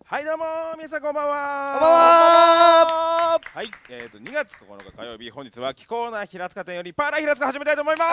はいどうも皆さんこんばんは。 こんばんは。 はい、2月9日火曜日、本日は気候な平塚店よりパラ平塚始めたいと思います。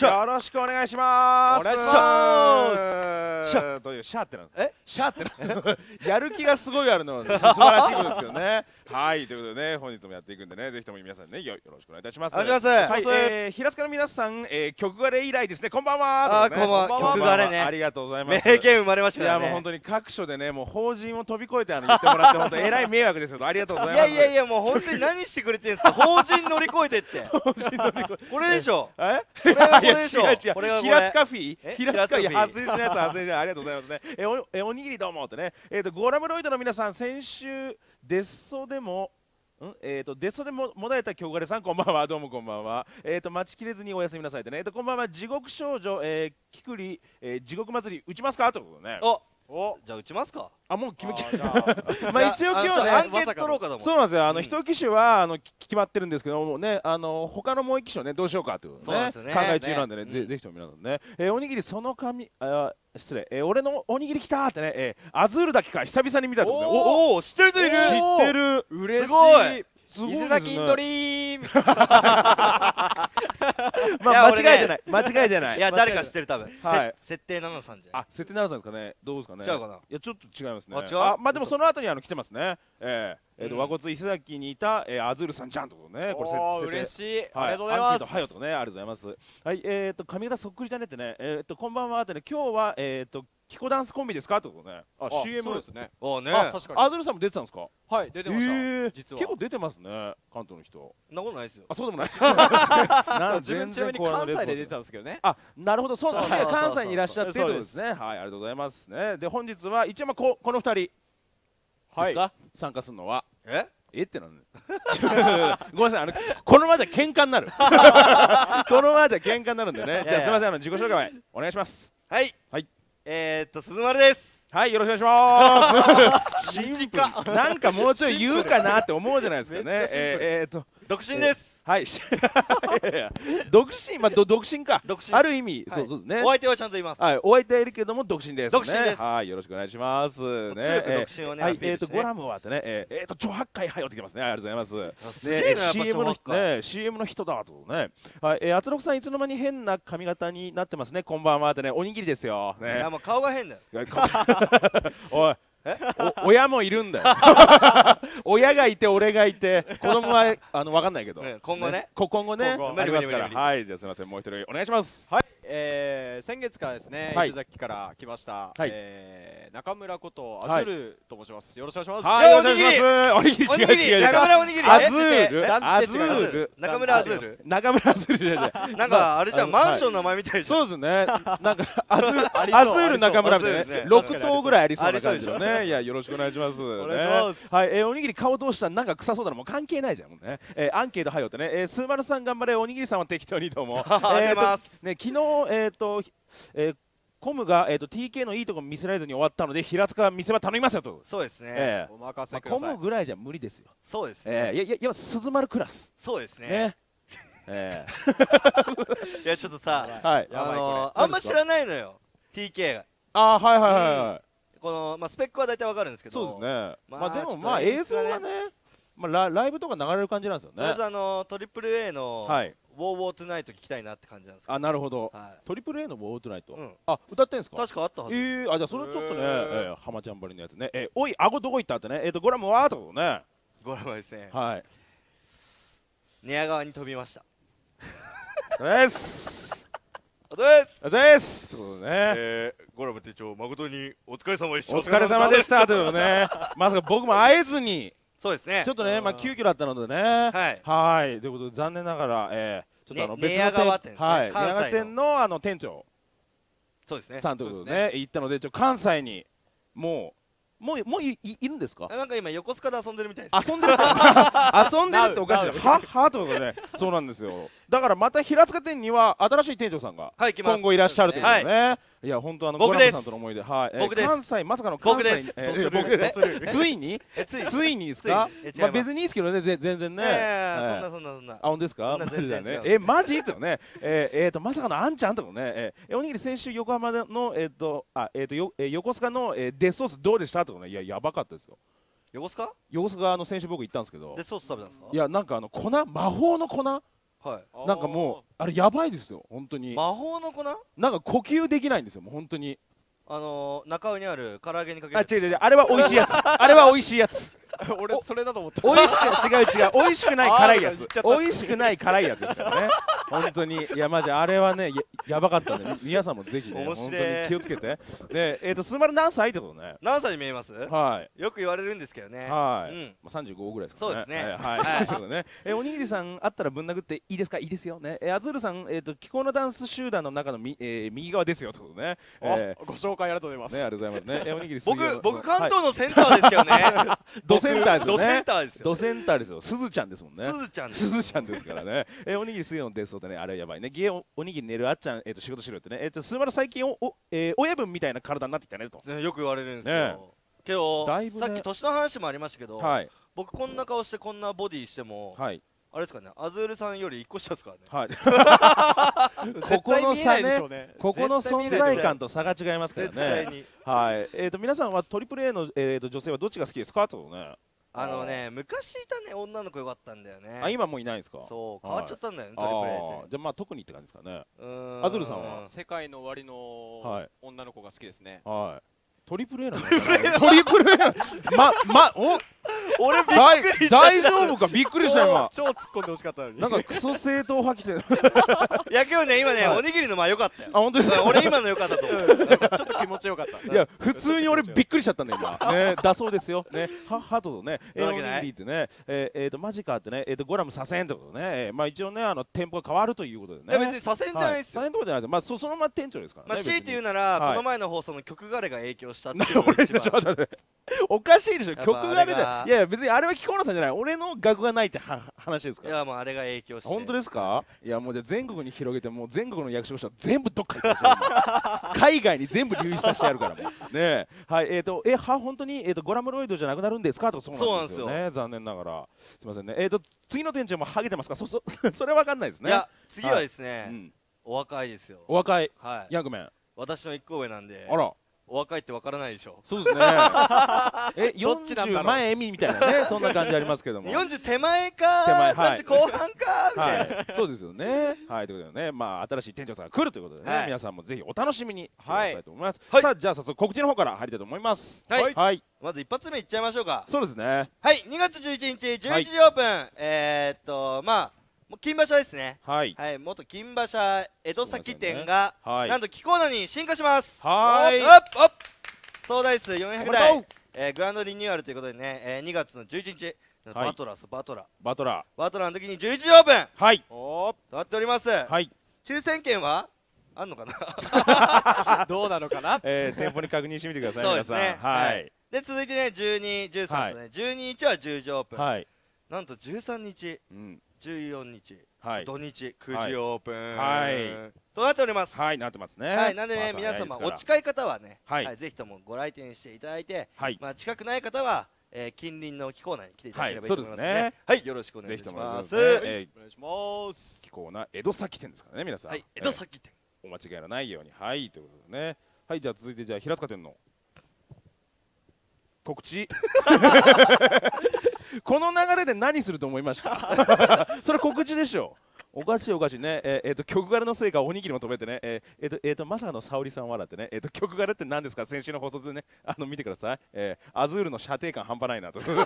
よろしくお願いします。 お願いします。 シャどういうシャーってなの？シャーってなの？やる気がすごいあるのは素晴らしいことですけどね。はい、ということでね、本日もやっていくんでね、ぜひとも皆さんね、よろしくお願いいたします。 お願いします。 はい、平塚の皆さん、曲枯れ以来ですね、こんばんは。 こんばんは。曲枯れね。 ありがとうございます。 名言生まれましたからね。 いやもう本当に各所でね、もう法人を飛び越えて言ってもらって本当えらい迷惑ですけど、ありがとうございます。 いやもう本当に何してくれてるんですか。法人乗り越えてって。 法人乗り越え。 これでしょ。 これがこれでしょ。 これが平塚フィー。平塚フィー。発生しないやつ発生じゃありがとうございますね。おにぎりどうもってね。ゴラムロイドの皆さん、先週デッソでもデッソでもだえた京枯れさん、こんばんは。どうもこんばんは。待ちきれずにお休みなさいってね。こんばんは。地獄少女、キクリ、地獄祭り打ちますかということでね。 じゃあ打ちますか。 あ、もう決まあ一応今日ね、 アンケート取ろうかと思う。 そうなんですよ。一機種は決まってるんですけどもね、他のもう一機種ね、どうしようかということね、考え中なんでね、ぜひとも皆さんね、おにぎりその紙、失礼、俺のおにぎり来たーってね、アズールだけか久々に見たってことね。 おお、知ってる人いる。 知ってる。 嬉しい。 伊勢崎ドリーム。 まあ間違いじゃない、間違いじゃない。 いや誰か知ってる多分。設定7さんじゃ。 あ、設定7さんですかね。どうですかね。 違うかな。 いやちょっと違いますね。 あ、 まあでもその後に来てますね。和骨伊勢崎にいたアズールさんちゃんとね、これ設定。 嬉しい。ありがとうございます。 アンケートはよとね、ありがとうございます。はい、髪型そっくりじゃねってね。こんばんはってね、今日はキコダンスコンビですかってことね。あ、CM ですね。 おね。 確かに。アズールさんも出てたんですか。 はい、出てました。実は結構出てますね、関東の人。 そんなことないですよ。 あ、そうでもない。 自分ちなみに関西で出てたんですけどね。 あ、なるほど、そうなんですね。関西にいらっしゃってということですね。はい、ありがとうございますね。で、本日は一応この2人ですか、参加するのは。ってなんだごめんなさい、このままじゃ喧嘩になる。このままじゃ喧嘩になるんでね。じゃあすみません、自己紹介お願いします。 はい。 はい。 鈴丸です。 はい、よろしくお願いします。短なんかもうちょい言うかなって思うじゃないですかね。 独身です。 はい。独身、まあ独身か。ある意味、そうですね。 お相手はちゃんと言います。 はい、お相手はいるけども独身です。 独身です。 はい、よろしくお願いします。 強く独身をね。 はい、ゴラムはってね、超八回はよってきますね。ありがとうございます。 すげえな、 CM の人だとね。はい、圧力さんいつの間に変な髪型になってますね。こんばんはってね、おにぎりですよ。 いやもう顔が変だよ。 おい。親もいるんだよ。親がいて俺がいて子供は分かんないけど今後ねありますから。はい、じゃあすみません、もう一人お願いします。 はい、先月からですね、伊勢崎から来ました中村ことアズールと申します。よろしくお願いします。 はい、お願いします。おにぎり違う、 中村おにぎり、 アズール、 中村アズール、 中村アズールじゃない。 なんかあれじゃん、マンションの名前みたいじゃん。 そうですね。なんかアズール中村みたいなね、6棟ぐらいありそうな感じのね。いや、よろしくお願いします。 お願いします。 はい、おにぎり顔どうしたらなんか臭そうだな、もう関係ないじゃんもうね。アンケートはよってね、スーマルさん頑張れ、おにぎりさんは適当にどうも。ね、昨日コムがTK のいいとこ見せられずに終わったので、平塚見せ場頼みますよと。 そうですね。 お任せください。 コムぐらいじゃ無理ですよ。 そうですね。 いや鈴丸クラス。 そうですね。いやちょっとさ、あんま知らないのよ TK が。 あ、はいはいはい。 このスペックは大体わかるんですけど。 そうですね。まあでもまあ映像がね、まあライブとか流れる感じなんですよね。 とりあえずAAA のウォーウォートゥナイト聞きたいなって感じなんです。 あ、なるほど。AAA のウォートゥナイト。あ、歌ってんですか。 確かあったはず。 あ、じゃあそれちょっとね、浜ちゃんばりのやつね。おい、顎どこ行ったってね。ゴラムはってことね。 ゴラムはですね。 はい。 寝屋川に飛びました。 です。 です。 ということでね。 ゴラム隊長、誠にお疲れ様でした。 お疲れ様でしたということね。まさか僕も会えずに。 そうですね。 ちょっとね、まあ急遽だったのでね。はい。ということで残念ながら、ちょっと別の寝屋川店ですね。 はい。寝屋川店の店長。 そうですね。 さんということでね、行ったので、関西にもういるんですか。 なんか今横須賀で遊んでるみたいです。 遊んでるっておかしい。はということでね、そうなんですよ。だからまた平塚店には新しい店長さんが今後いらっしゃるということでね。 いや本当僕ですゴラムさんとの思い出、はい、 僕です。 関西まさかの関西に僕ですついについにですか？まあ別にいいですけどね、全然ね。 そんな。 あ、本当ですか？ 全然違う。 マジってね。まさかのあんちゃんとかね。おにぎり先週横浜の横須賀のデスソースどうでしたとかね。いややばかったですよ。横須賀先週僕行ったんですけど。 デスソース食べたんですか？ いやなんか魔法の粉。 はい。 なんかもうあれやばいですよ本当に。 魔法の粉？ なんか呼吸できないんですよもう本当に。 中尾にある唐揚げにかける。 違うあれは美味しいやつ。あれは美味しいやつ。 俺それだと思った。 美味しく違う美味しくない辛いやつ。美味しくない辛いやつですからね。本当にいやマジあれはねやばかったんで皆さんもぜひね本当に気をつけて。でスーマル何歳ってことね。 何歳に見えます？ はい。 よく言われるんですけどね。 はい。35ぐらいですかね。 そうですね。 はい。35ね。おにぎりさんあったらぶん殴っていいですか？いいですよね。アズールさん気候のダンス集団の中の右側ですよってことね。 ご紹介ありがとうございます。 ねありがとうございますね。おにぎり僕関東のセンターですけどね。 ドセンターですよね。 ドセンターですよ。 ドセンターですよ。すずちゃんですもんね。 すずちゃんですからね。おにぎり水曜のデスソーってね、あれやばいね。おにぎり寝るあっちゃん、仕事しろってね。スーマル最近親分みたいな体になってきたねと。 よく言われるんですよ。けどさっき年の話もありましたけど、僕こんな顔してこんなボディしても、あれですかね、アズールさんより1個下ですからね。 ここの差ね、ここの存在感と差が違いますからね。はい。皆さんはトリプル A の女性はどっちが好きですかとね。 昔いたね女の子よかったんだよね。 あ、今もういないんですか？ そう、変わっちゃったんだよね、トリプル A って。 じゃあまあ特にって感じですかね。アズルさんは世界の終わりの女の子が好きですね。 はい。トリプル A なんだ。トリプル A。 俺びっくりした。 大丈夫か？びっくりした今。 超突っ込んでほしかったのに。 なんかクソ正統派来てる。 いや今日ね今ねおにぎりの前良かったよ。 あ本当ですか？ 俺今の良かったと思う。 ちょっと気持ちよかった。 いや普通に俺びっくりしちゃったんだ今。ねだそうですよ。ねハートとねおにぎりってねマジかってねゴラム左遷ってことね。まあ一応ね店舗が変わるということでね。 いや別に左遷じゃないですよ。 左遷とかじゃないです。まあそのまま店長ですからね。 強いて言うならこの前の放送の曲ガレが影響したっていう。 おかしいでしょ曲が出て。いや別にあれは木久扇さんじゃない。俺の額がないって話ですから。 いやもうあれが影響して。 本当ですか？いやもうじゃあ全国に広げてもう全国の役所者全部どっか行って海外に全部流出させてやるからもうね。はい本当にゴラムロイドじゃなくなるんですかとかそうなんですよね。残念ながらすみませんね。次の店長もハゲてますか？それわかんないですね。 いや次はですねお若いですよ。 お若い。 はい。 ヤングメン。 私の1個上なんで。 あら。 お若いってわからないでしょ。 そうですね。40前エミみたいなね、そんな感じありますけども。 40手前か、30後半かみたいな。 そうですよね。はい、ということでね、まあ新しい店長さんが来るということでね、皆さんもぜひお楽しみにしてくださいと思います。さあ、じゃあ早速告知の方から入りたいと思います。 はい。まず一発目いっちゃいましょうか。 そうですね。 はい、2月11日11時オープン。まあ金馬車ですね。はい。元金馬車江戸崎店がなんとキコーナに進化します。はい。総台数400台。グランドリニューアルということでね、2月の11日バトラーの時に11時オープン。はい。となっております。はい。抽選券はあんのかな。 どうなのかな。 店舗に確認してみてください。 そうですね。はい。で続いてね12、13とね12日は10時オープン。はい。なんと13日。14日、土日9時オープンとなっております。 はい、なってますね。 はい、なんでね皆様お近い方はね、ぜひともご来店していただいて、まあ近くない方は近隣のキコーナに来ていただければいいと思いますね。はい、よろしくお願いします。お願いします。 キコーナ江戸崎店ですからね皆さん。はい、 江戸崎店。 お間違いのないようにはいということでね。はい、じゃあ続いてじゃあ平塚店の告知。この流れで何すると思いました？それ告知でしょ。おかしいね。曲柄のせいかおにぎりも止めてね。まさかの沙織さん笑ってね。曲柄って何ですか？先週の放送でね、見てください。アズールの射程感半端ないなと。確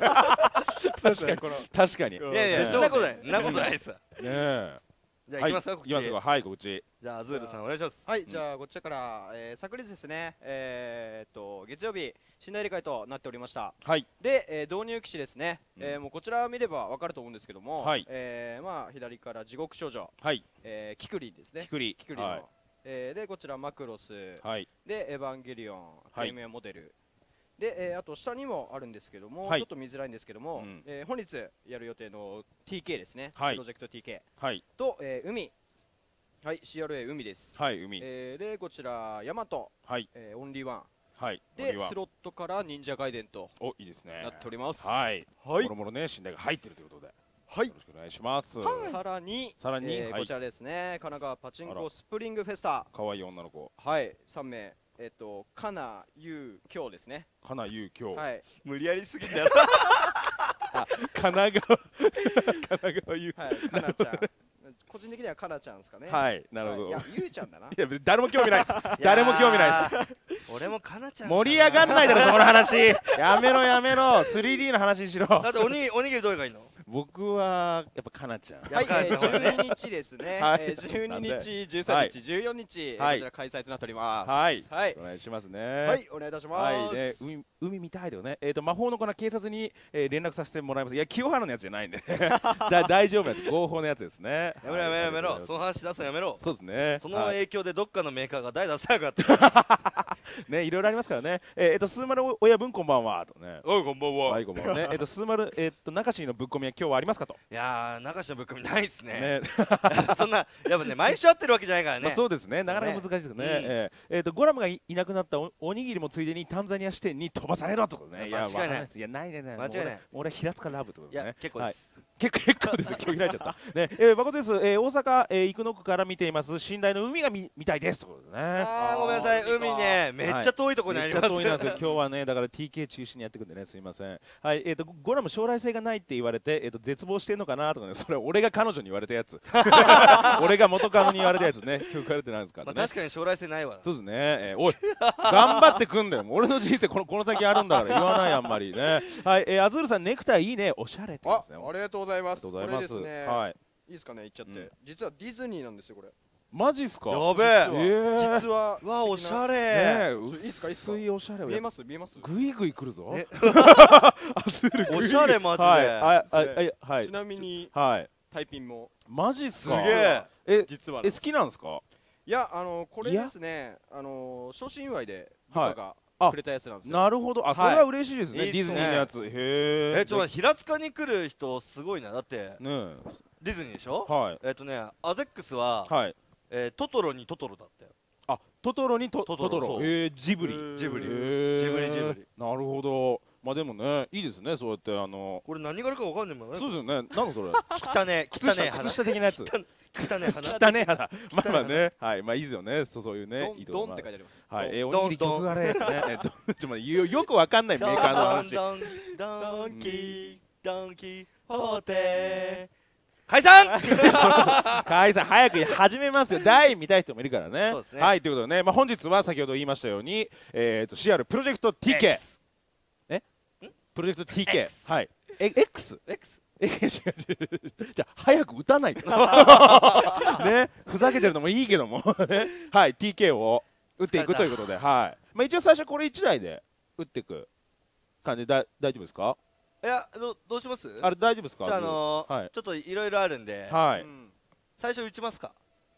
かに。いやいや、そんなことないです。じゃあ行きますか、 告知。はい、告知。 じゃあアズールさんお願いします。 はい、じゃあこっちから、昨日ですね、月曜日寝台入れ替えとなっておりました。はい。で、導入機種ですね。もうこちら見ればわかると思うんですけども、はい。まあ左から地獄少女、はい。キクリンですね。キクリの。でこちらマクロス、はい。でエヴァンゲリオン、プレミアムモデル。で、あと下にもあるんですけども、ちょっと見づらいんですけども、本日やる予定の TK ですね、プロジェクト TK と、海はい、CRA 海です。 はい、海。 でこちらヤマト、 はい、 オンリーワン。 はい。 でスロットから忍者ガイデンと。 お、いいですね。 なっております。 はい。もろもろね、信頼が入ってるということで。はい。よろしくお願いします。 さらにこちらですね、神奈川パチンコスプリングフェスタ。 可愛い女の子。 はい、3名。かなゆうきょうですね。 かなゆうきょう。 はい。無理やりすぎだよ。 神奈川ゆう。 はい、かなちゃん。個人的にはかなちゃんですかね。 はい、なるほど。 いや、ゆうちゃんだな。いや、誰も興味ないです。誰も興味ないです。 俺もかなちゃん。 盛り上がんないだろ、その話。やめろ、やめろ。3D の話にしろ。 だっておにぎりどれがいいの？ 僕はやっぱかなちゃん。 はい、12日ですね。12日、13日、14日、こちら開催となっております。 はい、お願いしますね。 はい、お願いいたします。 海見たいよね。魔法の粉警察に連絡させてもらいます。いや、清原のやつじゃないんで。大丈夫なやつ、合法のやつですね。 やめろやめろ、その話出すのやめろ。 そうですね。 その影響でどっかのメーカーが代出さなかった。 ね、いろいろありますからね。スーマル親分こんばんはとね。 おい、こんばんは。 はい、こんばんはね。スーマル中市のぶっ込みは今日はありますかと。 いやー、中市のぶっ込みないっすね。そんなやっぱね、毎週会ってるわけじゃないからね。 そうですね、なかなか難しいですね。ゴラムがいなくなったおにぎりもついでにタンザニア支店に飛ばされろってことね。 間違いない。 いや、ないね、ない。 間違いない。 俺平塚ラブってことね。 いや、結構です。 結構です。今日開いちゃった。ね、誠です。大阪生野区から見ています。寝台の海が見たいですってことね。 あー、ごめんなさい。海ね、めっちゃ遠いところにあります。 遠いなんですよ。今日はね、だから TK 中心にやってくんでね、すいません。はい、ゴラム将来性がないって言われて、絶望してんのかなとかね、それ俺が彼女に言われたやつ。俺が元カノに言われたやつね。今日言われてないですからね。 確かに将来性ないわ。 そうですね。おい、頑張ってくんだよ。俺の人生この先あるんだから言わないあんまりね。はい、アズールさんネクタイいいね、おしゃれってですね。 ありがとうございます。 ありがとうございます。 はい。いいですかね、言っちゃって。実はディズニーなんですよこれ。 マジっすか。 やべえ。 実はわ、おしゃれ。 薄いおしゃれ。 見えます見えます。 グイグイ来るぞ。 おしゃれマジで。はい。 ちなみにタイピンも。 マジっすか。 すげえ。実は好きなんですか。 いや、これですね、初心祝いで部下がくれたやつなんですよ。 なるほど。あ、それは嬉しいですね。ディズニーのやつ。へえ。ちょっと平塚に来る人すごいな。だってディズニーでしょ。 はい。 アゼックスはトトロにトトロだったよ。 あ、トトロにトトロ。ジブリ。 ジブリ。 なるほど。まあでもね、いいですね、そうやってこれ何があるかわかんないもんね。 そうですよね。なんかそれ。 汚ね、 靴下的なやつ。 汚ね花。 汚ね花。まあまあね、はい、まあいいですよね。そういうね。 ドンって書いてあります。 はい、おにぎり曲がれ。ちょっと待って、よくわかんないメーカーの話。 ドンキーホーテ。解散解散早く始めますよ。大見たい人もいるからね。はい、ということでね、まあ本日は先ほど言いましたように、CR プロジェクト TK。プロジェクト TK。はい。X？ じゃあ早く打たないとね、ふざけてるのもいいけどもはい、TK を打っていくということで、はい、まあ一応最初これ1台で打っていく感じで大丈夫ですか。 いや、どうします？ あれ大丈夫ですか。 じゃあちょっといろいろあるんで、 はい、 最初打ちますか。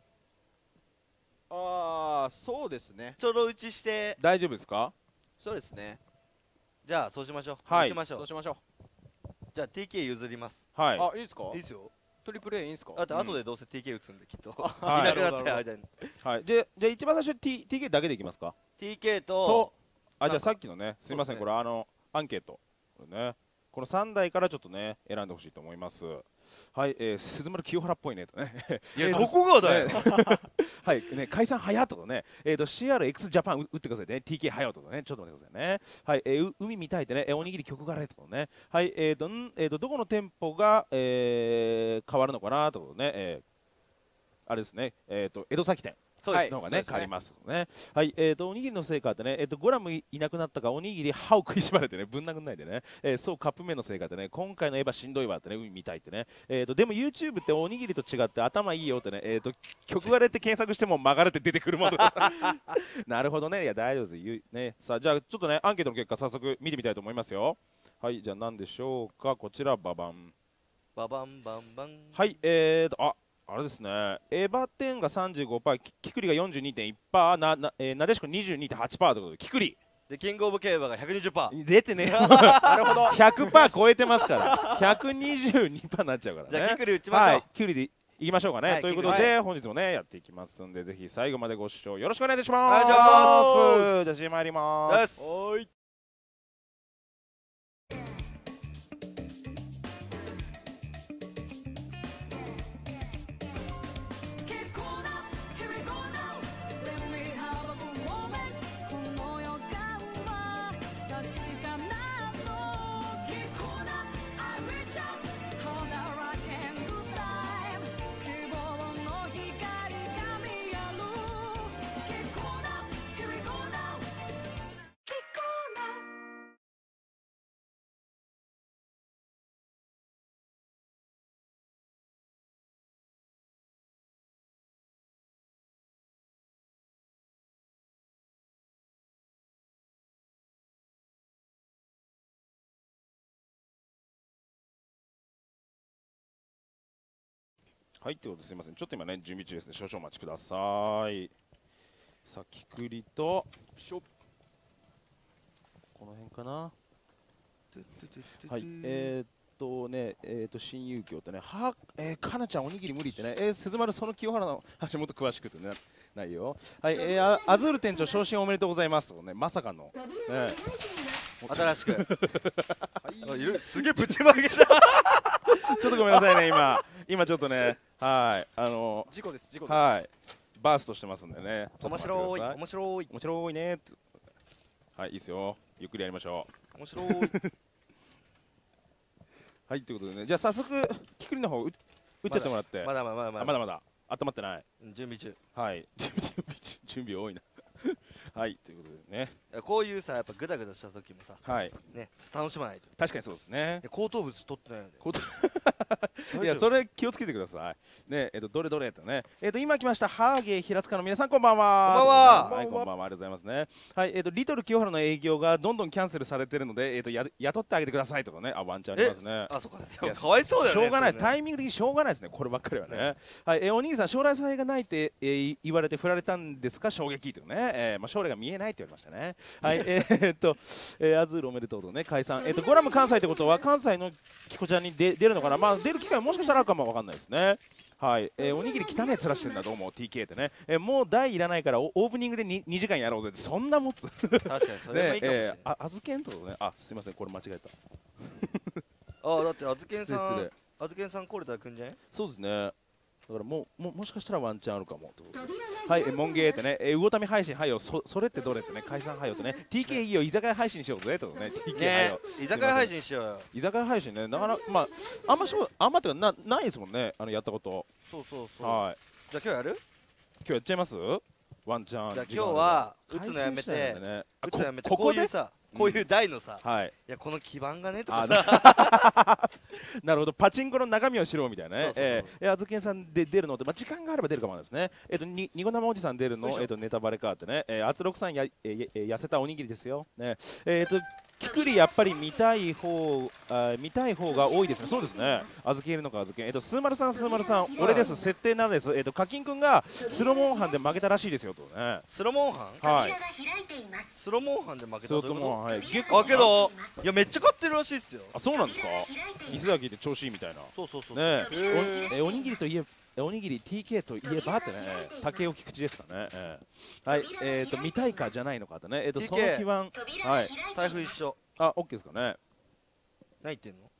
ああ、そうですね。 ちょうど打ちして大丈夫ですか。 そうですね。 じゃあそうしましょう。 打ちましょう。 そうしましょう。 じゃあ TK 譲ります。 はい。 あ、いいですか。 いいですよ。 トリプル A いいですか。 だって後でどうせ TK 打つんできっと。いなくなった間に。 はい。じゃあ一番最初 TK だけでいきますか。 TK とじゃあさっきのね、すみません、これアンケートこれね、この3台からちょっとね選んでほしいと思います。はい、鈴丸清原っぽいねとね。 いや、どこがだよ。 はいね、解散早とね、CRX ジャパン打ってくださいね。TK 早とね、ちょっと待ってくださいね。はい、海見たいってね、おにぎり曲がれとね。はい、どこの店舗が変わるのかなとね、あれですね、江戸崎店。の方がね、変わりますね。はい、おにぎりの成果ってね、ゴラムいなくなったか、おにぎり歯を食いしばれてね、ぶん殴んないでね、そうカップ麺の成果ってね、今回のエヴァしんどいわってね、海見たいってね、でも YouTube っておにぎりと違って頭いいよってね、曲がれって検索しても曲がれて出てくるもの。なるほどね、いや大丈夫ですね。さあ、じゃあちょっとね、アンケートの結果早速見てみたいと思いますよ。はい、じゃあ何でしょうか、こちらババン。 ババンバンバン。 はい、あれですね、エヴァ10が 35%、キクリが 42.1%、なでしこ 22.8% ということで、キクリで、キングオブ競馬が 120%。 出てねえ。なるほど。100% 超えてますから、122% になっちゃうからね。 じゃあ、キクリ打ちましょう。 キクリでいきましょうかね。ということで、本日もね、やっていきますんで、ぜひ最後までご視聴よろしくお願いいたします。じゃあ、CM参ります。はい。はい、ということですいません。ちょっと今ね、準備中ですね。少々お待ちください。さあ、きくりと、この辺かな。はい、新遊興ってね、かなちゃんおにぎり無理ってね、鈴丸その清原の話もっと詳しくてね、ないよ。はい、アズール店長昇進おめでとうございますとね、まさかの。 新しく。すげえぶちまけた。ちょっとごめんなさいね、今ちょっとね、はい、 事故です、事故です。 はい、バーストしてますんでね。 面白い、面白い、 面白いね。はい、いいですよ。ゆっくりやりましょう。面白い。 はい、ということでね、じゃあ早速、きくりの方打っちゃってもらって。 まだ、温まってない。 準備中。 はい、準備多いな。はい、ということでね。 こういうさ、やっぱグダグダした時もさ、ね、楽しまないと。 確かにそうですね。 後頭部取ってないよね。 いや、それ気をつけてください。ね、どれどれとね。今来ました、ハーゲー平塚の皆さん、こんばんは。 こんばんは。 はい、こんばんは。ありがとうございますね。はい、リトル清原の営業がどんどんキャンセルされてるので、雇ってあげてくださいとかね。ワンチャンありますね。 あ、そっか。かわいそうだよね。 しょうがない。タイミング的にしょうがないですね。こればっかりはね。はい、おにぎりさん、将来性がないって言われて振られたんですか、衝撃とね。将来が見えないって言われましたね。はい、アズールおめでとうとね、解散。ゴラム関西ってことは、関西のキコちゃんに出るのかな。まあ、出る機会はもしかしたらあるかもわかんないですね。はい、おにぎり汚ねえ面してんだどうも TK ってね、もう台いらないからオープニングで 2時間やろうぜってそんな持つ。 確かにそれもいいかもしれない。 あずけんとね、すいませんこれ間違えた。 だってあずけんさん来れたら来んじゃない？ そうですね。だからもしかしたらワンチャンあるかもってことで。はい、モンゲーってね、魚民配信はいよ、それってどれってね、解散はいよってね、TK いいよ、居酒屋配信しようぜとね、TK はいよ。 居酒屋配信しようよ。 居酒屋配信ね、なかなか、まあ、あんまってかないですもんね、やったこと。 そう。 はい。 じゃあ今日やる？ 今日やっちゃいます？ワンチャン。 じゃあ今日は、打つのやめて、こういうさ、こういう台のさ、いやこの基盤がねとかさ、 なるほど、パチンコの中身を知ろうみたいなね。あずけんさんで出るのって、時間があれば出るかもですね。ニコ生おじさん出るの、ネタバレかってね。あつろくさん痩せたおにぎりですよ。ね、きくりやっぱり見たい方が多いですね。そうですね。あずけいるのかあずけん。スーマルさん、俺です。設定なんです。課金くんがスロモンハンで負けたらしいですよとね。 スロモンハン？はい。スロモンハンで負けたということ？はい。けどいやめっちゃ勝ってるらしいですよ。 あ、そうなんですか。伊勢崎って調子いいみたいな。 そうね。おにぎりといえばおにぎり TK といえばってね、竹尾菊池ですかね。はい、見たいかじゃないのかってね。その基盤、はい。 財布一緒。 あ、OK ですかね。 何言ってんの？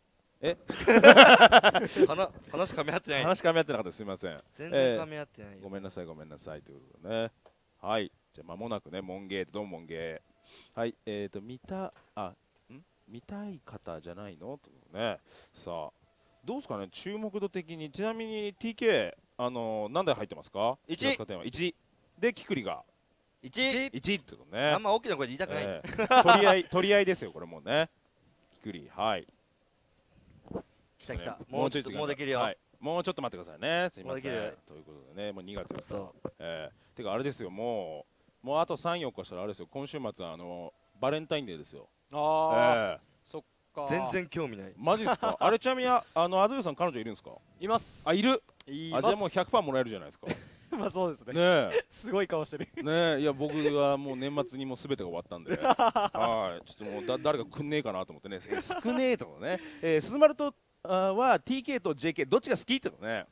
話噛み合ってない。 話噛み合ってなかった。すみません。 全然噛み合ってない。 ごめんなさいということでね。はい。じゃあ間もなくね、モンゲーどうもモンゲー。はい。見たい方じゃないのとね。さあ。どうですかね、注目度的に。ちなみに TK、何台入ってますか？ 1で、キクリが1ってことね。 あんま大きな声で言いたくない。 取り合いですよ、これもうね。キクリ、はい。 来た。もうできるよ。 もうちょっと待ってくださいね。すみません。ということでね、もう2月です。てか、あれですよ、もうあと3、4日したらあれですよ、今週末バレンタインデーですよ。 そっか。 全然興味ない。 マジですか？あれちなみにあずゆさん彼女いるんですか？ います。 あ、いる。じゃあもう 100% もらえるじゃないですか。 まあそうですね。 ね、すごい顔してる。 ね、いや僕はもう年末にもうすべてが終わったんで、はい、ちょっともう誰かくんねえかなと思ってね、少ねえとかね。鈴丸とは TK と JK どっちが好きってのね。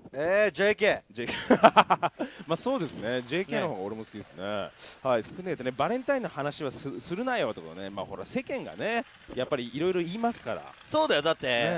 JK まあそうですね、 JK の方が俺も好きですね。はい、少ねえとね、バレンタインの話はするなよとかね、まあほら世間がねやっぱりいろいろ言いますから。 そうだよ、だって、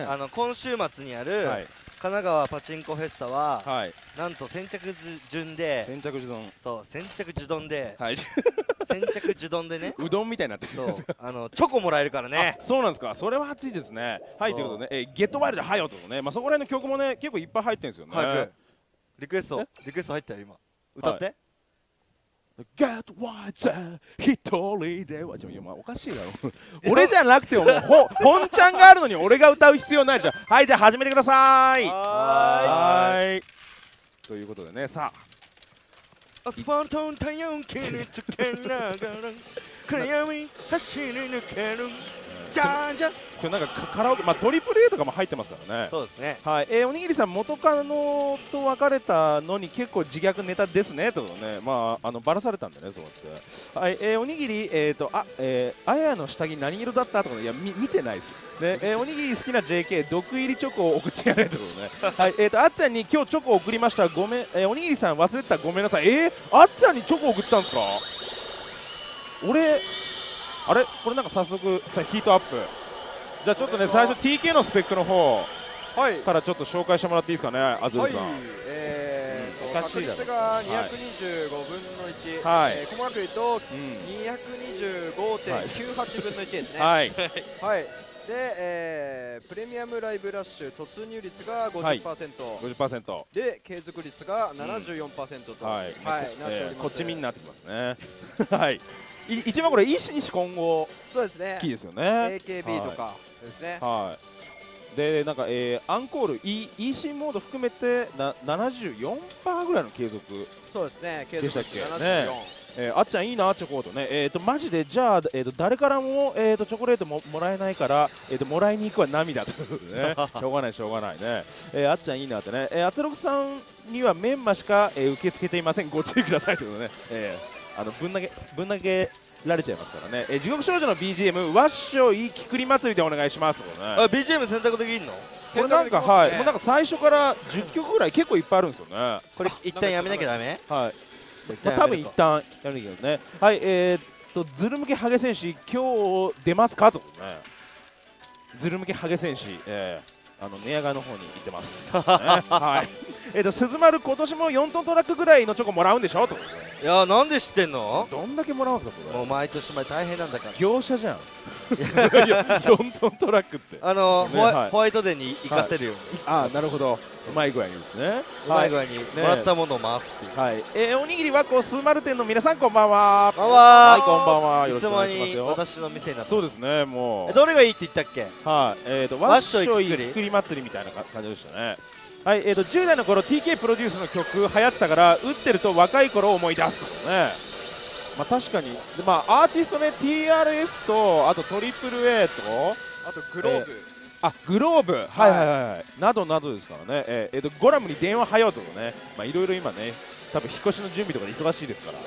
今週末にある、神奈川パチンコフェスタは、なんと先着順で、先着順で、先着順丼でね、 うどんみたいになってる。 そう、チョコもらえるからね。 そうなんですか、それは熱いですね。はい、ということでね、ゲットワイルドはよとかね、まあそこら辺の曲もね結構いっぱい入ってるんですよね。 リクエスト入ったよ今。歌って。 ゲットワイルド一人では、おかしいだろ。俺じゃなくても本ちゃんがあるのに俺が歌う必要ないじゃん。はい、じゃあ始めてください。はい。ということでね、さあ。 アスファルトの太陽切りつけながら暗闇走り抜ける。じゃんじゃん。 今日なんかカラオケ、まあトリプル A とかも入ってますからね。 そうですね。 はい。おにぎりさん、元カノと別れたのに結構自虐ネタですねとね、まあバラされたんでね、そうやって。はい。おにぎりあやの下着何色だったとか、いや見てないです。ね。おにぎり好きな JK 毒入りチョコを送ってやれってことね。はい。あっちゃんに今日チョコ送りました。ごめん。おにぎりさん忘れてた、ごめんなさい。あっちゃんにチョコ送ったんですか？俺。あれこれなんか早速さヒートアップ。じゃあちょっとね最初 TK のスペックの方からちょっと紹介してもらっていいですかね、あずるさん。 確率が225分の1、細かく言うと225.98分の1ですね。はい。で、プレミアムライブラッシュ突入率が 50%、で継続率が 74% となっております。 こっちみんなってきますね。はい。一番これ西今後そうですね、 キーですよね。 AKB とかですね。 はいでなんか、アンコール EC モード含めて74% ぐらいの継続そうですね、継続率74 ね。あっちゃんいいなチョコとね、マジでじゃあ、誰からも、チョコレートもらえないから、もらいに行くは涙ということでねしょうがないね、あっちゃんいいなってね、あつろくさんにはメンマしか、受け付けていません、ご注意くださいということでね、ぶん投げられちゃいますからね。地獄少女の BGM わっしょいきくり祭りでお願いします。 BGM 選択できんの？ これなんかはい、もうなんか最初から10曲ぐらい結構いっぱいあるんですよね。 これ一旦やめなきゃダメ？ はい。多分一旦やめなきゃダメね。はい、ズル向けハゲ戦士今日出ますかとね。ズル向けハゲ戦士、寝屋川の方に行ってます。はい。鈴丸今年も4トントラックぐらいのチョコもらうんでしょと。 いやなんで知ってんの？ どんだけもらうんですかそれ。 もう毎年大変なんだから。 業者じゃん。4トントラックってホワイトデーに活かせるように。 ああなるほど。うまい具合にですね。 うまい具合にもらったものを回すっていう。 はい。おにぎりはこうスーマル店の皆さんこんばんは。 こんばんは。 はい、こんばんは。よろしくお願いしますよ。 私の店になって。 そうですね、もう。 どれがいいって言ったっけ？ はい。ワッショイきくり祭りみたいな感じでしたね。はい。10代の頃 TK プロデュースの曲流行ってたから打ってると若い頃を思い出すとね。まあ確かに、まあアーティストね TRF とあとトリプル A とあとグローブ。 グローブ、はいなどなどですからね、ゴラムに電話はよとかね、まあいろいろ今ね、多分引っ越しの準備とかで忙しいですから、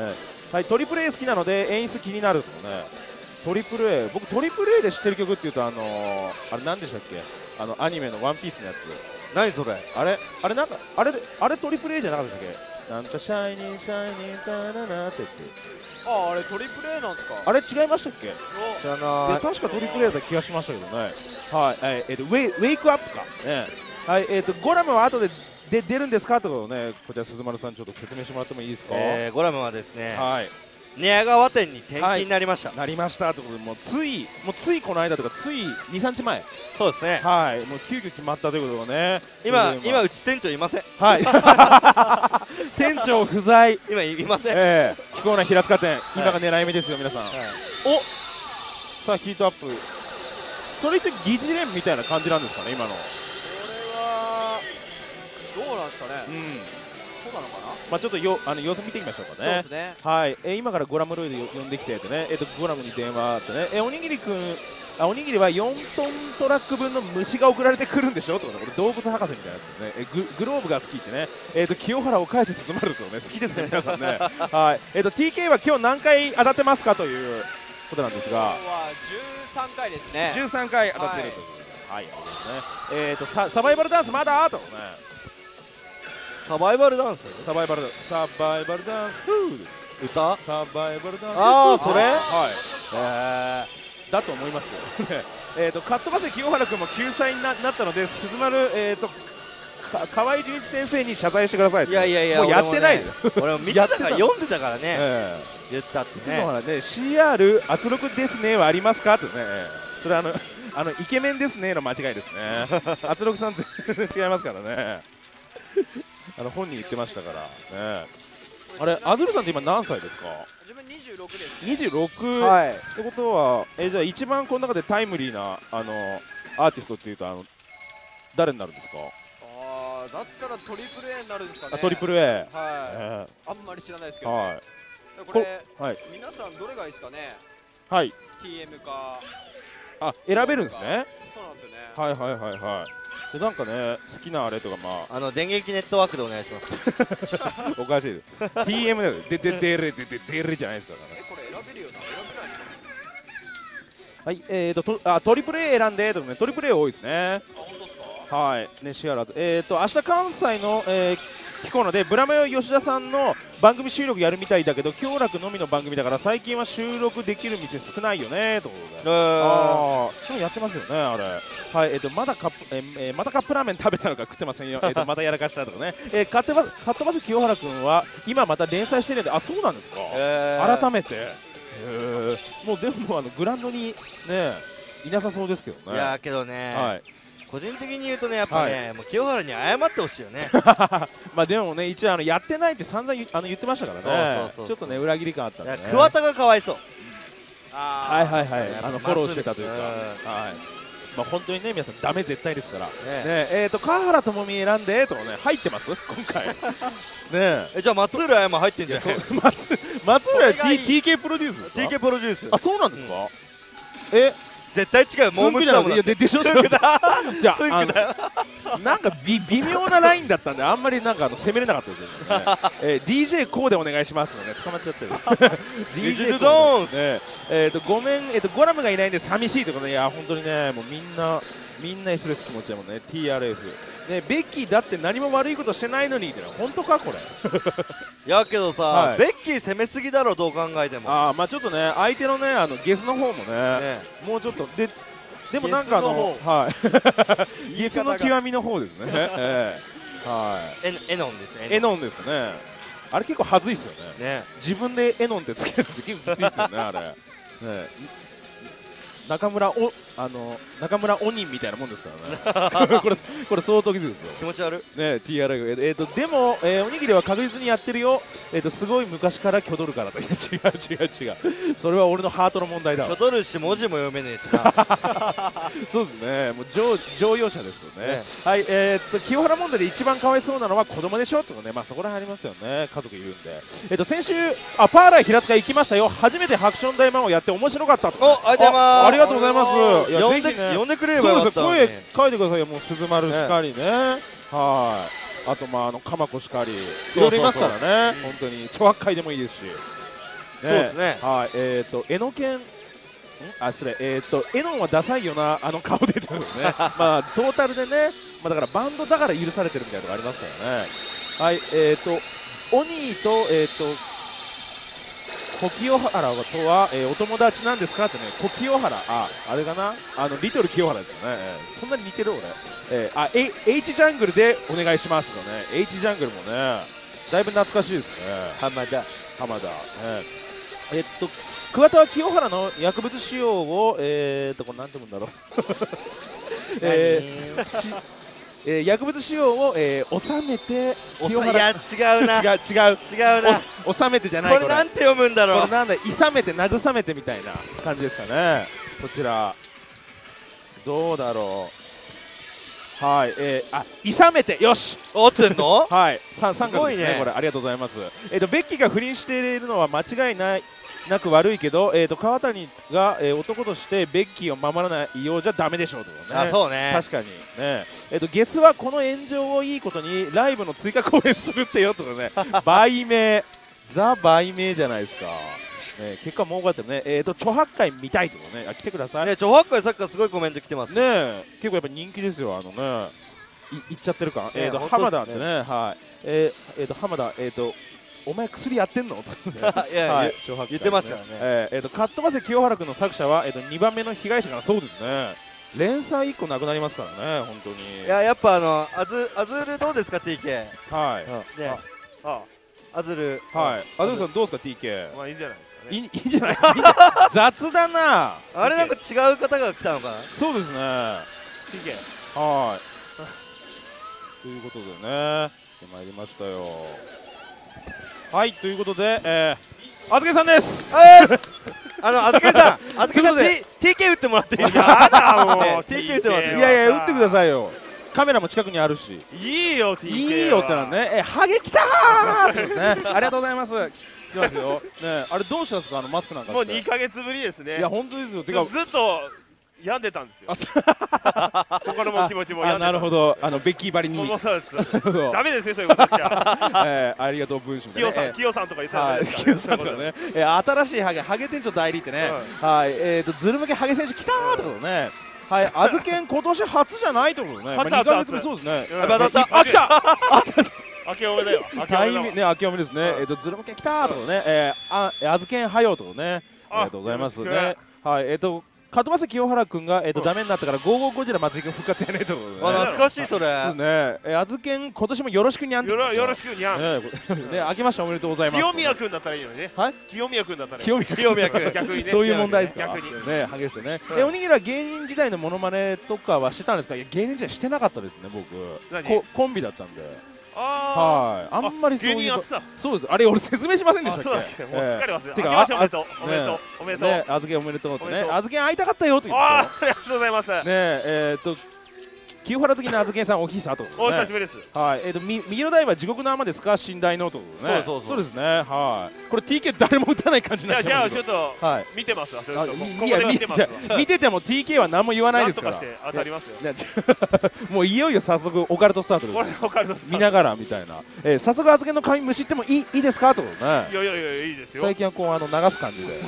はい、トリプル A 好きなので演出気になるとかね、トリプル A、僕トリプル A で知ってる曲っていうと、あれ何でしたっけ、アニメのワンピースのやつ、 何それ、 あれなんか、あれトリプル A じゃなかったっけ、なんかシャイニーシャイニータナナってやつ。 あれトリプル A なんですか？ あれ違いましたっけ？ 知らない。 確かトリプル A だった気がしましたけどね。はい、ウェイクアップか。ね、はい、ゴラムは後で出るんですかということをね、こちら鈴丸さんちょっと説明してもらってもいいですか？ ゴラムはですね。 はい。 寝屋川店に転勤になりました。 なりましたということで、もうついこの間とかつい2、3日前。 そうですね。 はい、もう急遽決まったということがね。 今うち店長いません。 はい。店長不在。 今いません。 非行な平塚店、今が狙い目ですよ皆さん。お、さあヒートアップ。それって疑似連みたいな感じなんですかね今の。これはどうなんですかね。そうなのかな。 まあちょっと様子見てみましょうかね。 そうですね。 はい。今からゴラムロイド呼んできてね。ゴラムに電話ってね。おにぎりくん。おにぎりは4トントラック分の虫が送られてくるんでしょとか、これ動物博士みたいなやつね。グローブが好きってね。清原を返せ進まるとね、好きですね皆さんね。はい。TK は今日何回当たってますかということなんですが。 今日は13回ですね。 13回当たってるという。はい。サバイバルダンスまだとね。 サバイバルダンス、 サバイバルダンス、 歌、 サバイバルダンス、 ああそれ、 はい、だと思いますよカットバス清原君も救済になったので、鈴丸河合純一先生に謝罪してください。 いやいやいや、 もうやってないよ。俺も見てたから読んでたからね。言ったってね。 CR 圧力ですねはありますかってね。それイケメンですねの間違いですね。圧力さん全然違いますからね。本人言ってましたからね。あれ、アズルさんって今何歳ですか？ 自分26です、 ね。26、はい、ってことは、じゃあ一番この中でタイムリーなアーティストっていうと誰になるんですか？ だったらトリプル A になるんですかね。 トリプル A、 はい、あんまり知らないですけど、ね、 はい、 これ、はい、皆さんどれがいいですかね。 はい、 TM か選べるんですね。 そうなんですよね。 はいはいはいはい。なんかね、好きなあれとか、まあ電撃ネットワークでお願いします。 おかしいです。TM だよ。でれじゃないですからね。 これ選べるよな、 選べないですか。はい、トリプル A 選んでとかね、トリプル A 多いですね。 本当ですか。 はい、ね、シアラーズ。明日関西の、聞こうので、ブラマヨ吉田さんの番組収録やるみたいだけど、京楽のみの番組だから、最近は収録できる店少ないよねということで。今日やってますよね、あれ。はい、まだカップラーメン食べたのか食ってませんよ。またやらかしたとかね。カットバス清原君は、今また連載してるんで、あ、そうなんですか。改めて。もうでもグラウンドにね、いなさそうですけどね。 いやけどね。はい。個人的に言うとね、やっぱね、 はい、 もう清原に謝ってほしいよね。 まあでもね、一応やってないって散々言ってましたからね。ちょっとね、裏切り感あったんで、ね。 桑田がかわいそう。 はいはいはい、フォローしてたというか、はい、まあ本当にね、皆さんダメ絶対ですから。ね、川原智美選んでとかね、入ってます今回。ね、 じゃあ松浦山入ってんじゃない？ 松浦 TK プロデュースですか？ TK プロデュース。 あ、そうなんですか？ 絶対違う、モームスだもん。 いやでしょ。じゃあなんか微妙なラインだったんで、あんまりなんか攻めれなかったですよね。DJ こうでお願いしますのね、捕まっちゃってる。 DJ ドーンス。ごめん、ゴラムがいないんで寂しいとかね、いや本当にね、もうみんな一緒です、気持ちだもんね。TRF。ね、ベッキーだって何も悪いことしてないのにってのは本当かこれ。 いやけどさ、ベッキー攻めすぎだろ、どう考えても。 まあちょっとね、相手のね、ゲスの方もね、もうちょっとでもなんかゲスの極みの方ですね。はい。 エノンですね。 エノンですね。あれ結構はずいっすよね。自分でエノンってつけるって結構きついっすよね、あれ。中村オニンみたいなもんですからね。これ相当きついですよ。 気持ち悪い。 ね、TR でも、おにぎりは確実にやってるよ。すごい昔からキョドルからと。違う。それは俺のハートの問題だわ。 キョドルし文字も読めねえしな。 そうですね。もう乗用車ですよね。はい、清原問題で一番かわいそうなのは子供でしょとかね。まあそこら辺ありますよね。家族いるんで。先週パーラー平塚行きましたよ。初めてハクション大魔王やって面白かったと。ありがとうございます。 呼んでくれればよかった。 声書いてくださいよ。もう鈴丸しかりね。はい。あと鎌子しかり。いろいろいますからね。本当に超悪会でもいいですし。 そうですね。 はい。エノケン。失礼。エノンはダサいよな、顔出てるのね。まあトータルでね。まあだからバンドだから許されてるみたいなのがありますからね。はい。オニーと小清原とは、お友達なんですかってね、小清原、あれかな、リトル清原ですよね。そんなに似てる俺。H ジャングルでお願いしますよね。H ジャングルもね、だいぶ懐かしいですね。 浜田。 桑田は清原の薬物使用を、これなんて言うんだろう。薬物使用を、収めて清原。いや違うな。 違うな。収めてじゃない。 これなんて読むんだろう。 これなんだ、諌めて慰めてみたいな感じですかね。こちらどうだろう。はい、諌めてよし。 合ってんの？ はい、3角ですね。これありがとうございます。ベッキーが不倫しているのは間違いなく悪いけど、川谷が、男としてベッキーを守らないようじゃダメでしょうとかね。 そうね。 確かにね。ゲスはこの炎上をいいことにライブの追加公演するってよとかね。売名ザ売名じゃないですか。結果も多かったよね。著白会見たいとかね。来てください。 ね、著白会さっきからすごいコメント来てます。 ね、結構やっぱ人気ですよ。 いっちゃってるか。浜田ってね、はい。浜田、お前薬やってんのと言ってましたからね。 かっ飛ばせ清原君の作者は2番目の被害者から。そうですね。連載1個なくなりますからね、本当に。 いや、やっぱアズールどうですか TK。 はい。 アズール。 はい。アズールさんどうですか TK。 まあいいんじゃないですかね。 いいんじゃない。雑だな。 あれなんか違う方が来たのかな。 そうですね。 TK。 はい。ということでね、参りましたよ。はい、ということで、あずけさんです。 あずけさん TK 打ってもらっていいですか。 やだもう TK 打ってもらっていい。 いやいや、打ってくださいよ。カメラも近くにあるし。 いいよ TK。 いいよってのはね、ハゲきたーね、ありがとうございます。来ますよ。ね、あれどうしたんですか、マスクなんか。 もう2ヶ月ぶりですね。 いや、本当ですよ。てかずっと病んでたんですよ。心も気持ちも病んでた。 なるほど、ベッキーばりに。 ダメですよ、そういうこと言っちゃ。 ありがとう文章。 キヨさんとか言ったらキヨさんとかね。新しいハゲ店長代理ってね。はい、ズル向けハゲ選手来たーってことね。はい、あずけん今年初じゃないってことね。2ヶ月目そうですね。 あ、来た。明けおめだよ。 明けおめですね。ズル向け来たーってことね。あずけんはよとね。ありがとうございますね。はい、かとばせ清原君がダメになったからゴーゴーゴジラ松井君復活やねえと。 懐かしいそれ。 ですね。あずけん今年もよろしくにゃん。 よろしくにゃん。 ね、明けましておめでとうございます。 清宮君だったらいいよね。はい。清宮君だったら。 清宮君。 逆にね。 そういう問題ですか。 逆にね、激しくね。おにぎりは芸人時代のモノマネとかはしてたんですか。いや、芸人時代してなかったですね、僕。コンビだったんで。はい、あんまりそういう。そうです。あれ俺説明しませんでしたっけ。もうすっかり忘れた。おめでとう。おめでとう。 ね、あずけんおめでとうってね。あずけん会いたかったよと言って。 ありがとうございます。 ね、清原好きなあずけんさんおひさと。 お久しぶりです。 はい。右の台は地獄の雨ですか、寝台のとね。そうですね。はい。これ TK 誰も打たない感じになっちゃう。 じゃあちょっと見てますわ。 いや見てても TK は何も言わないですから。 当たりますよ。 もういよいよ早速オカルトスタートです。見ながらみたいな。早速あずけんの髪むしってもいいですかってことね。 いやいいですよ。 最近はこう流す感じで。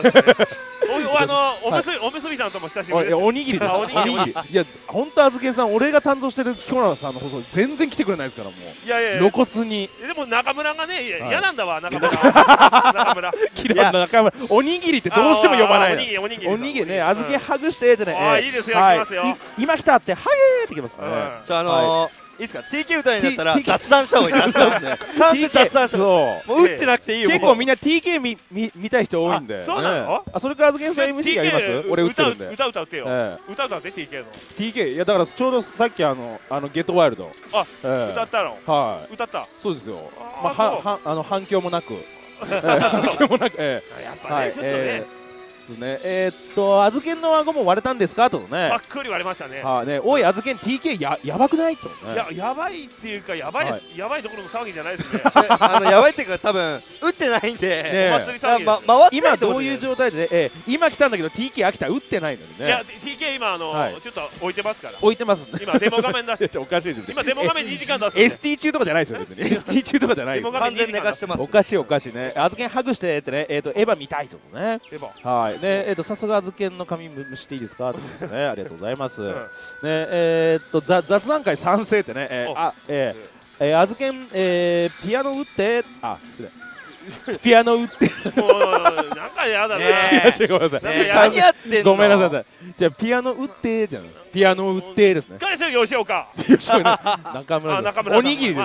おむすびさんとも久しぶりです。 おにぎりです。おにぎり。いや本当あずけんさん、俺が担当してる清原さんの放送全然来てくれないですから、もう。いや露骨に。 でも中村がね、嫌なんだわ、中村。おにぎりってどうしても呼ばない。おにぎりね、あずけんハグしてってね。 いいですよ、行きますよ。 今来たってハゲーってきますね。 じゃあいいですか、 TK 歌いになったら雑談した方がいいですね。完全雑談した方がもう打ってなくていいよ。 結構みんな TK 見たい人多いんで。 そうなの？ それからあずけんさん MC やります？俺打ってるんで。 歌ってよ。歌って TK の。 TK、いやだからちょうどさっきゲットワイルド。 歌ったの？はい。歌った。 そうですよ。反響もなく。反響もなく。 やっぱね、ちょっとね。 あずけんの顎も割れたんですかとね。 ばっくり割れましたね。 おいあずけん TK やばくないとね。 いや、やばいっていうか、やばいです。やばいところの騒ぎじゃないですね。 やばいっていうか、多分打ってないんで。 お祭り騒ぎ。 今どういう状態で、今来たんだけど TK 飽きた、打ってないのにね。 いや、TK 今ちょっと置いてますから。 置いてます。 今デモ画面出して。 おかしいです。 今デモ画面2時間出す。 ST 中とかじゃないですよ別に。ST 中とかじゃない。 完全寝かしてます。 おかしいね。あずけんハグしてってね、エヴァ見たいとね。はい。で、さすがあずけんの髪むしていいですかってね、ありがとうございます。ね、雑談会賛成ってね、あずけんピアノ打って、失礼。ピアノ打って。 もうなんかやだね。 ごめんなさい。 何やってんの？ ごめんなさい。じゃあピアノ打ってじゃない。ピアノ打ってですね。 彼氏吉岡。 中村。おにぎりです。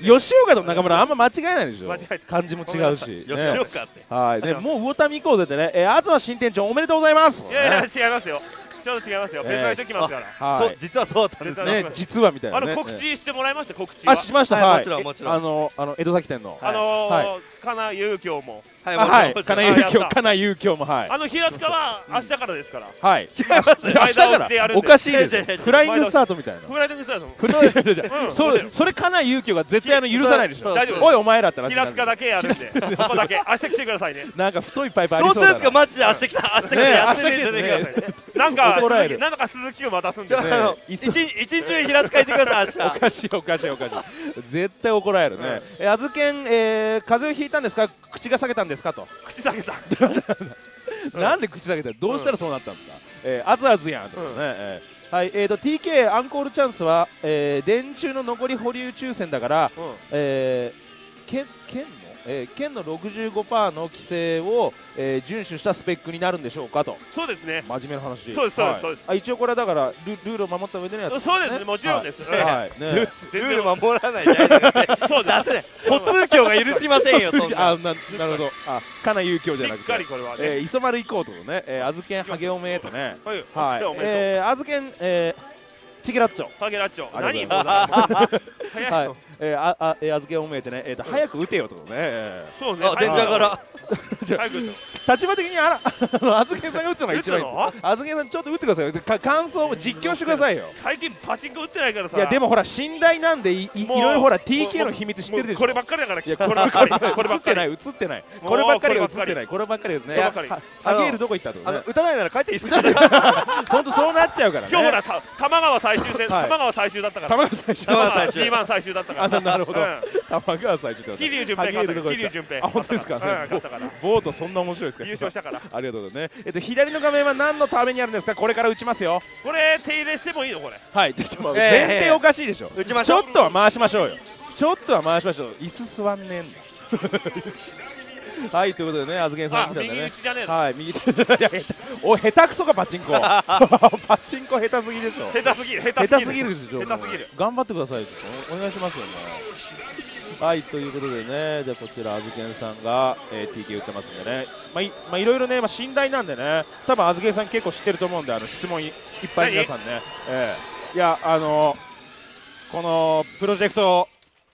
吉岡と中村あんま間違えないでしょ。漢字も違うし。 吉岡って。 はい。もう魚民行こうぜってね。あずは新店長おめでとうございます。 いや違いますよ。ちょっと違いますよ。別にときますから。 そう、実はそうだったんですね。実はみたいなね。 告知してもらいました。告知は。 しました。はい。 もちろん。 江戸崎店の。 金優京も。 はい。金優京もはい。 平塚は明日からですから。 はい。 違います。 明日からおかしいです。フライングスタートみたいな。 フライングスタート。 それ金優京が絶対許さないでしょ。 大丈夫。 おいお前らってな。 平塚だけやるんで。ここだけ。明日来てくださいね。 なんか太いパイプありそうだ。 どうするんですかマジで明日来た。明日来た。やってねえじゃねえか。 なんか鈴木を待たすんで。 一日中平塚行ってください。 おかしい。絶対怒られるね。あずけん風邪をひいたんですか。口が下げたんですかと。 口下げた。 なんで口下げた。どうしたらそうなったんですか。あずあずやんとね。 はい、TK アンコールチャンスは、電柱の残り保留抽選だから、県の 65% の規制を、遵守したスペックになるんでしょうかと。 そうですね。 真面目な話。 そうですそうです。 一応これはだからルールを守った上でのやつ。 そうですね、もちろんです。 ルール守らないで。そう出せ。歩通教が許しませんよ。そんな。 なるほど。かなゆうきょうじゃなくて。 しっかりこれはね。 磯丸行こうとね。あずけんハゲおめとね。はい。あずけんチゲラッチョ。 ハゲラッチョ。何？ はい。預けおめえてね、早く打てよとね。 そうね。電車から。 立場的に預けさんが打つのが一番いいです。預けさんちょっと打ってください。感想を実況してくださいよ。 最近パチンコ打ってないからさ。 いやでもほら信頼なんでいろいろほら TK の秘密知ってるでしょ。 こればっかりだから。 いやこればっかり。映ってない映ってない。こればっかり映ってない。こればっかりですね。ハゲールどこ行ったと。 打たないなら帰っていいですか。 本当そうなっちゃうからね。 今日ほら玉川最終戦、玉川最終だったから。 玉川最終。 G1 最終だったから。 なるほど。玉川最終。 桐生順平勝った。桐生順平。 あ本当ですか。ボートそんな面白いですか。 優勝したから。 ありがとうございますね。左の画面は何のためにあるんですか。これから打ちますよ。 これ手入れしてもいいのこれ。 はい。前提おかしいでしょ。 打ちましょう。 ちょっとは回しましょうよ。ちょっとは回しましょう。椅子座んねえんだ。はいということでね、あずけんさんみたいなね。はい、右お下手くそかパチンコ。パチンコ下手すぎでしょ。 下手すぎる。 下手すぎるでしょ。 下手すぎる。 頑張ってください。お願いしますよね。はいということでね、じゃあこちらあずけんさんが TK 打ってますんでね。まあいろいろね、信頼なんでね、多分あずけんさん結構知ってると思うんで、質問いっぱい皆さんね。いやこのプロジェクト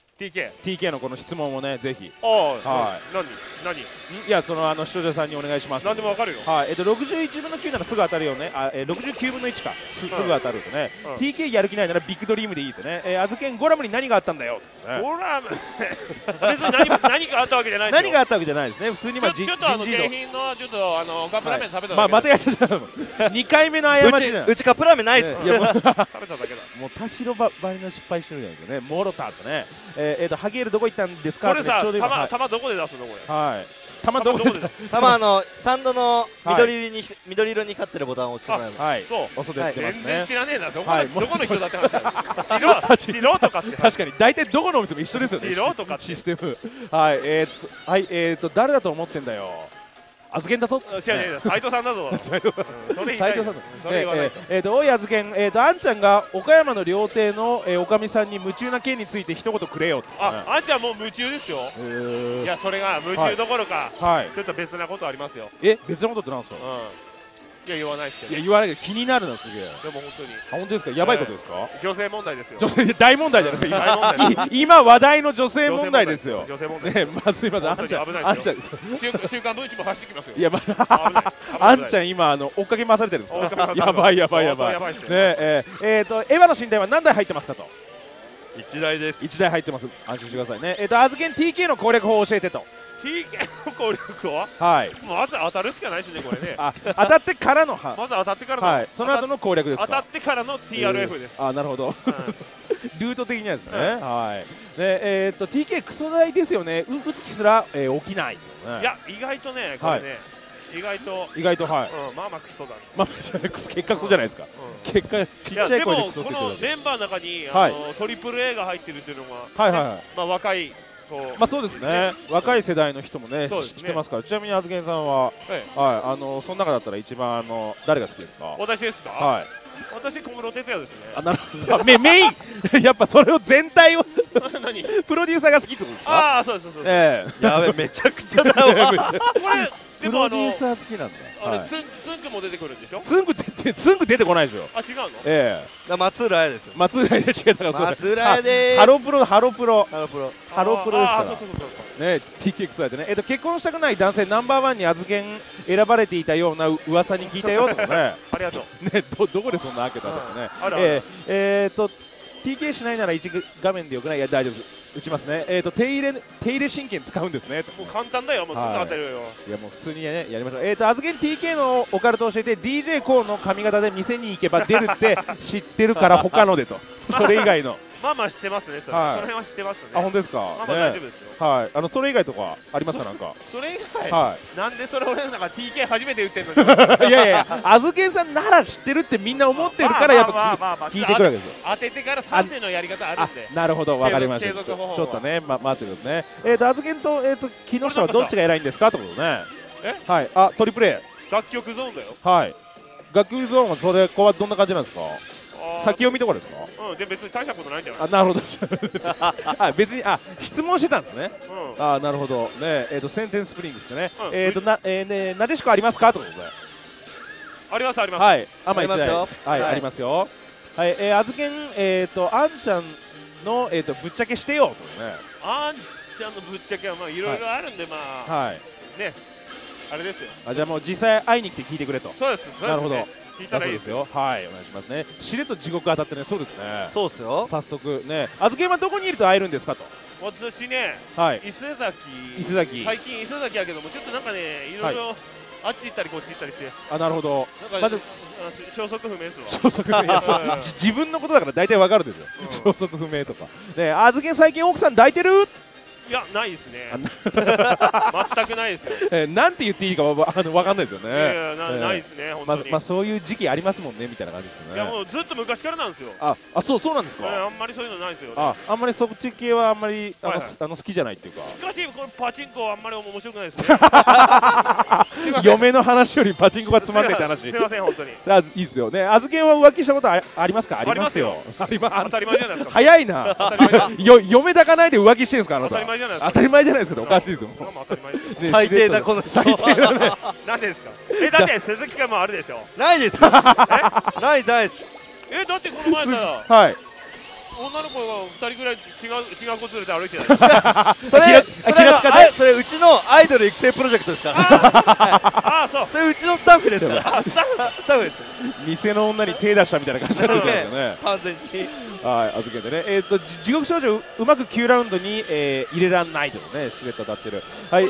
TK のこの質問をねぜひ。 はい。何？ いや視聴者さんにお願いします。 何でもわかるよ。 はい。61分の9ならすぐ当たるよね。69分の1か。すぐ当たるとね。TK やる気ないならビッグドリームでいいってね。あずけんゴラムに何があったんだよ。 ゴラム。別に何があったわけじゃない。 何があったわけじゃないですね。普通にちょっと景品のちょっとカップラーメン食べただけ。 またやっちゃった。2回目の過ちだ。 うちカップラーメンないっす。 食べただけだ。 もう田代ばりの失敗してるじゃないですかね。モロタとね。ハゲールどこ行ったんですか。 これさ、玉どこで出すのこれ。 はい。玉どこで。 玉サンドの緑色に光ってるボタンを押してもらいます。 はい。そう。押すで出てますね。 全然知らねえな。どこの人だって話だ。素人かって。 確かに大体どこのお店も一緒ですよね。 素人かってシステム。はい。誰だと思ってんだよ。あずけんだぞ。 違う斉藤さんだぞ。斉藤さん。 おいあずけん、あんちゃんが岡山の料亭のおかみさんに夢中な件について一言くれよ。 あんちゃんもう夢中ですよ。いやそれが夢中どころか、ちょっと別なことありますよ。 別なことってなんですか。 いや言わないですけど。 いや言わないけど気になるのすげえ。 でも本当に。 本当ですか。やばいことですか。 女性問題ですよ。 女性大問題じゃないですか。今話題の女性問題ですよ。 女性問題。 ね、すいません。あんちゃん。 週刊文春も走ってきますよ。 いやあんちゃん今追っかけ回されてるんですか。やばい。ねエヴァの寝台は何台入ってますかと。 1台です。 1台入ってます。安心してくださいね。あずけん TK の攻略法を教えてと。 TK の攻略はまず当たるしかないですねこれね。 当たってからのまず当たってからのその後の攻略ですか。 当たってからの TRF です。 なるほど。ルート的にはですね。はい。TK クソ大ですよね。打つ気すら起きない。いや意外とねこれね意外とはい。 まあクソだね。 まあ結果クソじゃないですか。結果ちっちゃい声でクソって言ってる。 でもこのメンバーの中にトリプル A が入ってるっていうのがまあ若い。 まあそうですね。若い世代の人もね知ってますから。ちなみにあずけんさんはその中だったら一番誰が好きですか。 私ですか。はい。私小室哲哉ですね。 なるほど。メインやっぱそれを全体をプロデューサーが好きってことですか。 そうです。 やべめちゃくちゃだわ。 これプロデューサー好きなんだ。 ツンクも出てくるんでしょ。 ツンク出てこないでしょ。 違うの。松浦綾ですよ。 松浦綾で違ったから。 松浦綾です。 ハロプロですからね。TKX でね。結婚したくない男性ナンバーワンにあずけん選ばれていたような噂に聞いたよとかね。 ありがとう。 ね、どこでそんな開けたんですかね。TK しないなら1画面でよくない。いや大丈夫。打ちますね。手入れ神経使うんですね。 もう簡単だよ。もうすぐ当たるよ。 いやもう普通にねやりましょう。あずけん TK のオカルト教えて DJ コーの髪型で店に行けば出るって知ってるから他のでと。 それ以外の。 まあまあ知ってますね。その辺は知ってますね。 あ、本当ですか。まあまあ大丈夫ですよ。 はい。それ以外とかありますか、なんか。 それ以外。 はい。 なんでそれ俺なんか TK 初めて打ってんのに。 いやいや、あずけんさんなら知ってるってみんな思ってるからやっぱ聞いてくるわけですよ。 当ててから3世のやり方あるんで。 なるほど、わかりました。ちょっとね、待ってくださいね。あずけんと木下はどっちが偉いんですかってことね。はい。あ、トリプレイ。 楽曲ゾーンだよ。 はい。楽曲ゾーンはそれこはどんな感じなんですか。先読みとかですか。 うん、で別に大したことないんじゃない。 あ、なるほど。あ、別に質問してたんですね。あ、なるほどね。センテンスプリングですね。なでしこありますかってことで。 ありますあります。 はい。ありますよ。はい、ありますよ。はい。あずけんあんちゃんのぶっちゃけしてよとね。 あんちゃんのぶっちゃけはまあいろいろあるんでまあ。はい。ね。あれですよ。 じゃあもう実際会いに来て聞いてくれと。 そうです。 なるほど。 聞いたらいいですよ。 はい、お願いしますね。しれっと地獄当たってね、そうですね。 そうですよ。 早速ね、あずけんはどこにいると会えるんですかと。 私ね、 はい。 伊勢崎。最近伊勢崎やけども、ちょっとなんかね、いろいろあっち行ったりこっち行ったりして。 あ、なるほど。 なんか消息不明ですわ。 消息不明。自分のことだから大体わかるんですよ。消息不明とか。ね、あずけん最近奥さん抱いてる？ いや、ないですね。全くないですよ。 なんて言っていいかわかんないですよね。 ないですね、本当に。 まあそういう時期ありますもんねみたいな感じですよね。 いやもうずっと昔からなんですよ。 そうなんですか。 あんまりそういうのないですよ。 あんまりそっち系はあんまり好きじゃないっていうか。 しかしこれパチンコはあんまり面白くないですね。 嫁の話よりパチンコがつまんないって話。 すみません本当に。 いいですよね。あずけんは浮気したことありますか。ありますよ。 当たり前じゃないですか。 早いな。嫁抱かないで浮気してるんですかあなた。当たり前じゃないですか。おかしいですよ。 最低だこの最低だね。 なんでですか。だって鈴木君もあるでしょ。 ないです。ないです。 だってこの前さ、 はい。 女の子が2人ぐらい違う子連れて歩いてた。 それうちのアイドル育成プロジェクトですから。ああそう。それうちのスタッフですから。スタッフです。 店の女に手出したみたいな感じになってますよね。 完全に。 はい、預けてね。地獄少女うまく9ラウンドに入れらんないとね、しれっと当たってる。はい、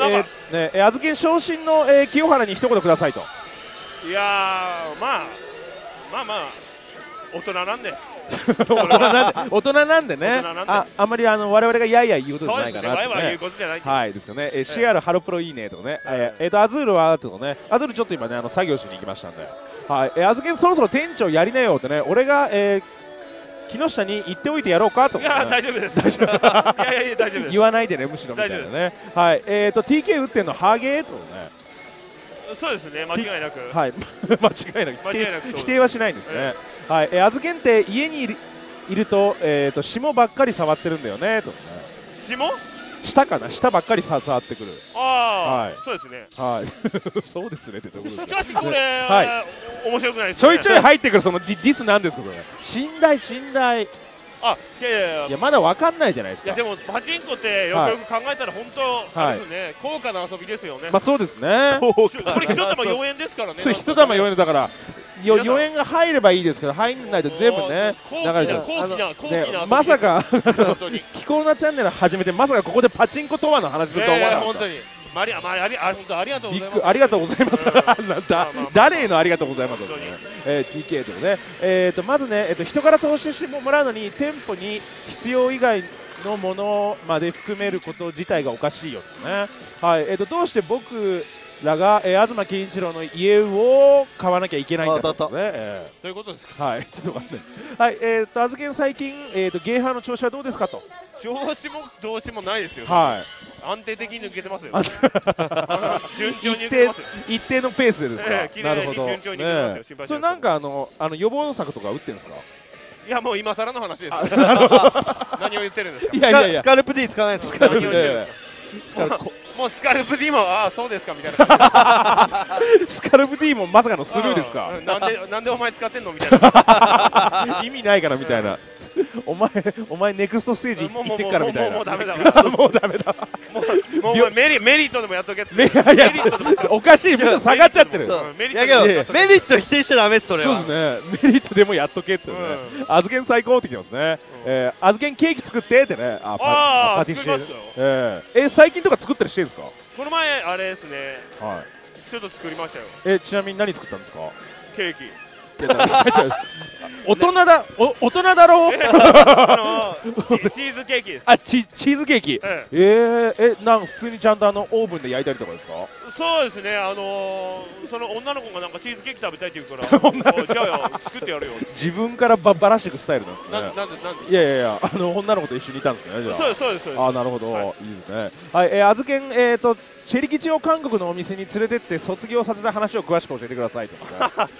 預け昇進の清原に一言くださいと。 いやー、まあ大人なんで。 大人なんでね。あんまり我々がやいや言うことじゃないかな。 言うことじゃない。 はいですかね。シアルハロプロいいねとかね。アズールはとかね。アズールちょっと今ね作業しに行きましたんで。はい。預けそろそろ店長やりなよってね。俺が木下に言っておいてやろうかと。いや大丈夫です。大丈夫。いや大丈夫です。 言わないでねむしろみたいなね。はい。TK 打ってんのハゲーとね。 そうですね、間違いなく。 はい、間違いなく否定はしないんですね。はい、預けんって家にいると霜ばっかり触ってるんだよねとね。 霜？ 下かな、下ばっかり触ってくる。 ああ、そうですね。 はい、そうですねってどこですか。 しかしこれ面白くないですね。 ちょいちょい入ってくるそのディスなんですけどね。信頼。いやまだわかんないじゃないですか。 いやでもパチンコってよくよく考えたら本当あれですね、高価な遊びですよね。 まあそうですね。 これ一玉4円ですからね。 そう一玉4円だから4円が入ればいいですけど入んないと全部ね流れちゃう。まさかキコーナチャンネル始めてまさかここでパチンコとはの話するとは思わなかった。本当に。ありがとうございます。ありがとうございます。誰へのありがとうございます。TK とね。まずね人から投資してもらうのに店舗に必要以外のものまで含めること自体がおかしいよとね。はい。どうして僕らが東健一郎の家を買わなきゃいけないんだとね。 ということですか。 はい。ちょっと待って。はい。あずけん最近ゲーハーの調子はどうですかと。 調子もどうしもないですよ。 はい。 安定的に抜けてますよ。順調に抜けてますよ。 一定のペースですか。なるほど。 順調に抜けてますよ。 それなんか予防策とか打ってるんですか。 いやもう今更の話です。何を言ってるんですか。 いやスカルプ D 使わないですか。 もうスカルプ D もそうですかみたいな。 スカルプ D もまさかのスルーですか。 なんでお前使ってんのみたいな。 意味ないからみたいな。お前ネクストステージ行ってっからみたいな。 もうダメだ。 もうダメだ。 もうメリットでもやっとけって。 おかしい、むしろ下がっちゃってる。 メリット否定しちゃダメです。それは。 そうですね。メリットでもやっとけってね。あずけん最高ってきてますね。あずけんケーキ作ってってね。パティシエ。最近とか作ったりしてるんですか。 この前あれですね。はい。ちょっと作りましたよ。 ちなみに何作ったんですか。 ケーキ。 大人だろう。 チーズケーキです。 チーズケーキ。なん普通にちゃんとオーブンで焼いたりとかですか？ そうですね。その女の子がなんかチーズケーキ食べたいって言うからじゃあ作ってやるよ。 自分からばらしていくスタイルなんですね。 なんでいや女の子と一緒にいたんですね。じゃあそうです。 なるほど、いいですね。はい、あずけんチェリ吉を韓国のお店に連れてって卒業させた話を詳しく教えてくださいとか。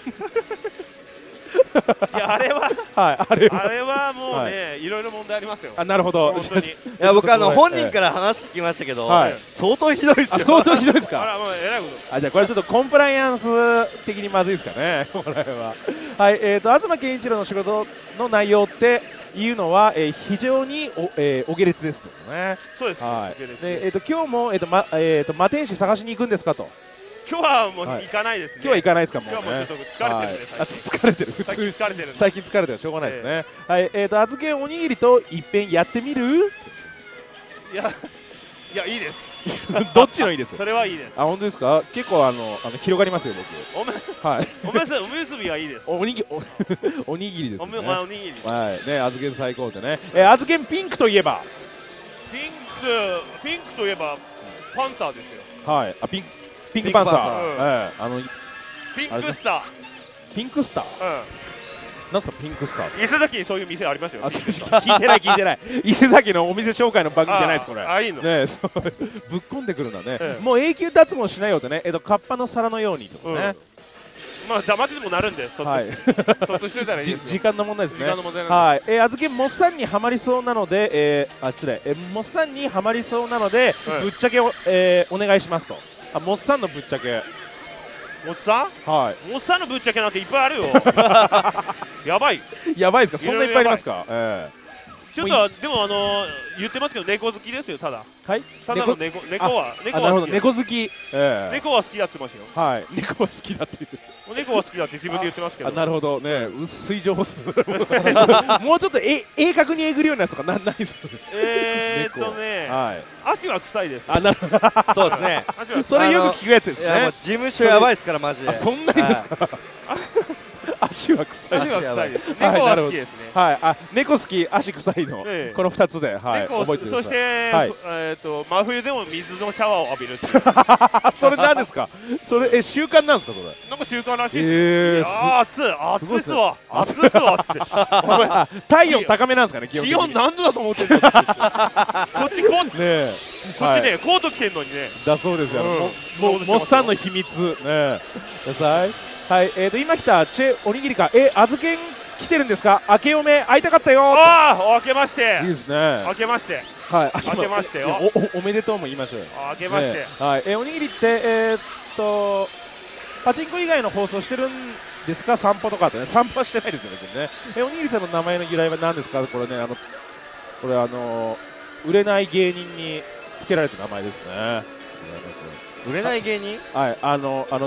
いやあれはあれはもうね、いろいろ問題ありますよ。 なるほど。 いや僕本人から話聞きましたけど、相当ひどいですよ。 相当ひどいですか。 えらいこと。 じゃあこれちょっとコンプライアンス的にまずいですかね。これは。はい、東健一郎の仕事の内容っていうのは非常にお下劣ですとね。 そうです。 はい。で今日も摩天使探しに行くんですかと。 今日はもう行かないですね。 今日は行かないですかもうね。 今日はもうちょっと疲れてるんで。 疲れてる。普通に疲れてる。 最近疲れてる。しょうがないですね。はい。あずけんおにぎりといっぺんやってみる？ いやいいです。 どっちのいいです？ それはいいです。 本当ですか？結構広がりますよ僕。はい。 おむすびはいいです。 おにぎりですね。 おにぎり。 はいね、あずけん最高でね。あずけんピンクといえば。 ピンクといえばパンサーですよ。 はい。ピンクパンサー。 ピンクスター。 ピンクスター。なんすかピンクスター。 伊勢崎にそういう店ありますよ。 聞いてない。伊勢崎のお店紹介の番組じゃないですこれ。 いいの。 ね、ぶっこんでくるんだね。もう永久脱毛しないよってね。カッパの皿のようにとかね。 まあ邪魔にもなるんで、そっとしてたらいいですよ。 時間の問題ですね。 時間の問題はい。あずけんモッサンにはまりそうなので、失礼。モッサンにはまりそうなのでぶっちゃけお願いしますと。モッサンのぶっちゃけ。 モッサン？ はい。 モッサンのぶっちゃけなんていっぱいあるよ。やばいですか。そんないっぱいありますか。 ちょっとでも言ってますけど猫好きですよ。ただただの猫は猫好き。 猫は好きだってますよ。 はい。猫は好きだって言う。 猫は好きだって自分で言ってますけど。 なるほどね。薄い情報数。もうちょっと鋭角にえぐるようなやつとかないです。 足は臭いです。 なるほど。 そうですね。 それよく聞くやつですね。 事務所やばいですからマジで。 そんなにですか。足は臭い。 足は臭いです。猫は好きですね。 はい。猫好き、足臭いのこの2つで覚えてください。 そして真冬でも水のシャワーを浴びるっていう。 それ何ですか？それ習慣なんですかそれ？ なんか習慣らしいです。暑いっすわ。暑いっすわっつって。 体温高めなんですかね？ 気温何度だと思ってるんですか？こっちねコート着てんのにね。 だそうですよ。もうモッサンの秘密ね。ください。はい、今来たおにぎりか、あずけん来てるんですか？明けおめ会いたかったよ。 明けまして。 いいですね。 明けまして。 はい。 明けましてよ。 おめでとうも言いましょうよ。 明けまして。 はい。おにぎりってパチンコ以外の放送してるんですか？散歩とかってね。散歩はしてないですよね。おにぎりさんの名前の由来は何ですか？これねこれ売れない芸人につけられた名前ですね。 売れない芸人？ はい。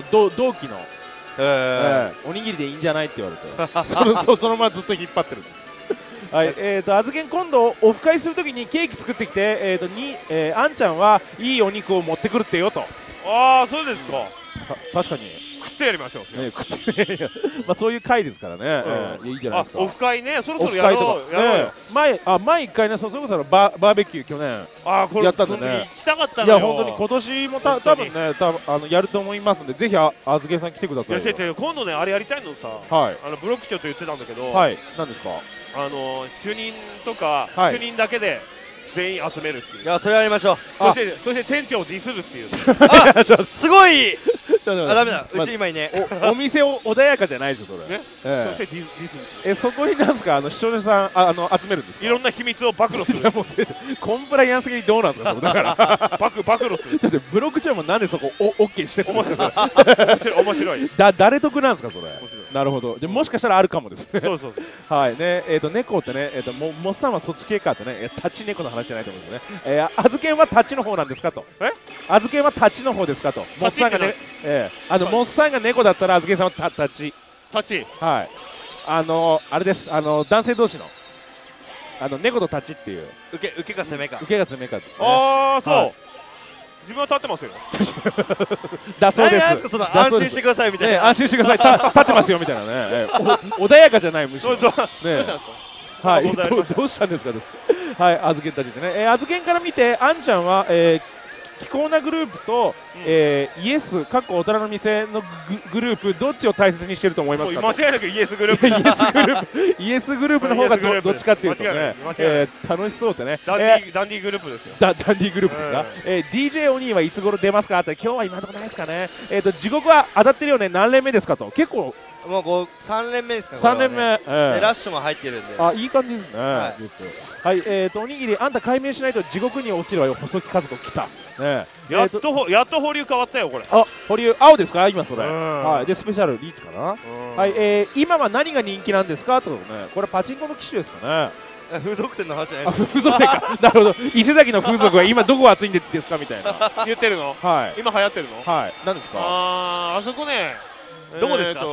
同期の。おにぎりでいいんじゃないって言われてそのままずっと引っ張ってる。はい。あずけん今度オフ会するときにケーキ作ってきてあんちゃんはいいお肉を持ってくるってよと。 そうですか。 確かに食ってやりましょう。 まあそういう回ですからね。いいじゃないですか。 オフ会ね、そろそろやろうよ。 前1回ね、それこそバーベキュー去年やったんでね。 行きたかったのよ。 いや本当に今年も多分ねやると思いますんで、ぜひあずけんさん来てください。 今度ねあれやりたいのさ、ブロック長と言ってたんだけど、 はい。何ですか？ 主任とか主任だけで全員集めるっていう。 いやそれやりましょう。 そして店長をディスるっていう。 すごい。ダメだ。うち今いね。 お店を穏やかじゃないですよそれ。 そしてディスる。 そこになんですか視聴者さん集めるんですか？ いろんな秘密を暴露する。 コンプライアンス的にどうなんですか？だから暴露する。 だってブロック長もなんでそこオッケーしてるんですか？ 面白い。 誰得なんですかそれ？なるほど。もしかしたらあるかもですね。 そう。 はいね。猫ってねモッサンはそっち系かってね。立ち猫の話じゃないと思うんですね。あずけんは立ちの方なんですかと。あずけんは立ちの方ですかと。モッサンがねモッサンが猫だったらあずけんさんは立ち。はい。あれです。男性同士の猫と立ちっていう。 受けか攻めか。 受けが攻めかですね。 そう。 自分は立ってますよ。 だそうです。 安心してくださいみたいな。 安心してください。立ってますよみたいなね。穏やかじゃないむしろ。ね。はい。どうしたんですか。はい。あずけんたちでね。あずけんから見てあんちゃんはキコーナグループとイエスかっこ大人の店のグループどっちを大切にしてると思いますか。 間違いなくイエスグループ。 イエスグループの方がどっちかっていうとね楽しそうってね。 ダンディグループですよ。 ダンディグループですか。DJ お兄はいつ頃出ますかって今日は今のところないですかね。地獄は当たってるよね何連目ですかと結構。 もう3連目ですかね。 3連目、ラッシュも入ってるんで。 あ、いい感じですね。はい、おにぎり、あんた解明しないと地獄に落ちるわよ、細木和子来た。ね、 やっと保留変わったよ、これ。 あ、保留、青ですか、今それ。はい、で、スペシャルリーチかな。はい、今は何が人気なんですかってことね。これパチンコの機種ですかね。 風俗店の話じゃないですか。 風俗店か。なるほど。伊勢崎の風俗は今どこが熱いんですかみたいな。 言ってるの。 はい。 今流行ってるの。 はい。何ですか。 あそこね。 どこですか。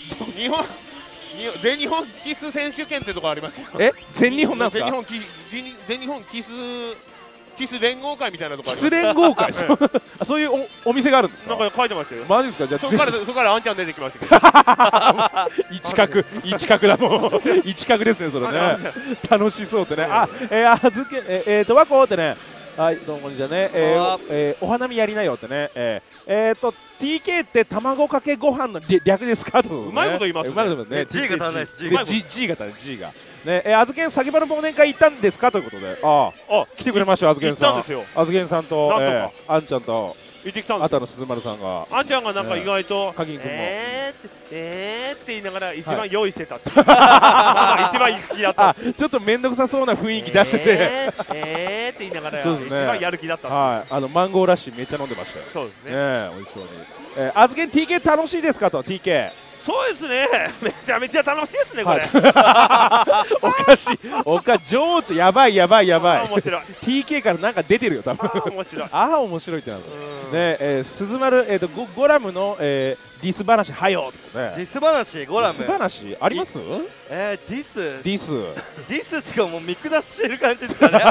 全日本キス選手権ってとこありますよ。 全日本なんですか。 全日本キス連合会みたいなとこあります。 キス連合会。そういうお店があるんですか。 なんか書いてましたよ。 マジですか。じゃあそこからあんちゃん出てきましたけど。 一角だもん。一角ですねそれね。楽しそうってね。あずけ和子ってね。はい、どうもこんにちはね。お花見やりなよってね。TK って卵かけご飯の略ですかと。 うまいこと言いますね。 うまいことね。G が足らないです。 G が足らない。G が。ね、あずけん先場の忘年会行ったんですかということで。来てくれましたよ、あずけんさん。あずけんさんと、あんちゃんと。 行ってきたんですよ。 あたの鈴丸さんが。 あんちゃんがなんか意外と。 かぎんくんも。 って言いながら一番用意してたって。一番行く気だった。 ちょっと面倒くさそうな雰囲気出してて。 って言いながら一番やる気だった。 はい、マンゴーラッシュめっちゃ飲んでましたよ。 そうですね。 美味しそうに。あずけん TK 楽しいですかと TK。 そうですね。めちゃめちゃ楽しいですねこれ。 おかしい。情緒やばい。面白い。TK からなんか出てるよ多分。 面白い。 面白いってなる。ね、鈴丸ゴラムのディス話はよ。 ディス話ゴラム。 ディス話あります？ ディスってかもう見下してる感じですかね。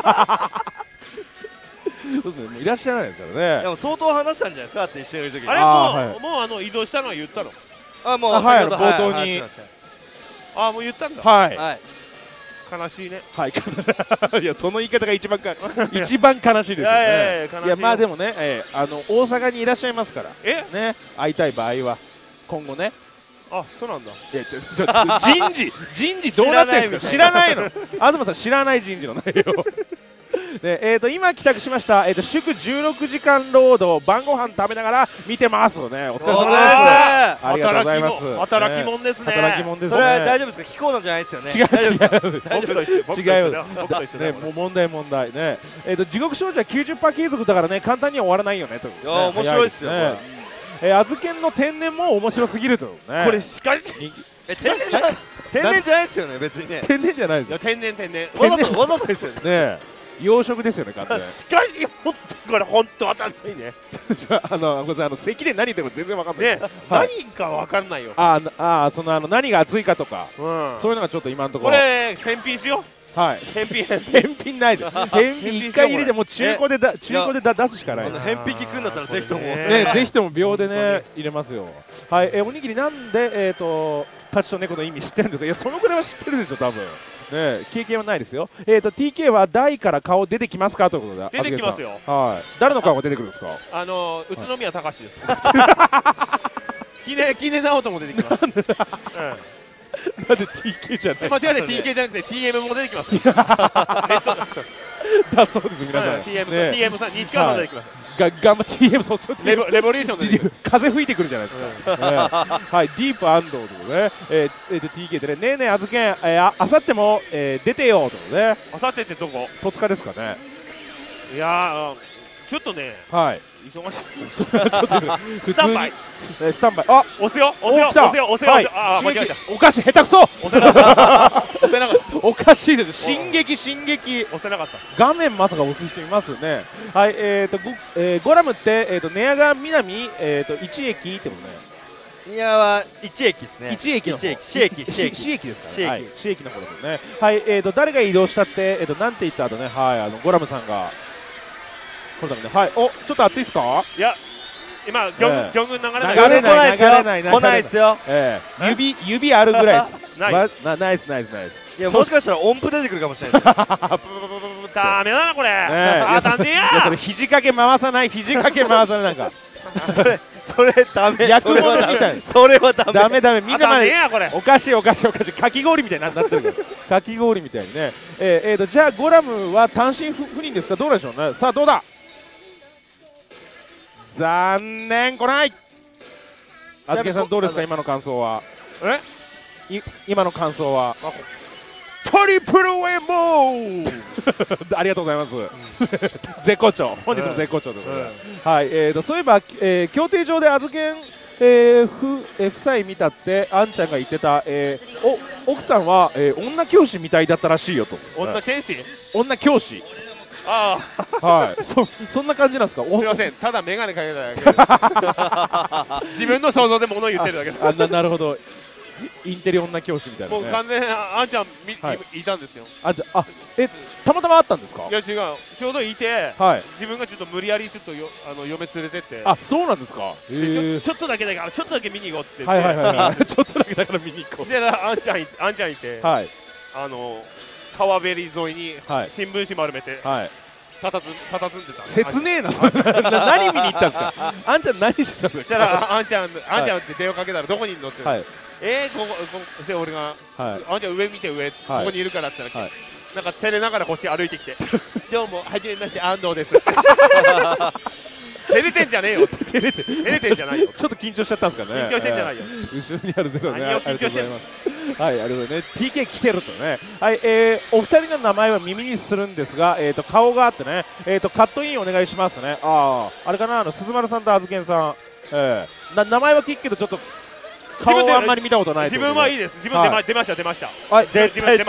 そうですね。いらっしゃらないですからね。 でも相当話したんじゃないですかって一緒にいる時に。 あれもう移動したのは言ったの。 もう冒頭に。 もう言ったんだ。 はい。 悲しいね。 はい。いやその言い方が一番悲しいですね。いやまあでもね、大阪にいらっしゃいますから。ね、会いたい場合は今後ね。 そうなんだ。 いや人事どうなってるんですか。知らないの。東さん知らない人事の内容。今帰宅しました。祝16時間労働晩ご飯食べながら見てますので、お疲れ様です。ありがとうございます。 働き者ですね。 それは大丈夫ですか。気候なんじゃないですよね。 違う。 ね、 もう問題ね。地獄少女は90%継続だからね、簡単には終わらないよねと。 面白いですよ。 あずけんの天然も面白すぎるとね。 これしかし天然じゃないですよね別にね。 天然じゃないです。 天然。 わざとですよね。 養殖ですよね、完全に。 しかし、これ本当当たんないね。 咳で何言っても全然わかんない。 何かわかんないよ。 何が熱いかとか、そういうのがちょっと今のところ。 これ、返品しよう。 はい。返品ないです。返品1回入れても中古で出すしかない。 返品聞くんだったらぜひとも。 ぜひとも秒でね、入れますよ。はい、おにぎりなんで、タチと猫の意味知ってるんですか。いや、そのくらいは知ってるでしょ、多分。ね、経験はないですよ。TK は台から顔出てきますかということで。出てきますよ。 はい。誰の顔が出てくるんですか。 宇都宮隆です。キネナオトも出てきます。なんで TK じゃない。 間違えて TK じゃなくて TM も出てきます。 だそうです皆さん。 TM さん西川さん出てきます。 頑張って TM そっちレボリューションで風吹いてくるじゃないですか。はい、ディープ安藤ということで、TK でね、ねえねえあずけん、あさっても出てよということで。 あさってってどこ？ 戸塚ですかね。 いやちょっとね。 はい。 忙しい。 スタンバイ。スタンバイ。 押すよ。間違えた。 お菓子下手くそ。 押せなかった。 おかしいです。進撃。 押せなかった。 画面まさか押す人いますね。はい。ゴラムって寝屋川南1駅ってことね。 いやは1駅ですね。 1駅の方。 市駅ですからね。はい。市駅の方ですね。はい。誰が移動したってなんて言った後ね。はい。ゴラムさんが。 これだね。はい。お、ちょっと熱いっすか？ いや、今魚群流れない。 流れないですよ。来ないですよ。 指あるぐらいです。ナイスナイスナイス。 いや、もしかしたら音符出てくるかもしれない。 ダメだなこれ。あ、残念や。 それ肘掛け回さない、肘掛け回さないなんか。 それダメ。 役物みたいな。 それはダメ。 ダメダメ。みんなまでおかしい。かき氷みたいになってる。かき氷みたいにね。じゃあゴラムは単身赴任ですか？どうでしょうね。さあどうだ。残念、来ない。あずけさんどうですか、今の感想は？今の感想は？トリプルウェイボーありがとうございます。絶好調、本日も絶好調でございます。はい、そういえば、協定上であずけん夫妻見たってあんちゃんが言ってた、奥さんは、女教師みたいだったらしいよと。 女教師？ 女教師。ああ、はい、そんな感じなんですか。すみません、ただ眼鏡かけただけです。自分の想像で物を言ってるだけです。 なるほど。インテリ女教師みたいな、ね。 もう完全にあんちゃんいたんですよ。 たまたまあったんですか？ いや違う、ちょうどいて、自分がちょっと無理やりちょっと嫁連れてって。 あ、そうなんですか。 ちょっとだけだからちょっとだけ見に行こうっつって。 ちょっとだけだから見に行こう。 であんちゃんいて、川べり沿いに新聞紙丸めて。たたずんでた。 切ねえな、何見に行ったんですか。あんちゃん何してたんですか。そしたらあんちゃんって電話かけたらどこにいるのって。ここで俺があんちゃん上見て上ここにいるからって言ったらなんか照れながらこっち歩いてきてどうもはじめまして安藤です。照れてんじゃねえよ。照れてんじゃないよ。 ちょっと緊張しちゃったんですかね。 緊張してんじゃないよ。 後ろにあるゼロね。 何を緊張してんの。 はい、ありがとうね。TK 来てるとね。はい、お二人の名前は耳にするんですが、顔があってね、カットインお願いしますね。あれかな、鈴丸さんとあずけんさん。名前は聞くけどちょっと顔はあんまり見たことない。 自分はいいです。自分出ました。 はい、絶対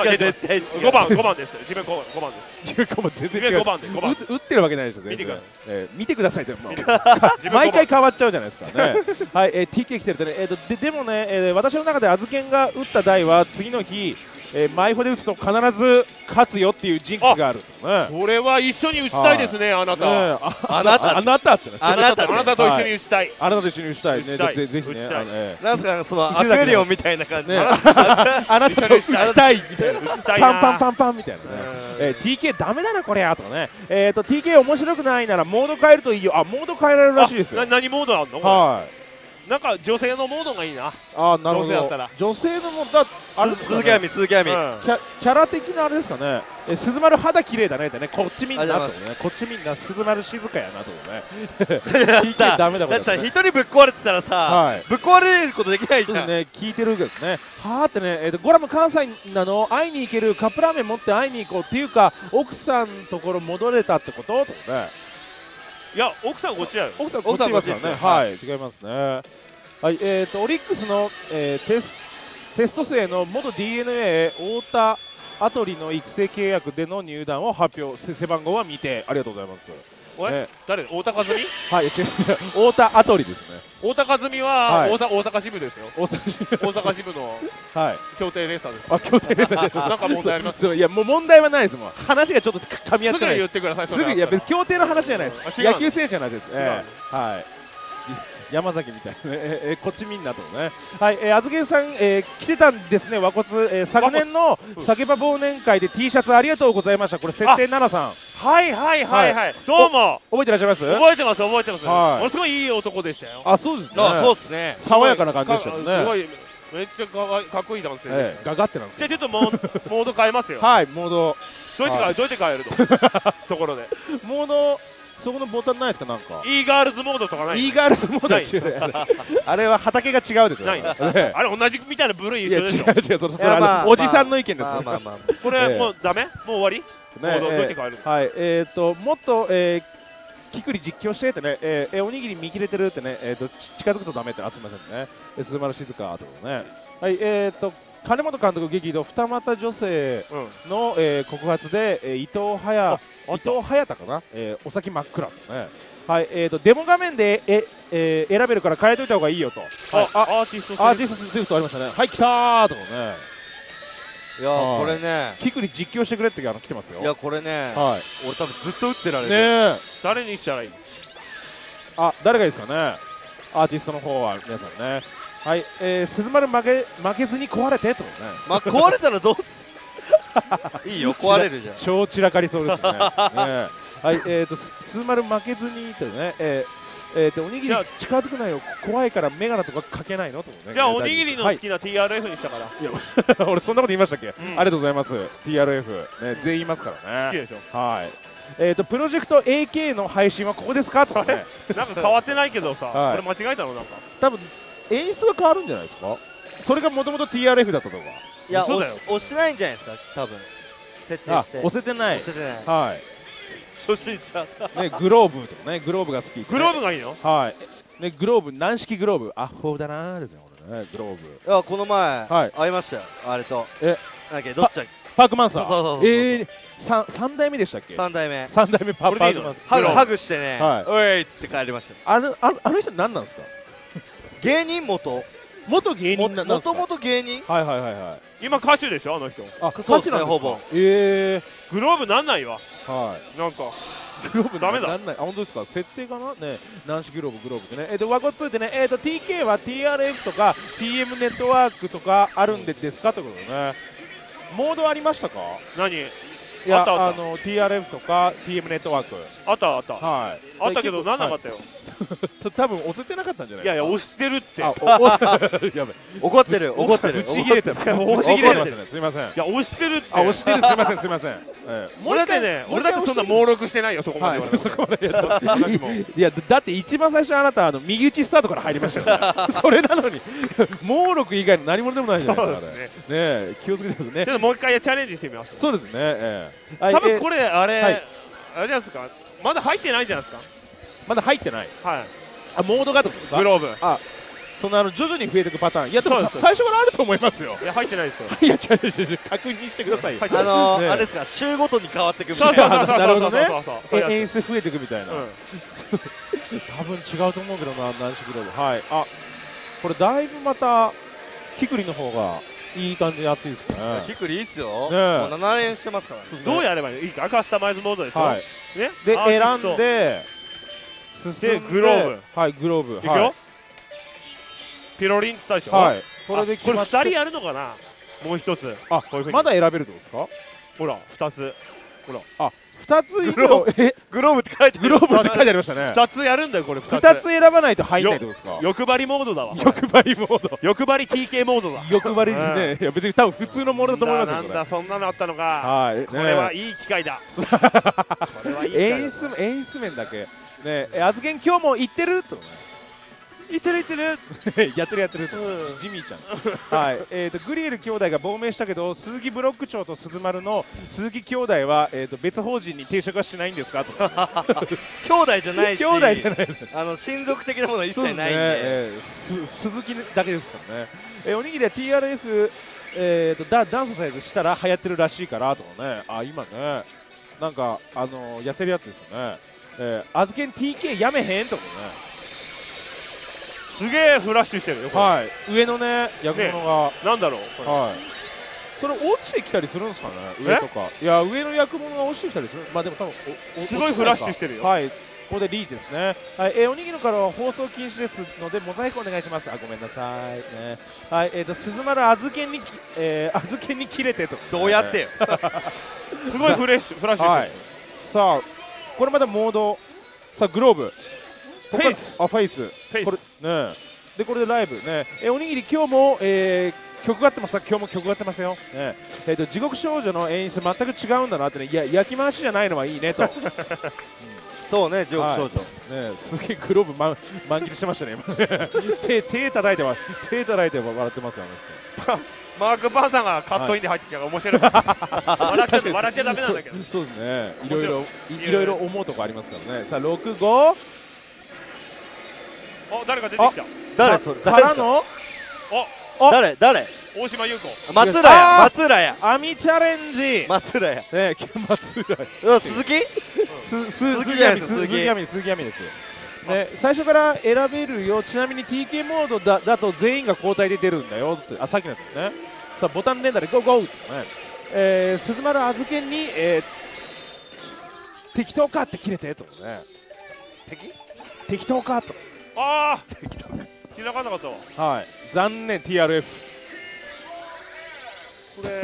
5 番です。自分5番です。 自分5番全然違う。 5番で打ってるわけないでしょ。見てくださいって毎回変わっちゃうじゃないですかね。はい、TK 来てるとね。でもね、私の中であずけんが打った台は次の日マイホで打つと必ず勝つよっていうジンクスがある。 これは一緒に打ちたいですね、あなた。 あなたってあなたと一緒に打ちたい。 あなたと一緒に打ちたいね。ぜひね。 なんすかそのアクエリオンみたいな感じ。 あなたと打ちたいみたいな。パンみたいなね。TK ダメだなこれやとかね。TK 面白くないならモード変えるといいよ。モード変えられるらしいですよ。 何モードあんの？ はい。 なんか女性のモードがいいな。 なるほど。女性のモード鈴木亜美キャラ的なあれですかね。鈴丸肌綺麗だねってね。こっちみんなとね。こっちみんな鈴丸静かやなとね。TK ダメだこれ。 だってさ、一人ぶっ壊れてたらさ、ぶっ壊れることできないじゃん。 ね、聞いてるけどね。はーってね、ゴラム関西なの会いに行ける、カップラーメン持って会いに行こうっていうか、奥さんのところ戻れたってこととかね。 いや、奥さんこっちやよ。 奥さんこっちいますからね。はい、違いますね。はい、オリックスの、テスト生の元 DNA 太田アトリの育成契約での入団を発表。背番号は未定。ありがとうございます。 誰？太田和美？ はい、違う。太田アトリですね。 太田和美は大阪支部ですよ。大阪支部の協定レーサーです。 あ、協定レーサーです。 なんか問題あります？ いや、もう問題はないですもん。話がちょっと噛み合ってない。 すぐ言ってください。 すぐ、いや、別に協定の話じゃないです。野球選手じゃないです。はい。山崎みたいなこっちみんなとね。はい、あずけんさん、来てたんですね、和骨。昨年の酒場忘年会で T シャツありがとうございました。これ設定奈々さん。 はい。どうも。 覚えてらっしゃいます？ 覚えてます。ものすごいいい男でしたよ。 あ、そうですね。 そうですね。 爽やかな感じでしたね。 すごい。めっちゃかっこいい男性で。 ガガってなんですか。 じゃあちょっとモード変えますよ。 はい、モード。 どうやって変えるの？ところで。 モード。そこのボタンないですか、なんか。 イーガールズモードとかない？ イーガールズモードあれは畑が違うでしょ。 あれ同じみたいな部類一緒でしょ。 違う、それおじさんの意見ですよ。 これもうダメ？もう終わり？モードどうやって変えるの？ はい、もっとキクリ実況してってね、おにぎり見切れてるってね、近づくとダメってすみませんね。鈴丸静香ってことね。はい、金本監督激怒、二股女性の告発で伊藤隼太かな、お先真っ暗とね。はい、デモ画面で選べるから変えといた方がいいよと。 アーティストスイフトありましたね。はい、来たーとかね。 いやこれねキクリ実況してくれって来てますよ。 いやこれね俺多分ずっと打ってられるね。 誰にしたらいい？ あ、誰がいいですかね、アーティストの方は皆さんね。はい、鈴丸負けずに壊れてってことね。 まあ壊れたらどうすいいよ壊れるじゃん。 超散らかりそうですね。はい、鈴丸負けずにってね、おにぎり近づくなよ、怖いからメガネとかかけないのとね。 じゃあおにぎりの好きな TRF にしたから。 いや俺そんなこと言いましたっけ？ありがとうございます。 TRF ね、全員いますからね。 好きでしょ。 はい。プロジェクト AK の配信はここですかとかね。 なんか変わってないけどさ、これ間違えたのなんか。 多分演出が変わるんじゃないですか。それがもともと TRF だったとか。 いや押してないんじゃないですか多分。設定して押せてない。 押せてない。 はい。 初心者ね、グローブとかね、グローブが好き。 グローブがいいの？ はい。ね、グローブ、軟式グローブ、アホだなーですよ、これね、グローブ。 いや、この前、会いましたよ、あれと。なんだっけ、どっちだっけ？ パークマンサー。 そう。 3代目でしたっけ ？3代目。 3代目パークマンサー。 ハグしてね、おいっつって帰りました。 あの人何なんですか？ 芸人元芸人なんですか？ 元芸人？ はい。 今歌手でしょあの人。 あ、歌手なんですほぼ。 グローブなんないわ。 はい。 なんか。 グローブダメだ。 あ、本当ですか？設定かなね、軟式グローブってね。ワゴ2でね、TK は TRF とか TM ネットワークとかあるんですかってことでね。モードありましたか？ 何？ いや、TRF とか TM ネットワーク。 あった。 はい。 あったけど、なんなかったよ。 多分押せてなかったんじゃない？ いや、押してるって。 やばい。 怒ってる。 ぶち切れてる。すみません。いや、押してるって。 押してる。すみません。 俺だってそんな猛録してないよ、そこまで。 そこまで。いや、だって一番最初あなた右打ちスタートから入りましたよね。それなのに猛録以外の何者でもないじゃないですか。ね、気をつけてくださいね。 ちょっともう一回チャレンジしてみます。 そうですね。 多分これあれじゃないですか。まだ入ってないんじゃないですか。 まだ入ってない。 はい。 モードがってことですか？ グローブ。 その徐々に増えていくパターン。いやでも最初からあると思いますよ。 いや入ってないですよ。 いや確認してくださいよ。 あれですか、週ごとに変わっていくみたいな。なるほどね。演出増えていくみたいな。多分違うと思うけどな、軟式グローブ。はい。あ、これだいぶまたキクリの方がいい感じで熱いですね。 キクリいいっすよ。もう7連してますから。 どうやればいいか？カスタマイズモードでしょ。 はい。で選んで進んでグローブ。 はい、グローブ。 いくよ。ピロリンツ大将。 はい。 これ2人やるのかな？もう一つ。 あ、まだ選べるってことですか？ ほら、2つ。ほら。 あ、2つグローブって書いてある。 グローブって書いてありましたね。 2つやるんだよこれ。 2つ選ばないと入んないってことですか？ 欲張りモードだわ。 欲張りモード。 欲張り TK モードだ。 欲張りね。いや別に多分普通のモードだと思いますよ。 なんだそんなのあったのか。 はい。 これはいい機会だ。 演出面だけ。ね、あずけん今日も行ってるってことね。 行ってるやってるジミーちゃん。はい。グリエル兄弟が亡命したけど鈴木ブロック長と鈴丸の鈴木兄弟は別法人に定職はしないんですかと。 兄弟じゃないし。 兄弟じゃない。 親族的なものは一切ないんで。 鈴木だけですからね。おにぎりは TRF ダンスサイズしたら流行ってるらしいからとかね。あ、今ねなんか痩せるやつですよね。あずけん TK やめへんとかね。 すげえフラッシュしてるよ。 はい。上のね役物がなんだろう。 はい。それ落ちてきたりするんですかね。上とか。いや上の役物が落ちてきたりする。まあでも多分すごいフラッシュしてるよ。 はい。ここでリーチですね。はい。おにぎりからは放送禁止ですのでモザイクお願いします。あ、ごめんなさいね。はい。鈴丸あずけんに切れてと。 どうやってよ。 すごいフラッシュしてる。はい。 さあこれまたモード。さあグローブ。 フェイス。 あ、フェイス。これね。でこれでライブね。おにぎり今日も曲がってます。今日も曲がってますよ。ね。地獄少女の演出全く違うんだなってね。いや焼き回しじゃないのはいいねと。 そうね、地獄少女。 ね、すげえグローブ満切りしてましたね。手叩いて笑ってますよね。 マーク・パンさんがカットインで入ってきたから面白い。笑っちゃダメなんだけど。 そうですね。いろいろ思うとこありますからね。さあ6-5。 あ、誰が出てきた。 誰それ。 からの。 誰。 大島優子。 松浦や。 網チャレンジ。 松浦や。 ね、松浦。 鈴木亜美です。ね、最初から選べるよ。ちなみに TK モードだと全員が交代で出るんだよって。あ、さっきのですね。 さあボタン連打でゴーゴーってね、鈴丸預けに、適当かって切れてとね、適当かと、 ああ適当か開かなかったわ。 はい、残念 TRF。 これ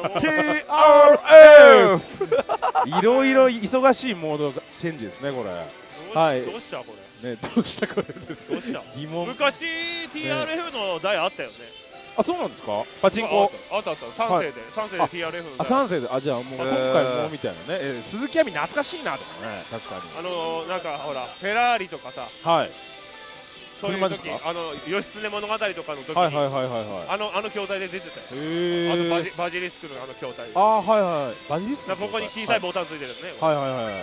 TRF いろいろ忙しいモードチェンジですねこれ。はい、 どうしたこれね、どうしたこれどうした疑問。 昔 TRF の台あったよね。 あ、そうなんですか。パチンコあった3世でTRF の台。 3世で、あ、じゃあもう今回もみたいなね、鈴木亜美懐かしいなとかね、確かになんかほらフェラーリとかさ、 はい、 そういう時義経物語とかの時に、あの筐体で出てたよ。バジリスクの筐体。 あ、はいはい、バジリスク。 ここに小さいボタンついてるよね。 はいはいはい。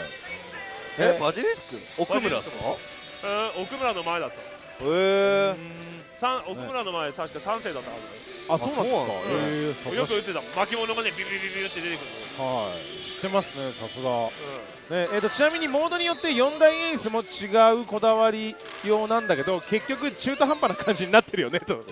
バジリスク奥村ですか。 奥村の前だった。奥村の前確か3世だったはず。 あ、そうなんですか。 よく打ってた。巻物がねビビビビって出てくる。 はい、知ってますね、さすが。ちなみにモードによって4大エースも違うこだわりようなんだけど、結局中途半端な感じになってるよねと。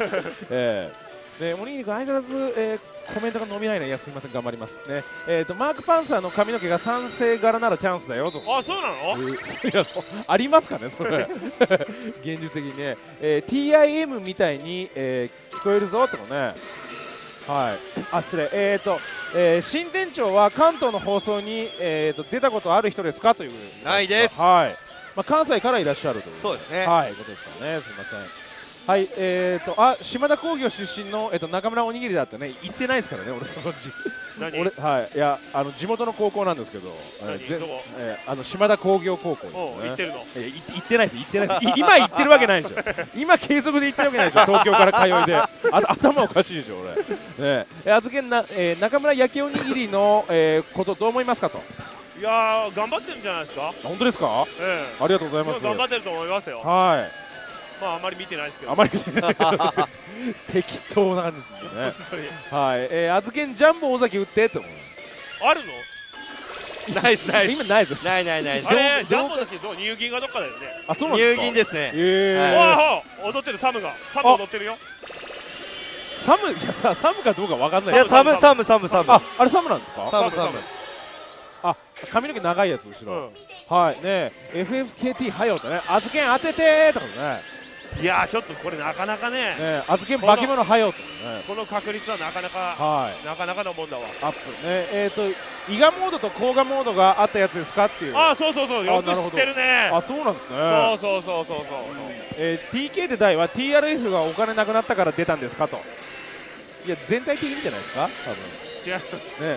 おにぎり君相変わらず、コメントが伸びないの。いや、すみません、頑張りますね。マーク・パンサーの髪の毛が賛成柄ならチャンスだよと。 あ、そうなの？ ありますかね、それ。現実的にね、TIM みたいに、聞こえるぞとかね。はい、あ、失礼。新店長は関東の放送に、出たことある人ですかという。 ないです。 はい。まあ、関西からいらっしゃるという。 そうですね。 はい、ことですかね。すみません。はい、島田工業出身の、中村おにぎりだってね、言ってないですからね、俺その俺、はい、いや、地元の高校なんですけど、島田工業高校ですね。 言ってるの？ 言ってないです、言ってないです。今言ってるわけないでしょ。今継続で言ってるわけないでしょ。東京から通いで、頭おかしいでしょ、俺。預けんな、中村焼きおにぎりの、ことどう思いますかと。 いやー、頑張ってるんじゃないですか。 本当ですか？ありがとうございます。 頑張ってると思いますよ。 はい。 まああまり見てないですけど。 あまり見てないけど適当なんですよね。はい。預けんジャンボ尾崎打ってって思う。あるの？ないですないです。 今ないです。 ない。 あれジャンボだけど入銀がどっかだよね。 あ、そうなんですか。 入銀ですね。 踊ってるサム踊ってるよ。 サム、いやさ、サムかどうかわかんない。 いや、サム。あ、 あれサムなんですか。 サム。 あ、髪の毛長いやつ後ろ。はいね、FFKT はよってね、預けん当ててとかね。 いやー、ちょっとこれなかなかね、 預けん化け物はよとね。 この確率はなかなかなかなかのもんだわ。 アップね。伊賀モードと甲賀モードがあったやつですかっていう。 あ、そうよく知ってるね。 あ、そうなんですね。 そう。 TK で台は TRF がお金なくなったから出たんですかと。いや、全体的にじゃないですか、多分。 違う。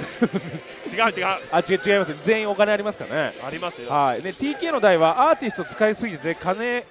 違います。全員お金ありますからね。 ありますよ。 はい。ね、TK の台はアーティスト使いすぎて金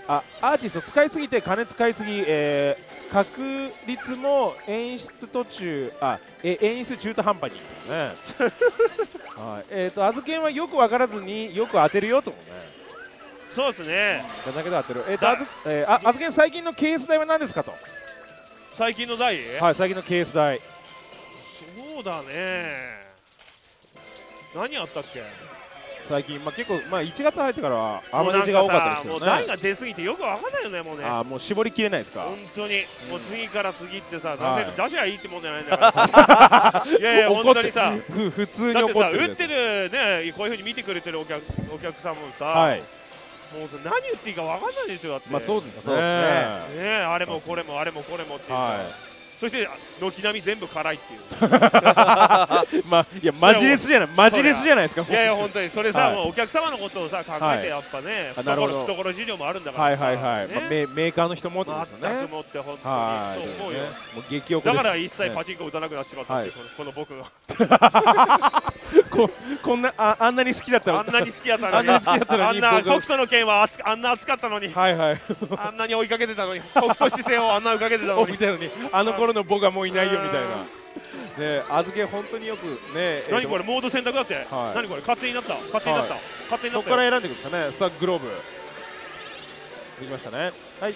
使いすぎ、確率も演出中途半端にね。はい。預けんはよく分からずによく当てるよとね。 そうですね。 だけど当てる。預けん最近のケース台は何ですかと。 最近の台？ はい、最近のケース台。 そうだね。何あったっけ？ 最近、結構、1月入ってからはアマネジが多かったですけどね。 もう台が出すぎてよくわかんないよね、もうね。 もう絞りきれないですか。 本当に、もう次から次ってさ、出しゃいいってもんじゃないんだから。いや本当にさ、 普通に怒ってる。 打ってるね、こういうふうに見てくれてるお客さんもさ、もう何言っていいかわかんないでしょ、だって。 そうですね。 あれもこれもあれもこれもっていうさ。そして軒並み全部辛いっていう。いやマジレスじゃないですか。 いや本当にそれさ、もうお客様のことをさ考えてやっぱね、懐事情もあるんだから。 メーカーの人もってことですよね。 全くもって本当にそう思うよ。 もう激おこです。 だから一切パチンコ打たなくなっちまったってこの僕が。 こんなあんなに好きだったのに。 あんなに好きだったのに。あんな北斗の拳はあんな熱かったのに。あんなに追いかけてたのに。北斗七星をあんな追いかけてたのに。あの頃の僕はもういないよみたいな。ね、預け本当によくね。 何これモード選択だって。何これ勝手になった。 そこから選んでいくんですかね。さあグローブ。できましたね。はい、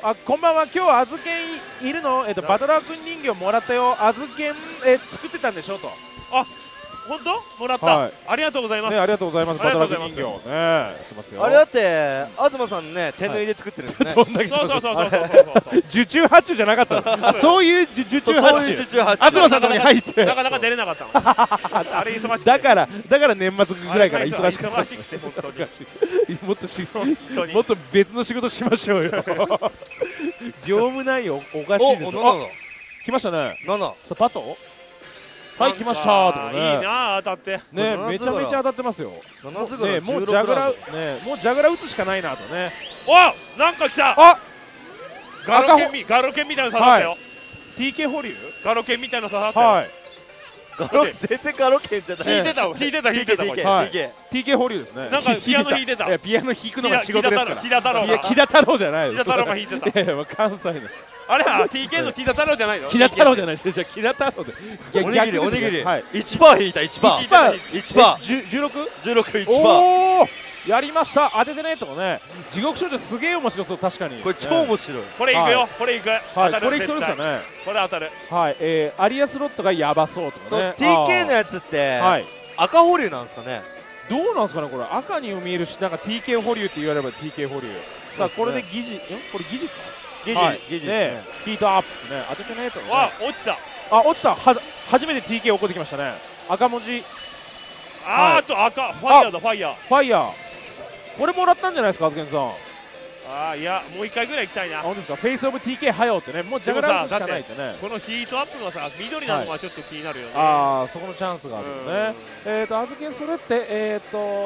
こんばんは。今日預けいるの。バトラー君人形もらったよ。預け作ってたんでしょと。 本当もらった。ありがとうございます。 ありがとうございます。バトラク人形ね、やってますよ。 あれだって東さんね、手縫いで作ってるんですね。 そう受注発注じゃなかった。そういう受注発注。東さんのとこに入って。 なかなか出れなかった。あれ忙しい。 だから年末ぐらいから忙しくて。もっと別の仕事しましょうよ。業務内容おかしいです。来ましたね。パッと。はい、来ました。 いいな、当たって。 ね、めちゃめちゃ当たってますよ。ね、もうジャグラ打つしかないなとね。 お、なんか来た。あ、ガロケンみたいなの刺さったよ。 TK 保留。 ガロケンみたいなの刺さったよ。はい。 全然ガロケンじゃない。 引いてた。 TK 保留ですね。 なんかピアノ弾いてた。 ピアノ弾くのが仕事ですから。 木田太郎が。 木田太郎じゃない。 木田太郎が弾いてた。 関西の。 あれは TK の木田太郎じゃないの？ 木田太郎じゃないです。木田太郎で。 おにぎり。1%引いた1%。 16。やりました。当ててねとかね。地獄少女すげえ面白そう、確かに。 これ超面白い。 これいくよ。これいく。 はい、これいきそうですかね。 これ当たる。 はい、アリアスロットがやばそうとかね。 TK のやつって赤保留なんですかね。 どうなんですかね、これ赤に見えるし、なんか TK 保留って言われれば TK 保留。さあ、これで疑似、これ疑似か。 疑似ね。 ヒートアップね、当ててねと。 落ちた。 落ちた。初めて TK 起こってきましたね。赤文字。 赤、ファイヤーだ、ファイヤー。 これもらったんじゃないですか、あずけんさん。 いや、もう1回ぐらい行きたいな。 本当ですか。フェイスオブ TK はよってね、もうジャグラーしかないってね。 このヒートアップがさ、緑なのがちょっと気になるよね。 そこのチャンスがあるよね。あずけん、それって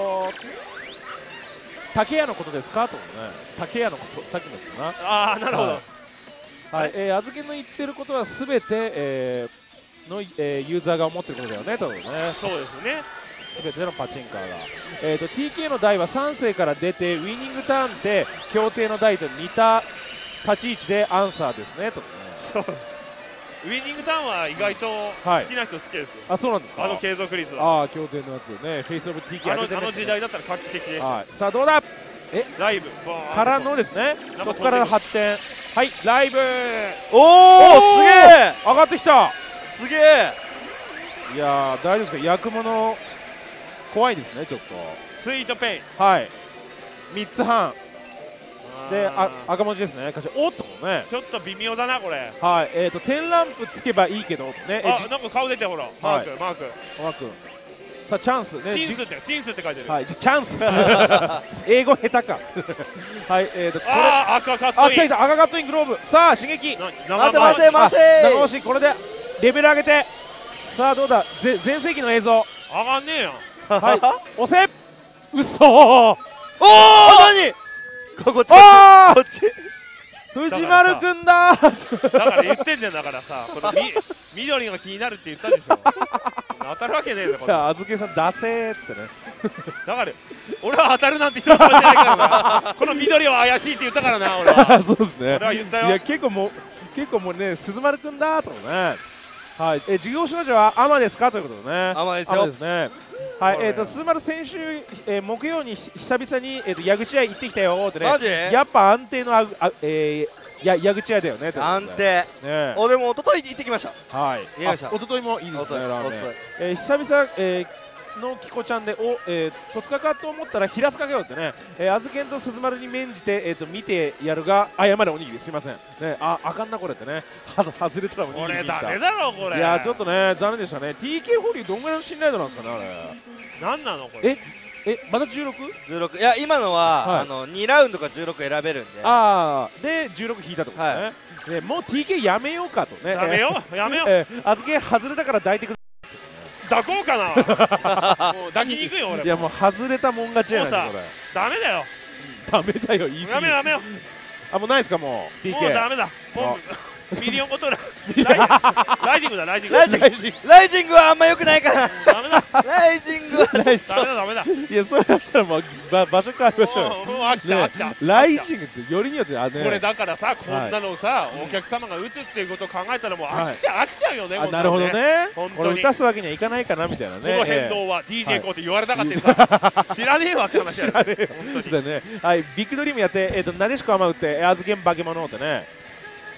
竹屋のことですかとね。竹屋のこと、さっきのですな。なるほど。 はい、あずけんの言ってることはすべてのユーザーが思ってることだよねとね。 そうですね。 すべてのパチンカーが、TK の台は3世から出てウィニングターンって協定の台と似た立ち位置でアンサーですねとね。 ウィニングターンは意外と好きな人好きですよ。 そうなんですか。 継続率は。 協定のやつね。フェイスオブ TK あの時代だったら画期的でした。 さあどうだ。 ライブからのですね。そこから発展。はい、ライブ。 おお、すげえ。 上がってきた。 すげえ。 いや大丈夫ですか。役物怖いですね、ちょっと。 スイートペイン。はい。3つ半。で、赤文字ですね。おっとね。 ちょっと微妙だな、これ。 はい。点ランプつけばいいけどね。 なんか顔出てほら。マーク。 さあ、チャンスね。 チンスって書いてる。 はい、チャンス。英語下手か。はい、 赤カットイン。 来た、赤カットイングローブ。さあ、刺激。 回せ。 長押し、これでレベル上げて。さあ、どうだ。全盛期の映像。 上がんねえよ。 はい、押せ。嘘。おお、 何。こっち。 藤丸くんだ。 だから言ってんじゃん。だからさ、この緑が気になるって言ったでしょ。当たるわけねえぞ。これあずけさん出せーっつってね。 だから俺は当たるなんて一言も言ってないからな。この緑は怪しいって言ったからな、俺は。 そうですね。 俺は言ったよ。 いや、結構もうね、鈴丸くんだとかね。はい、事業所女はアマですかということでね。 アマですよ。 ですね。はい、鈴丸先週、木曜に久々に矢口屋行ってきたよってね。 マジ？ やっぱ安定の矢口屋だよね。 安定。でも一昨日行ってきました。 はい。一昨日もいいですね。ラーメン。久々のキコちゃんで戸塚かと思ったら平塚かよってね。あずけんと鈴丸に免じて見てやるが謝れおにぎりすいません。ね、あかんなこれってね。外れたらおにぎり。 これダメだろこれ。 いやちょっとね残念でしたね。TK ホリーどんぐらいの信頼度なんですかねあれ。 なんなのこれ。 まだ 16？ 16。いや今のは2ラウンドか16選べるんで。 で16引いたってことですね。もう TK やめようかとね。 やめよう。 あずけん外れたから抱いてくる。 抱こうかな。もう抱きにくいよ俺。 いやもう外れたもん勝ちやないこれ。 ダメだよ。 ダメだよ言い過ぎ。 やめよ。 もうないですかもう TK。 もうダメだ。ミリオンコントローラ。ライジングはあんま良くないから。 ダメだ。 ライジングはダメだ。 いやそうやったらもう場所変わりましょう。 もう飽きた。 ライジングってよりによってこれだからさ、こんなのさお客様が打つっていうことを考えたらもう飽きちゃうよね。 なるほどね。これ打たすわけにはいかないかなみたいなね。 この変動は DJ コーって言われたかってさ、知らねえわって話だよ。 はい、ビッグドリームやってなでしこあま打ってあずけん化け物ってね。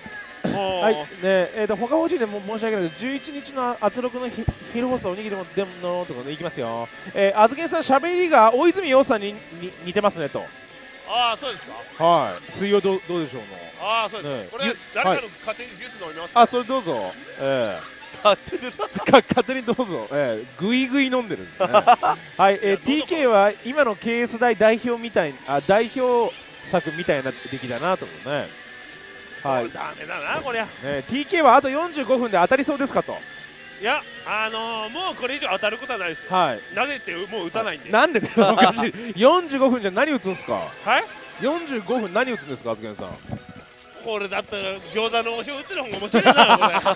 はい、ね、他欲しいでも申し訳ないけど、11日の圧力の昼放送おにぎりもでもとかね、いきますよ。あずけんさん、しゃべりが大泉洋さんに似てますねと。 ああ、そうですか。 はい、水曜どうでしょうの。 ああ、そうです。これ、誰かの勝手にジュース飲みます。 あ、それどうぞ。勝手にどうぞ。ぐいぐい飲んでるんですね。はい、TK は今の KS 大代表みたい、代表作みたいな出来だなと思うね。はい。 ダメだなこりゃ。 TK はあと45分で当たりそうですかと。 いや、もうこれ以上当たることはないです。 はい。 なぜってもう打たないんで。 なんでおかしい。45分じゃ何打つんですか。 はい。 45分何打つんですか、あずけんさん。 これだったら餃子の王将打つの方が面白いなこ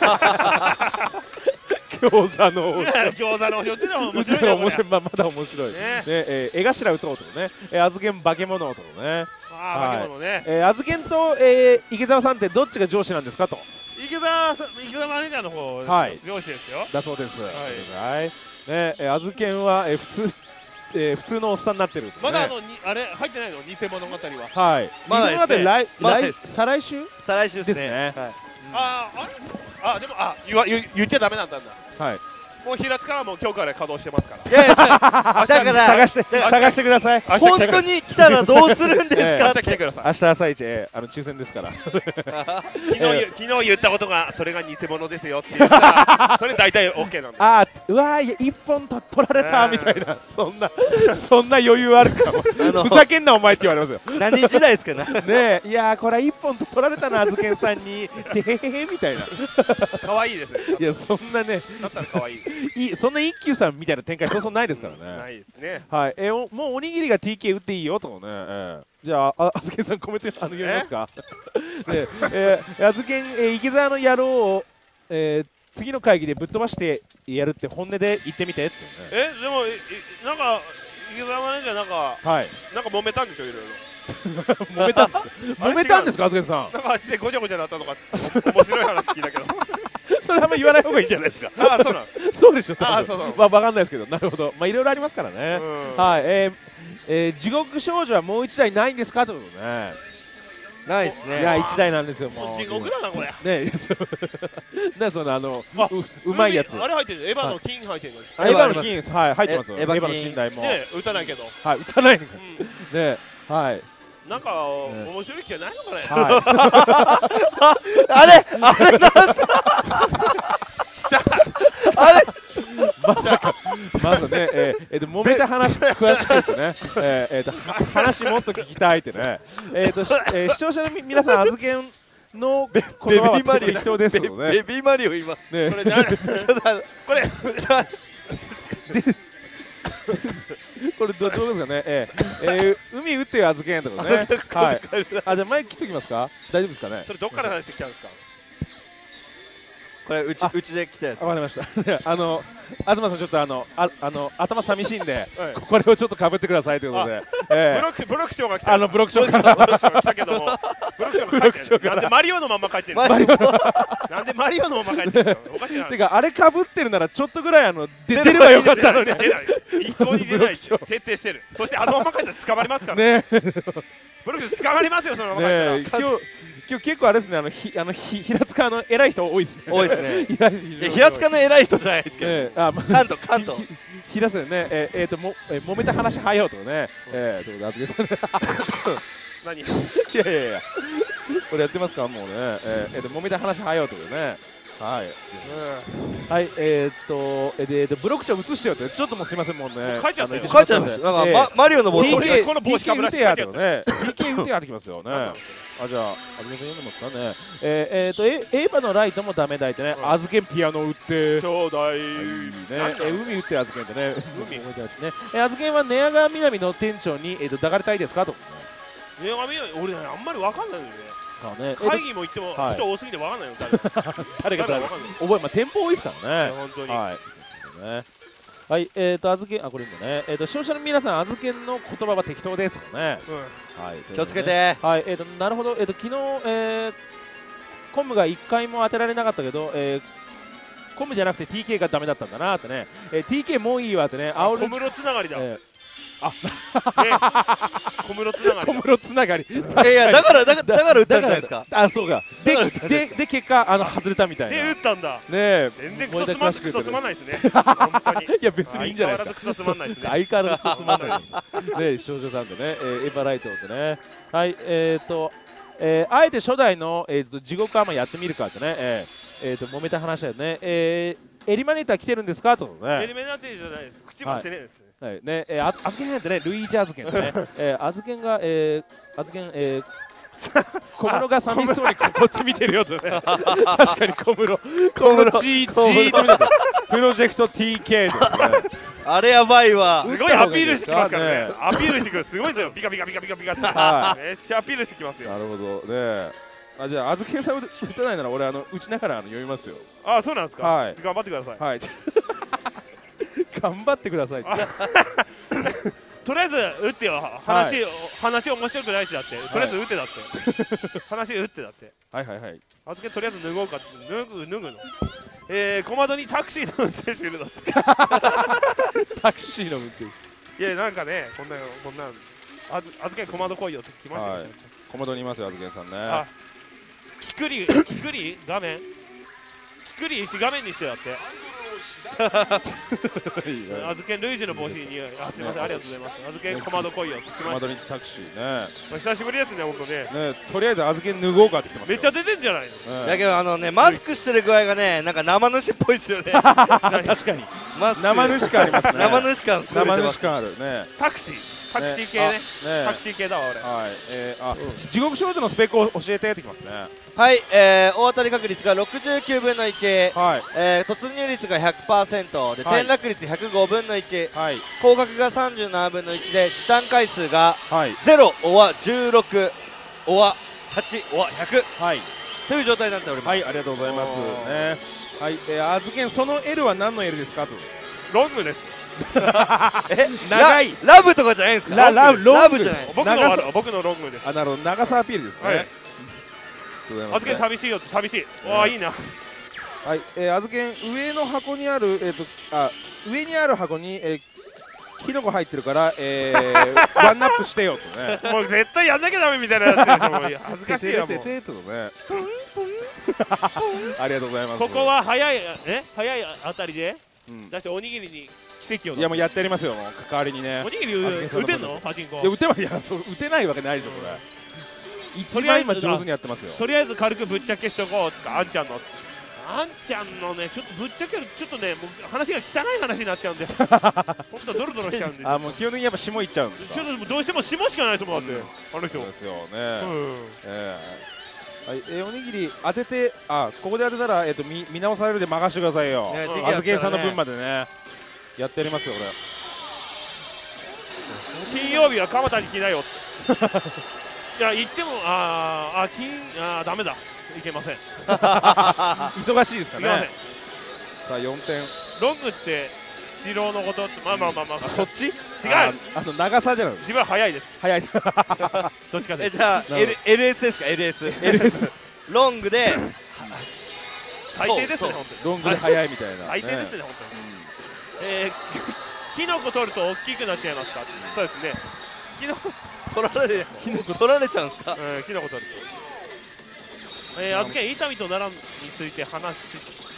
れ。 餃子の王将。 餃子の王将打つの方が面白いな。 面白い、まだ面白い。ね、絵頭打とうとね。あずけん化け物とね。 ああ、化け物ね。 あずけんと池澤さんってどっちが上司なんですかと。 池澤マネージャーの方、上司ですよ。 だそうです。はい。ね、あずけんは普通のおっさんになってる。 まだあれ入ってないの、偽物語は。 はい。まだですね。再来週ですね。 でも言っちゃダメなんだ。はい。もう平塚はもう今日から稼働してますから。 いやいや、だから探してください。 本当に来たらどうするんですか。 明日来てください。 明日朝一抽選ですから。 昨日言ったことがそれが偽物ですよって言ったらそれ大体 OK なんだ。 うわー一本取られたみたいな、そんな余裕あるかも。ふざけんなお前って言われますよ。 何時代ですかね。 ねえ、いやーこれ一本取られたな、あずけんさんにてへへへみたいな。 可愛いですね。 いや、そんなね、 だったら可愛い。 そんな一休さんみたいな展開そうそうないですからね。 ないですね。 はい。もうおにぎりが TK 打っていいよとね。じゃああずけんさんコメント読みますか。で、あずけん池澤の野郎を次の会議でぶっ飛ばしてやるって本音で言ってみてってね。 でもなんか池澤マネージャーなんか揉めたんでしょ、いろいろ。 揉めたんですか、あずけんさん。 なんかあっちでごちゃごちゃなったのか面白い話聞いたけど。 それあんま言わない方がいいんじゃないですか。 そうなん。 そうでしょ。 そうなの。 まあわかんないですけど、なるほど。まあいろいろありますからね。はい。地獄少女はもう一台ないんですかということね。 ないですね。 いや1台なんですよ。もう地獄だなこれ。 ね、そのうまいやつ。 あれ入ってる。エヴァの金入ってるの。 エヴァの金入ってますよ。エヴァの寝台も。 ね、打たないけど。 はい、打たない。ね、はい。 なんか面白い気がないのかね。 あれなんすか。あれまさかね、揉めた話詳しくてね、話もっと聞きたいってね、視聴者の皆さん、あずけんの言葉は適当ですよね。 ベビーマリオ今。これこれどうですかね。海打ってよ、あずけんとかね。はい。じゃあ前切っときますか。大丈夫ですかね。 それどっから話してきちゃうんですか。 これうちで来たやつ。 わかりました。東さんちょっと頭寂しいんで、これをちょっとかぶってくださいということで。 ブロック長が来た。 ブロック長から来たけども、ブロック長が帰ってる。なんでマリオのまま帰ってる。なんでマリオのまま帰ってる。おかしいな。 てかあれかぶってるならちょっとぐらい出ればよかったのに。 一向に出ない。徹底してる。そしてあのまま帰ったら捕まりますからね。ブロック長捕まりますよ、そのまま帰ったら。 今日結構あれですね、平塚の偉い人多いですね。 多いですね。平塚の偉い人じゃないですけど。関東。 平塚でね、揉めた話早うとね、ということで、あずけさん。 何？ いや。これやってますか、もうね。揉めた話早うというね。はい。はい、ブロック長映してよって、ちょっともうすいませんもんね。 書いちゃいます。なんかマリオの帽子。 この帽子かぶらせてやるね。PK 打てやってきますよね。じゃあ、あずけん読んでますかね。エヴァのライトもダメだいってね。あずけんピアノ打って。 ちょうだい。 海打ってあずけんってね。あずけんは寝屋川みなみの店長に抱かれたいですかと。 寝屋川みなみ、俺ね、あんまりわかんないんだよね。会議も行っても人多すぎてわかんないよ。 誰が覚え、店舗多いですからね。 本当に。 はい、あずけん、これいいんだね。視聴者の皆さん、あずけんの言葉は適当ですよね。 はい、気をつけて。 はい、なるほど。昨日、コムが1回も当てられなかったけど、コムじゃなくて TK がダメだったんだなってね。TK もういいわってね。 小室つながりだ。 小室つながり。 小室つながり。 いやだから打ったんじゃないですか。 あ、そうか。で結果外れたみたいな。 で打ったんだ。 ねえ。 全然クソつまんないですね。本当に。 いや別にいいんじゃないですか。 相変わらずクソつまんないですね。 相変わらずクソつまんないです。ね、少女さんとね、エヴァライトでね。はい、あえて初代の地獄アマやってみるかってね。揉めた話だよね。エリマネーター来てるんですかとね。 エリマネーターじゃないです。口もしてねえです。 はいね、あずけんってね、ルイージアズケンね、あずけんが、小室が寂しそうにこっち見てるよとね、確かに小室 G と見てプロジェクト TK ですね。 あれやばいわ。 すごいアピールしてきますからね。アピールしてくる、すごいですよ。ピカピカピカピカピカって。めっちゃアピールしてきますよ。 なるほどね。あ、じゃあ、あずけんさん打たないなら、俺打ちながら読みますよ。 あ、そうなんですか。 はい。 頑張ってください。 はい。頑張ってください。 とりあえず打ってよ。話面白くないしだって。とりあえず打ってだって。話打ってだって。 はいはいはい。 あずけんとりあえず脱ごうかって脱ぐの。小窓にタクシーの運転手いるだって。 タクシーの運転手。 いやなんかね、こんなあずけん小窓来いよって来ましたよ。 小窓にいますよ、あずけんさんね。 キクリ画面。キクリ画面にしてだって。あずけんルイージの帽子に、すみません、ありがとうございます。あずけん小窓来いよって来ました。 小窓にタクシーね。 久しぶりですね、本当ね。 とりあえずあずけん脱ごうかって言ってます。 めっちゃ出てんじゃないの。 だけどね、マスクしてる具合がね、なんか生主っぽいですよね。 確かに。生主感ありますね。 生主感すごい出てます。 生主感あるね。 タクシー系ね。タクシー系だわ俺。 はい。地獄少女のスペックを教えてってきますね。 はい、大当たり確率が69分の1、 はい、 突入率が 100% で、転落率105分の1、 はい、 降格が37分の1で、時短回数がはい、 0、オワ16、オワ8、オワ100、 はい、 という状態になっております。 はい、ありがとうございます。ね、はい、あずけん、その L は何の L ですかと。 ロングです。 長いラブとかじゃないですか。 ラブじゃない。 僕のロングです。 なるほど、長さアピールですね。 あずけん寂しいよって寂しい。わあいいな。 はい、あずけん上の箱にある上にある箱にキノコ入ってるからワンナップしてよとね。 もう絶対やんなきゃダメみたいなやつでしょ。恥ずかしいよもう。 ありがとうございます。 ここは早いあたりでだしおにぎりに奇跡を。 いやもうやってやりますよ。代わりにね。 おにぎり打てんの？パチンコ。 いや打てないわけないでしょこれ。一番今上手にやってますよ。 とりあえず軽くぶっちゃけしとこうってあんちゃんのね、ちょっとぶっちゃけるちょっとね、もう話が汚い話になっちゃうんで、本当ドロドロしちゃうんで。 あ、もう基本的にやっぱ霜いっちゃうんですか。 ちょっとどうしても霜しかないと思うだって、あの人。 そうですよね。はい、おにぎり当てて、ここで当てたら見直されるで任せてくださいよ。あずけんさんの分までね、やってやりますよ俺。金曜日は蒲田に来なよって。いや行ってもダメだ、いけません。 忙しいですかね。さあ4点。 ロングって素人のことってまあそっち？違う。長さじゃない。 自分は早いです。 早い。 どっちかで。 じゃあ LS ですか LS。ロングで最低ですね本当に。 ロングで早いみたいな。 最低ですね本当に。キノコ取ると大きくなっちゃいますか。そうですね。キノコ取られちゃうんですか。 キノコ取ると。あずけん伊丹と奈良について話し。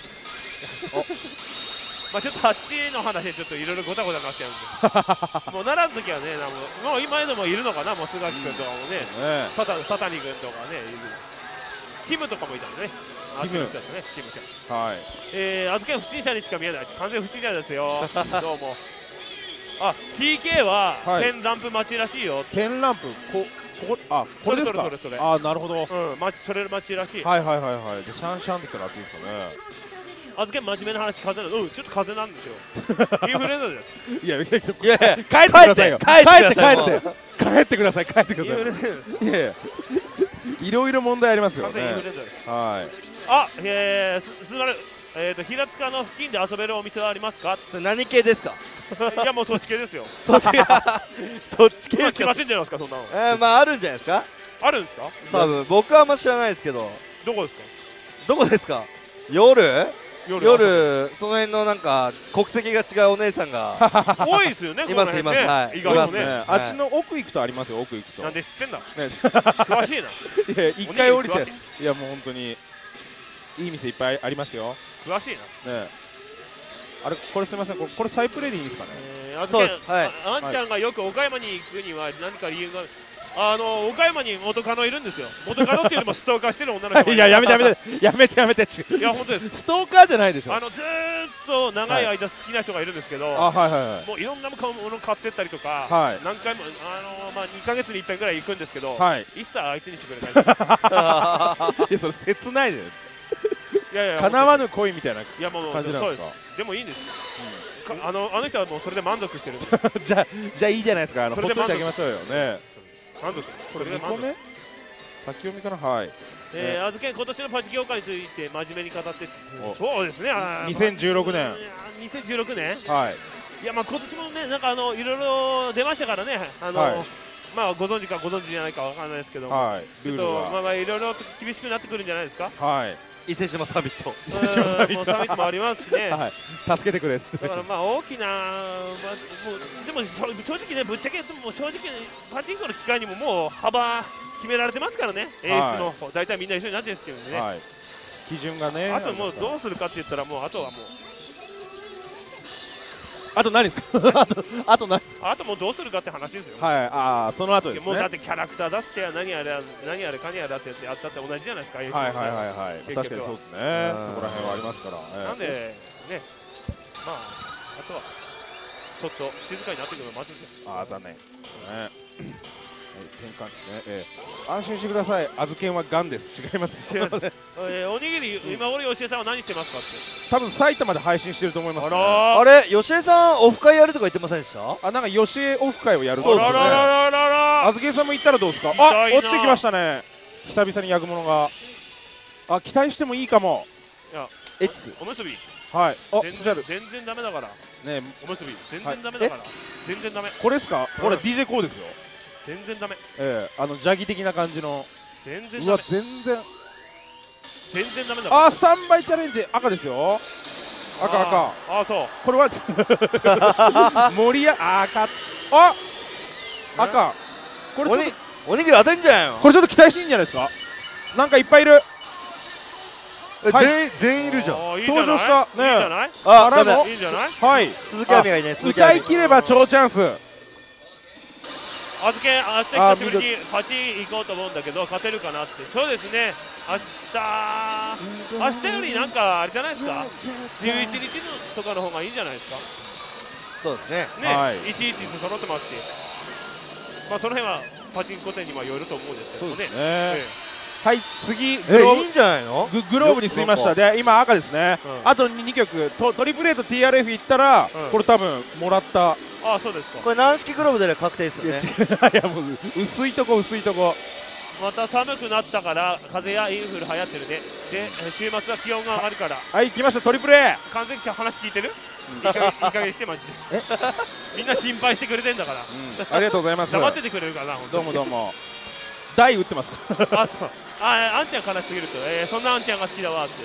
まあちょっとあっちの話でちょっといろいろごたごたになっちゃうんで。もう奈良の時はね、もう今でもいるのかな、もう菅木君とかもね、佐谷君とかね、キムとかもいたんでね。キムちゃん。はい。あずけん不審者にしか見えない。完全不審者ですよ。どうも。TK は点ランプ待ちらしいよ。 点ランプこれですか。 それ。 なるほど。 それ待ちらしい。 はい。でシャンシャンって言ったら暑いですかね。 あずけん真面目な話風邪ちょっと風邪なんですよ。インフルエンザです。 いや帰ってくださいよ。帰ってください。いやいろいろ問題ありますよね。 風邪インフルエンザです。 はい。 すまる平塚の付近で遊べるお店はありますか。 それ何系ですか。 いやもうそっち系ですよ。 そっち系ですか。 決まってんじゃないですかそんなの。 まああるんじゃないですか。 あるんですか。 多分僕はあんま知らないですけど。 どこですか。 どこですか。夜夜その辺のなんか国籍が違うお姉さんが多いですよね。 いますいます。はい。 意外とね。あっちの奥行くとありますよ。奥行くと。 なんで知ってんだ。詳しいな。 いや一回降りて。いやもう本当にいい店いっぱいありますよ。 詳しいな。 ね。あれこれすみません。これサイプレでいいんですかね。 そうです。はい。 あんちゃんがよく岡山に行くには何か理由が。岡山に元カノいるんですよ。元カノっていうよりもストーカーしてる女の子。 いややめて。いや本当です。 ストーカーじゃないでしょ。 ずーっと長い間好きな人がいるんですけど、もういろんなもの買ってったりとか、何回も2ヶ月に1回ぐらい行くんですけど、一切相手にしてくれない。 いやそれ切ないです。 いや叶わぬ恋みたいな感じなんですか。でもいいんです。あの人はもうそれで満足してる。 じゃあいいじゃないですか。ほっといてあげましょうよね。 満足。 これ2個目？先読みかな。はい。 あずけん今年のパチ業界について真面目に語って。そうですね。 2016年。 2016年？ はい。 いや今年もねなんかいろいろ出ましたからね。ご存知かご存知じゃないかわからないですけど、ちょっといろいろ厳しくなってくるんじゃないですか。 はい。 伊勢志摩サミット。 伊勢志摩サミットもありますしね。 助けてくれ。 だから大きなでも正直ねぶっちゃけもう正直パチンコの機械にももう幅決められてますからね。エースの大体みんな一緒になってるんですけどね。 基準がね。 あともうどうするかって言ったらもうあとはもう。 あと何ですか。あと何ですか。 あともうどうするかって話ですよ。 はい。その後ですね。 もうだってキャラクター出してや何やれかにやらってやったって同じじゃないですか。 はい。確かにそうですね。そこら辺はありますから。 なんでね、あとはちょっと静かになってくるのを待つんですよ。 残念。転換ね。安心してください。あずけんはガンです。違います。 おにぎり今頃吉江さんは何してますかって。 多分埼玉で配信してると思います。 あれ吉江さんオフ会やるとか言ってませんでした？ なんか吉江オフ会をやるそうですね。あずけんさんも行ったらどうですか。落ちてきましたね。久々にヤグモノが。期待してもいいかも。 いやおむすび。 はい。 全然ダメだから。 ねおむすび全然ダメだから。全然ダメ。 これですか。これ DJ コーですよ。 全然ダメ。 ジャギ的な感じの。 全然ダメ。全然ダメだ。スタンバイチャレンジ赤ですよ。赤。 そう。 これは森や赤。赤。これおにぎり当てんじゃんよ。 これちょっと期待していいんじゃないですか。なんかいっぱいいる。 全員いるじゃん。 登場したね。 いいんじゃない？ いいいんじゃない？ はい。 鈴木亜美がいない。 歌い切れば超チャンス。 明日久しぶりにパチ行こうと思うんだけど勝てるかなって。そうですね。明日よりなんかあれじゃないですか。11日とかの方がいいんじゃないですか。 そうですね。 いちいち揃ってますし、その辺はパチンコ店にもよると思うんですけどね。はい、次いいんじゃないの。 グローブに吸いました。で今赤ですね。あと2曲トリプル A と TRF いったらこれ多分もらった。 そうですか。 これ軟式グローブで確定ですよね。 いやもう薄いとこ。 また寒くなったから風邪やインフル流行ってるね。で週末は気温が上がるから。 はい来ましたトリプル A。 完全に話聞いてる？いい加減してマジで。みんな心配してくれてんだから。 ありがとうございます。 黙っててくれるかな。 どうも。台打ってますか。 そう。あんちゃんからすぎると、そんなあんちゃんが好きだわって。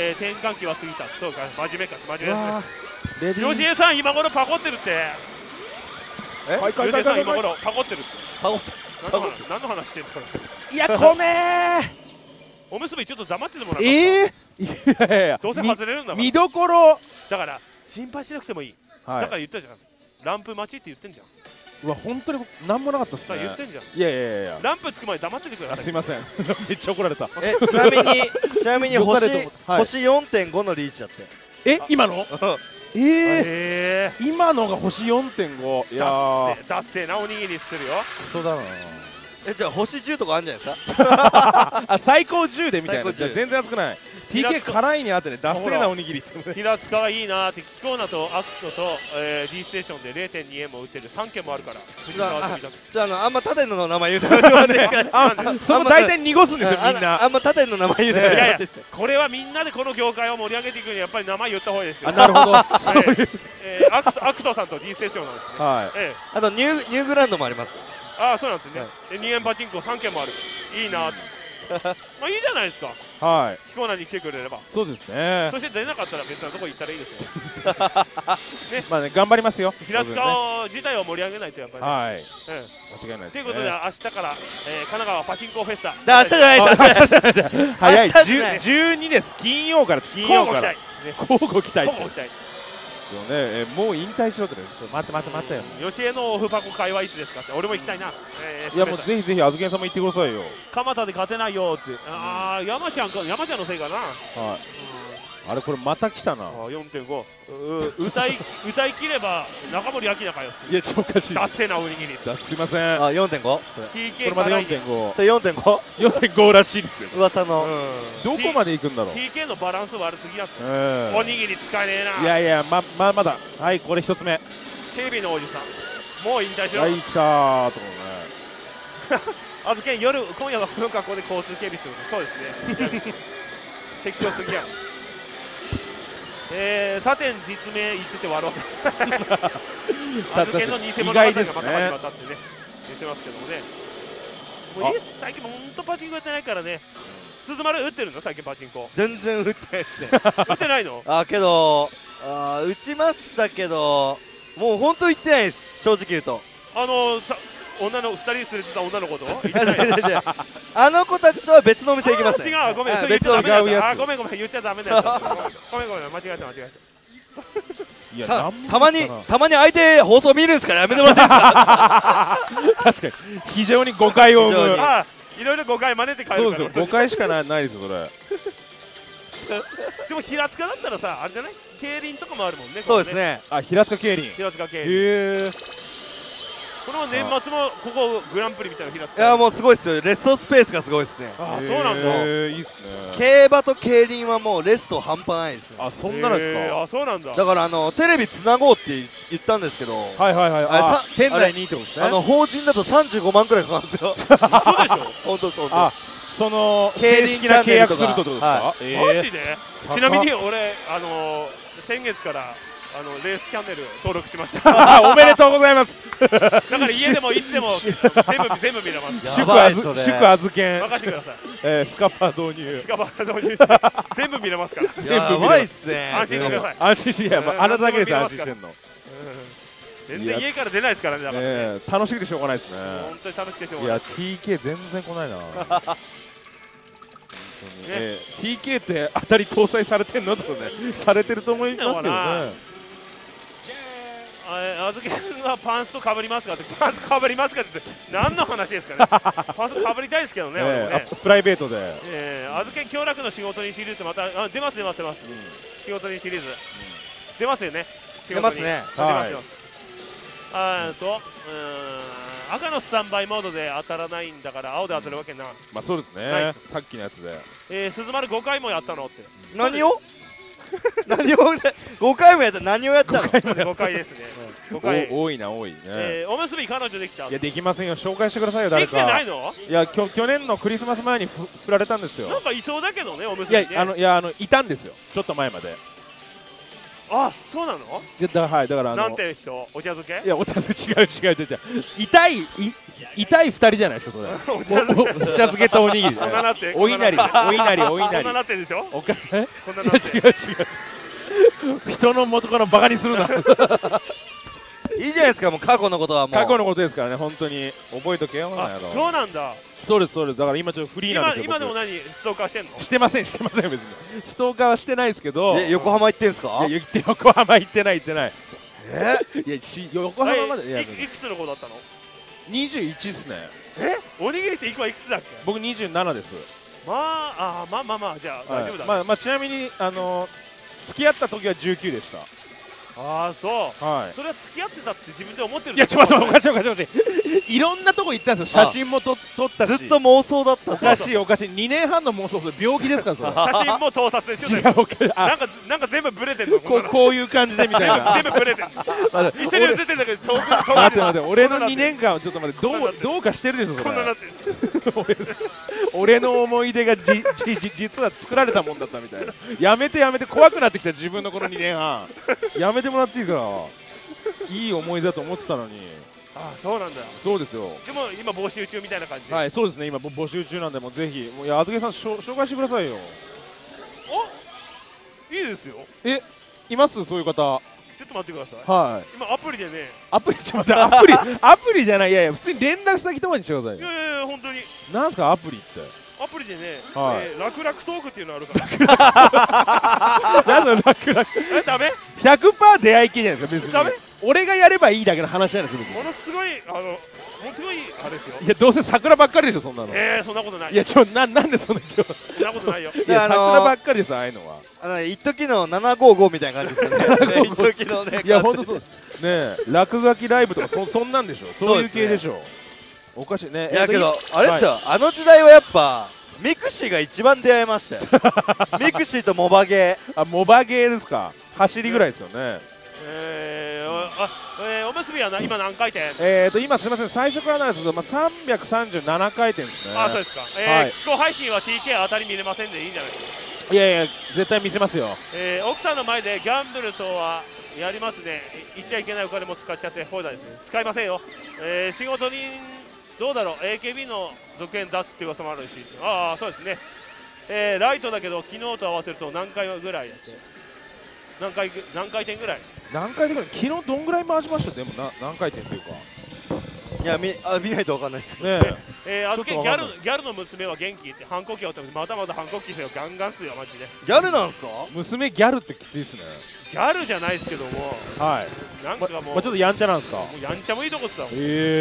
転換期は過ぎた。そうか、真面目ですね。吉江さん今頃パコってるって。吉江さん今頃パコってるって。何の話してんの。 いやこねおむすびちょっと黙っててもらった。どうせ外れるんだから。 見どころ。 だから心配しなくてもいい。だから言ったじゃん。ランプ待ちって言ってんじゃん。 うわ本当に何もなかったっすね。 言ってんじゃん。 いやランプつく前黙っててください。 すいません。めっちゃ怒られた。 ちなみに星 4.5 のリーチだって。 今の？今のが星 4.5。いやだってなおにぎりするよ。 クソだな。 じゃあ星10とかあるんじゃないですか。 最高10でみたいな。全然熱くない。TK 辛いにあってね、ダッセーなおにぎりって。 平塚はいいなって、キコーナとアクトと D ステーションで 0.2 円も売ってる3軒もあるから。 じゃああんま他店の名前言うてもらっていいですか。 そこ大体濁すんですよみんな。 あんま他店の名前言うてもらっていいですか。 これはみんなでこの業界を盛り上げていくにはやっぱり名前言った方がいいですよ。 なるほど。 アクトさんと D ステーションなんですね。 はい。あとニューグランドもあります。 そうなんですね。2円パチンコ3軒もある。いいな。いいじゃないですか。 キコーナに来てくれれば。 そうですね。 そして出なかったら別なとこ行ったらいいですよ。 ね、まあね、頑張りますよ。 平塚自体を盛り上げないとやっぱり。 はい。間違いないです。 ということで明日から神奈川パチンコフェスタ。 明日じゃないです。 早い。12です。金曜から。交互期待。もう引退しろってね。待ってよ。 吉江のオフパコ会はいつですかって。俺も行きたいな。 いやもうぜひあずけんさんも行ってくださいよ。 蒲田で勝てないよって。ああ、山ちゃんのせいかな。はい。 あれこれまた来たな。 4.5。歌い切れば中森明菜かよ。 いやおかしい。 ダッセーなおにぎり。 すいません。 4.5。これまで 4.5。 それ 4.5。 4.5らしいですよ。 噂の。 どこまで行くんだろう。 TK のバランス悪すぎやつ。おにぎり使えねえな。 いやまだ。はい、これ一つ目。 テレビのおじさん。もう引退しろ。 はい、来たーとね。 あずけん今夜はこの格好で交通警備する。そうですね。適当すぎや。他店実名言ってて悪わけ。あずけんの偽物語がまた始まったってね言ってますけどもね。もう最近も本当パチンコやってないからね。鈴丸打ってるの最近パチンコ。 全然打ってないですね。 打ってないの？ けど打ちましたけどもう本当行ってないです。正直言うと。 女の2人連れてた女の子とあの子たちとは別のお店行きますね。 違う、ごめん、 別の違うやつ。ごめん言っちゃダメだよ。ごめん間違えた。 いやたまに相手放送見るんですからやめてもらっていいですか。 確かに非常に誤解を生む。 いろいろ誤解真似て帰るから。 そうですよ、誤解しかないですよそれ。 でも平塚だったらさ、あれじゃない？競輪とかもあるもんね。 そうですね。 平塚競輪。 へえ。 この年末もここグランプリみたいな平塚。 いやもうすごいですよ。レストスペースがすごいですね。 あ、そうなんだ。 いいっすね。 競馬と競輪はもうレスト半端ないですね。 あ、そんなのですか。 あ、そうなんだ。 だからテレビつなごうって言ったんですけど。 店内にってことですね。 法人だと35万くらいかかるんですよ。 嘘でしょ。 本当。 その正式な契約するってことですか。 マジで。ちなみに俺先月からレースチャンネル登録しました。 おめでとうございます。 だから家でもいつでも全部見れます。 祝預けん。 任せてください。 スカパー導入。 して全部見れますから。 やばいっすね。 安心してください。 安心して、あなただけです安心してんの。 全然家から出ないですからね。だからね。 楽しくてしょうがないですね。 本当に楽しくてしょうがない。 いや TK 全然来ないな。TK って当たり搭載されてんのとかね、されてると思いますけどね。 あずけんはパンツとかぶりますかって、パンツかぶりますかって何の話ですかね。パンツかぶりたいですけどね。 プライベートで。 あずけん協楽の仕事にシリーズまた出ます。仕事にシリーズ出ますよね。 出ますね。 赤のスタンバイモードで当たらないんだから青で当たるわけな。 まあそうですね。さっきのやつで。鈴丸5回もやったのって。 何を5回もやった。何をやったの ？5回ですね。 多いね。 おむすび彼女できちゃう。 いやできませんよ。紹介してくださいよ誰か。 できてないの？ いや去年のクリスマス前に振られたんですよ。 なんかいそうだけどね、おむすびね。 いやいたんですよ。ちょっと前まで。 あ、そうなの？ だからなんて人？お茶漬け？ いやお茶漬け違う。痛い2人じゃないですかそれ。お茶漬けとおにぎり。お稲荷。 こんななってるでしょ？ こんななって。違う。人の元からバカにするな。 いいじゃないですか。もう過去のことはもう過去のことですからね。本当に覚えとけよ。 そうなんだ。 そうですだから今ちょっとフリーなんですよ。 今でもストーカーしてんの？ してません別に。ストーカーはしてないですけど。 横浜行ってんすか？ 横浜行ってない。いや横浜まで。 いくつの子だったの ？21っすね。 おにぎりっていくつだっけ？ 僕27です。 まあじゃあ大丈夫だ。 まあちなみに付き合った時は19でした。 ああそう。 はい。 それは付き合ってたって自分で思ってる。 いやちょっと待っておかしい。いろんなとこ行ったんですよ。写真も撮ったし。 ずっと妄想だった。 おかしい。2年半の妄想で病気ですからそれ。 写真も盗撮でちょっとなんか全部ブレてるの。 こういう感じでみたいな。 全部ブレてる。一緒に写ってんだけど遠く。 待って俺の2年間ちょっと待ってどうかしてるでしょそれ。 こんななってる。 俺の思い出が実は作られたもんだったみたいな。やめて怖くなってきた自分のこの2年半。やめてもらっていいから。いい思い出だと思ってたのに。 あ、そうなんだ。 そうですよ。 でも今募集中みたいな感じ。 はい、そうですね。今募集中なんで、もうぜひ、いや、あずけさん紹介してくださいよ。 お、いいですよ。 いますそういう方。ちょっと待ってください。 はい。 今アプリでね。 ちょっと待って、アプリじゃない。いやいや、普通に連絡先とかにしてくださいよ。 いやいや、本当に。 なんすかアプリって。 アプリでね、楽々トークっていうのあるから。 何の楽々。 ダメ ?100% 出会い系じゃないですか、別に。 ダメ俺がやればいいだけの話じゃないですか。 ものすごいものすごいあれですよ。 いや、どうせ桜ばっかりでしょ、そんなの。 そんなことない。 いや、なんでそんな今日。 そんなことないよ。 いや、桜ばっかりです、ああいうのは。 一時の755みたいな感じですよね。一時のね。 いや、ほんとそう。ねえ、落書きライブとかそんなんでしょ。そういう系でしょ。おかしいね。 いやけど、あれですよ、あの時代はやっぱ、ミクシーが一番出会いましたよ。ミクシーとモバゲー。 モバゲーですか。走りぐらいですよね。 おむすびは今何回転？ 今すみません、最初からなんですけど、337回転ですね。 あ、そうですか。気候配信は TK 当たり見れませんでいいんじゃないですか。 いやいや、絶対見せますよ。 奥さんの前でギャンブルとはやりますね。言っちゃいけないお金も使っちゃって放題ですね。使いませんよ。仕事にどうだろう、 AKB の続編出すって噂もあるし。ああ、そうですね。ライトだけど昨日と合わせると何回ぐらいやって、何回転ぐらい。 何回転ぐらい。昨日どんぐらい回しました。でも何回転っていうか。 いや、見ないと分かんないですね。 あずけギャルの娘は元気って反抗期をまだまだ反抗期ですよ。ガンガンっすよマジで。 ギャルなんすか？ 娘ギャルってきついっすね。 ギャルじゃないですけども、 はい。なんかもうちょっとやんちゃなんですか？ もうやんちゃもいいとこっすわ。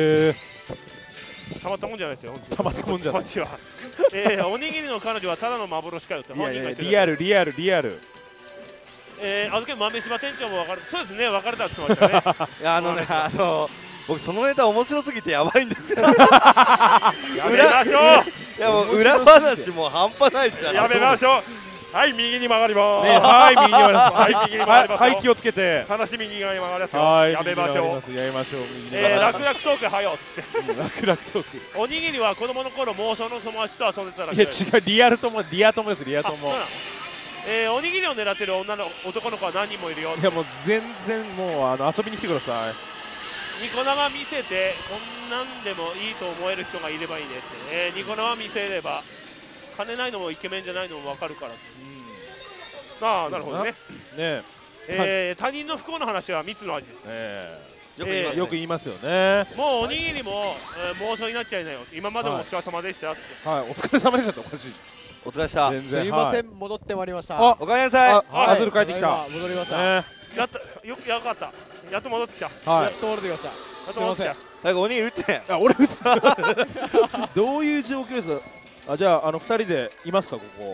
たまったもんじゃないですよ。 たまったもんじゃない。 こっちは。おにぎりの彼女はただの幻かよって本人が言ってる。 リアル。 あずけ豆柴店長も別れた。そうですね、別れたって言ってましたね。 いや、僕そのネタ面白すぎてやばいんですけど。 やめましょう。 いや、もう裏話も半端ないですから。 やめましょう。はい、右に曲がります。 はい、右に曲がります。 はい、右に曲がります。 はい、気をつけて。 悲しみ右側に曲がりますよ。やめましょう。 やめましょう。楽々トークはよっつって。 楽々トーク。 おにぎりは子供の頃妄想の友達と遊んでたら。 いや違う、リア友です。リア友。 おにぎりを狙ってる男の子は何人もいるよ。 いや、もう全然もう遊びに来てください。 ニコ生見せてこんなんでもいいと思える人がいればいいねって、ニコ生見せれば金ないのもイケメンじゃないのも分かるから。ああ、なるほどね。他人の不幸の話は蜜の味。 よく言いますよね。 もうおにぎりも妄想になっちゃいなよ。今までもお疲れ様でしたって。 はい、お疲れ様でしたっておかしい。 お疲れした。 すみません、戻ってまいりました。 おかえりなさい。 アズル帰ってきた。 戻りました。 やっとよかった。やっと戻ってきた。 やっと戻ってきました。 すみません。 最後おにぎり打って。 俺打つ。どういう状況ですか。じゃあ2人でいますかここ。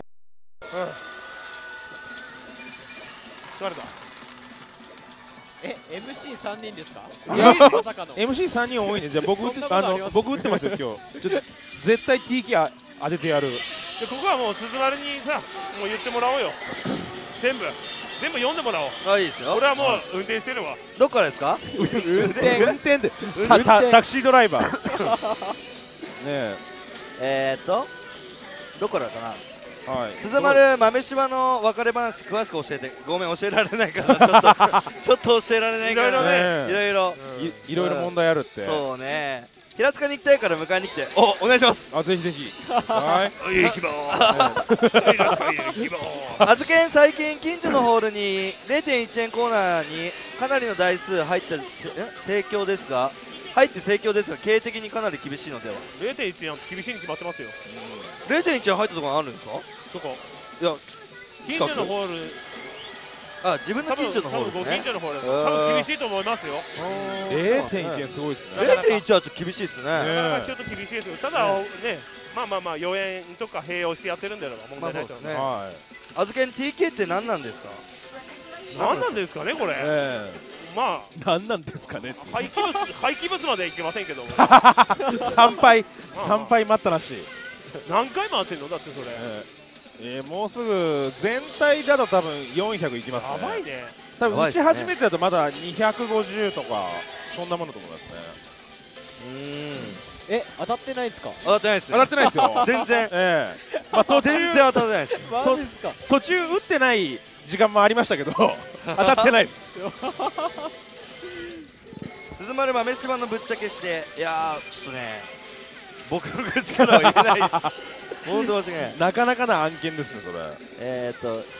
誰だ。 MC3 人ですか？ まさかの MC3 人多いね。じゃあ僕打ってますよ今日。絶対 TK 当ててやる。 ここはもう鈴丸にさ、もう言ってもらおうよ。全部読んでもらおう。 あ、いいですよ。 俺はもう運転してるわ。 どっからですか？ 運転でタクシードライバー。ねえ。どこからかな。鈴丸豆柴の別れ話詳しく教えて。ごめん、教えられないからちょっと教えられないから。 いろいろ問題あるって。 そうね。平塚に行きたいから迎えに来て。お願いします。 ぜひぜひ。はい。 行きまーす。 あずけん最近近所のホールに 0.1 円コーナーにかなりの台数入って盛況ですが経営的にかなり厳しいのでは。 0.1 円厳しいに決まってますよ。 0.1 円入ったところあるんですか？ どこ？ いや、 近所のホール。 あ、自分の近所のホールですね。 ご近所のホール。多分厳しいと思いますよ。 0.1 円すごいですね。 0.1 はちょっと厳しいですね。 ちょっと厳しいですよ。ただね、まあ4円とか併用してやってるんだろう問題ないと思う。 あずけん TK って何なんですか？ 何なんですかねこれ。まあ何なんですかね。 廃棄物まではいけませんけども。 参拝待ったなし。 何回回ってんのだってそれ。 もうすぐ全体だと多分400いきますね。 やばいね。 多分打ち始めてだとまだ250とかそんなものと思いますね。当たってないですか？ 当たってないです。 当たってないですよ。 全然。 全然当たってないです。 マジですか？ 途中打ってない時間もありましたけど当たってないです。 鈴丸豆柴のぶっちゃけして、いやーちょっとね僕の口からは言えないです本当申し訳ない。 なかなかな案件ですねそれ。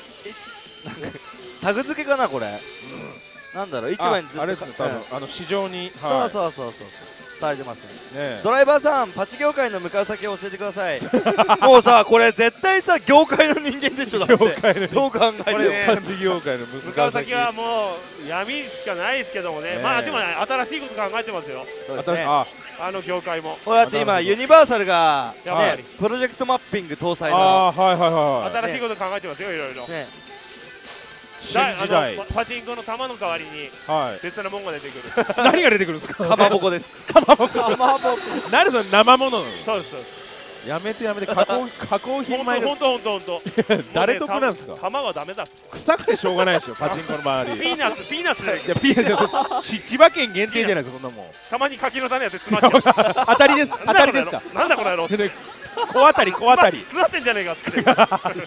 タグ付けかなこれ。なんだろう、一番にずっとあれですね、多分市場に。 そうされてますね。ドライバーさん、パチ業界の向かう先を教えてください。もうさ、これ絶対さ、業界の人間でしょ。だってどう考えてもパチ業界の向かう先はもう闇しかないですけどもね。まあでもね、新しいこと考えてますよ。 そうですね。 あの業界も。 だって今ユニバーサルがね、プロジェクトマッピング搭載の新しいこと考えてますよ、いろいろ。パチンコの玉の代わりに別なものが出てくる。 何が出てくるんですか？ かまぼこです。 かまぼこ。何それ生ものなの？ そうです。 やめて加工品前の。 本当。 誰得なんですか？ 玉はダメだ。 臭くてしょうがないでしょ、パチンコの周り。 ピーナッツ。 いやピーナッツ。千葉県限定じゃないですか、そんなもん。 たまに柿の種やって詰まっちゃう。 当たりですか？ なんだこの野郎。 小当たり。 詰まってんじゃねえかって。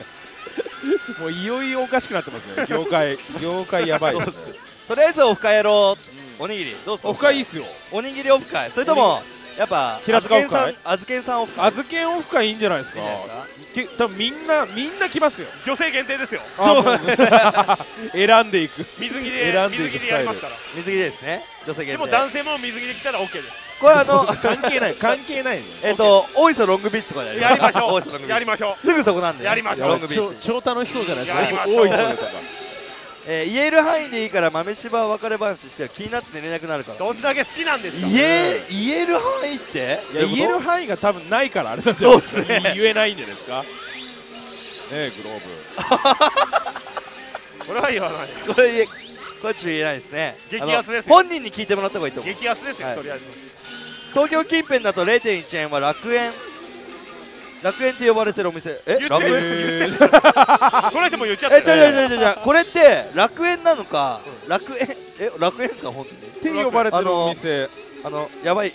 もういよいよおかしくなってますね。業界やばいですね。 とりあえずオフ会やろう。おにぎりどうすか？ オフ会いいっすよ。 おにぎりオフ会、それともやっぱ平塚オフ会、 あずけんさんオフ会。 あずけんオフ会いいんじゃないですか。多分みんな来ますよ。 女性限定ですよ。 選んでいく。 水着でやりますから。 水着ですね。女性限定。 でも男性も水着で来たら OK です。 これ関係ない。 大磯ロングビーチとかでやりましょう。やりましょう。 すぐそこなんで。 やりましょう。 ロングビーチ。 超楽しそうじゃないですか。 やりましょう。 大磯でとか。 言える範囲でいいから豆柴は別れ話して気になって寝れなくなるから。 どんだけ好きなんですか。 言える範囲って？ 言える範囲が多分ないからあれなんそうっすね。 言えないんじゃないですか。ねえグローブ。これは言わない。 これちょっと言えないですね。 激アツです。 本人に聞いてもらった方がいいと思う。 激アツですよ。とりあえず。 東京近辺だと 0.1 円は楽園って呼ばれてるお店。楽園この人も言っちゃった。 これって楽園なのか、楽園ですか本当にって呼ばれてるお店。 やばい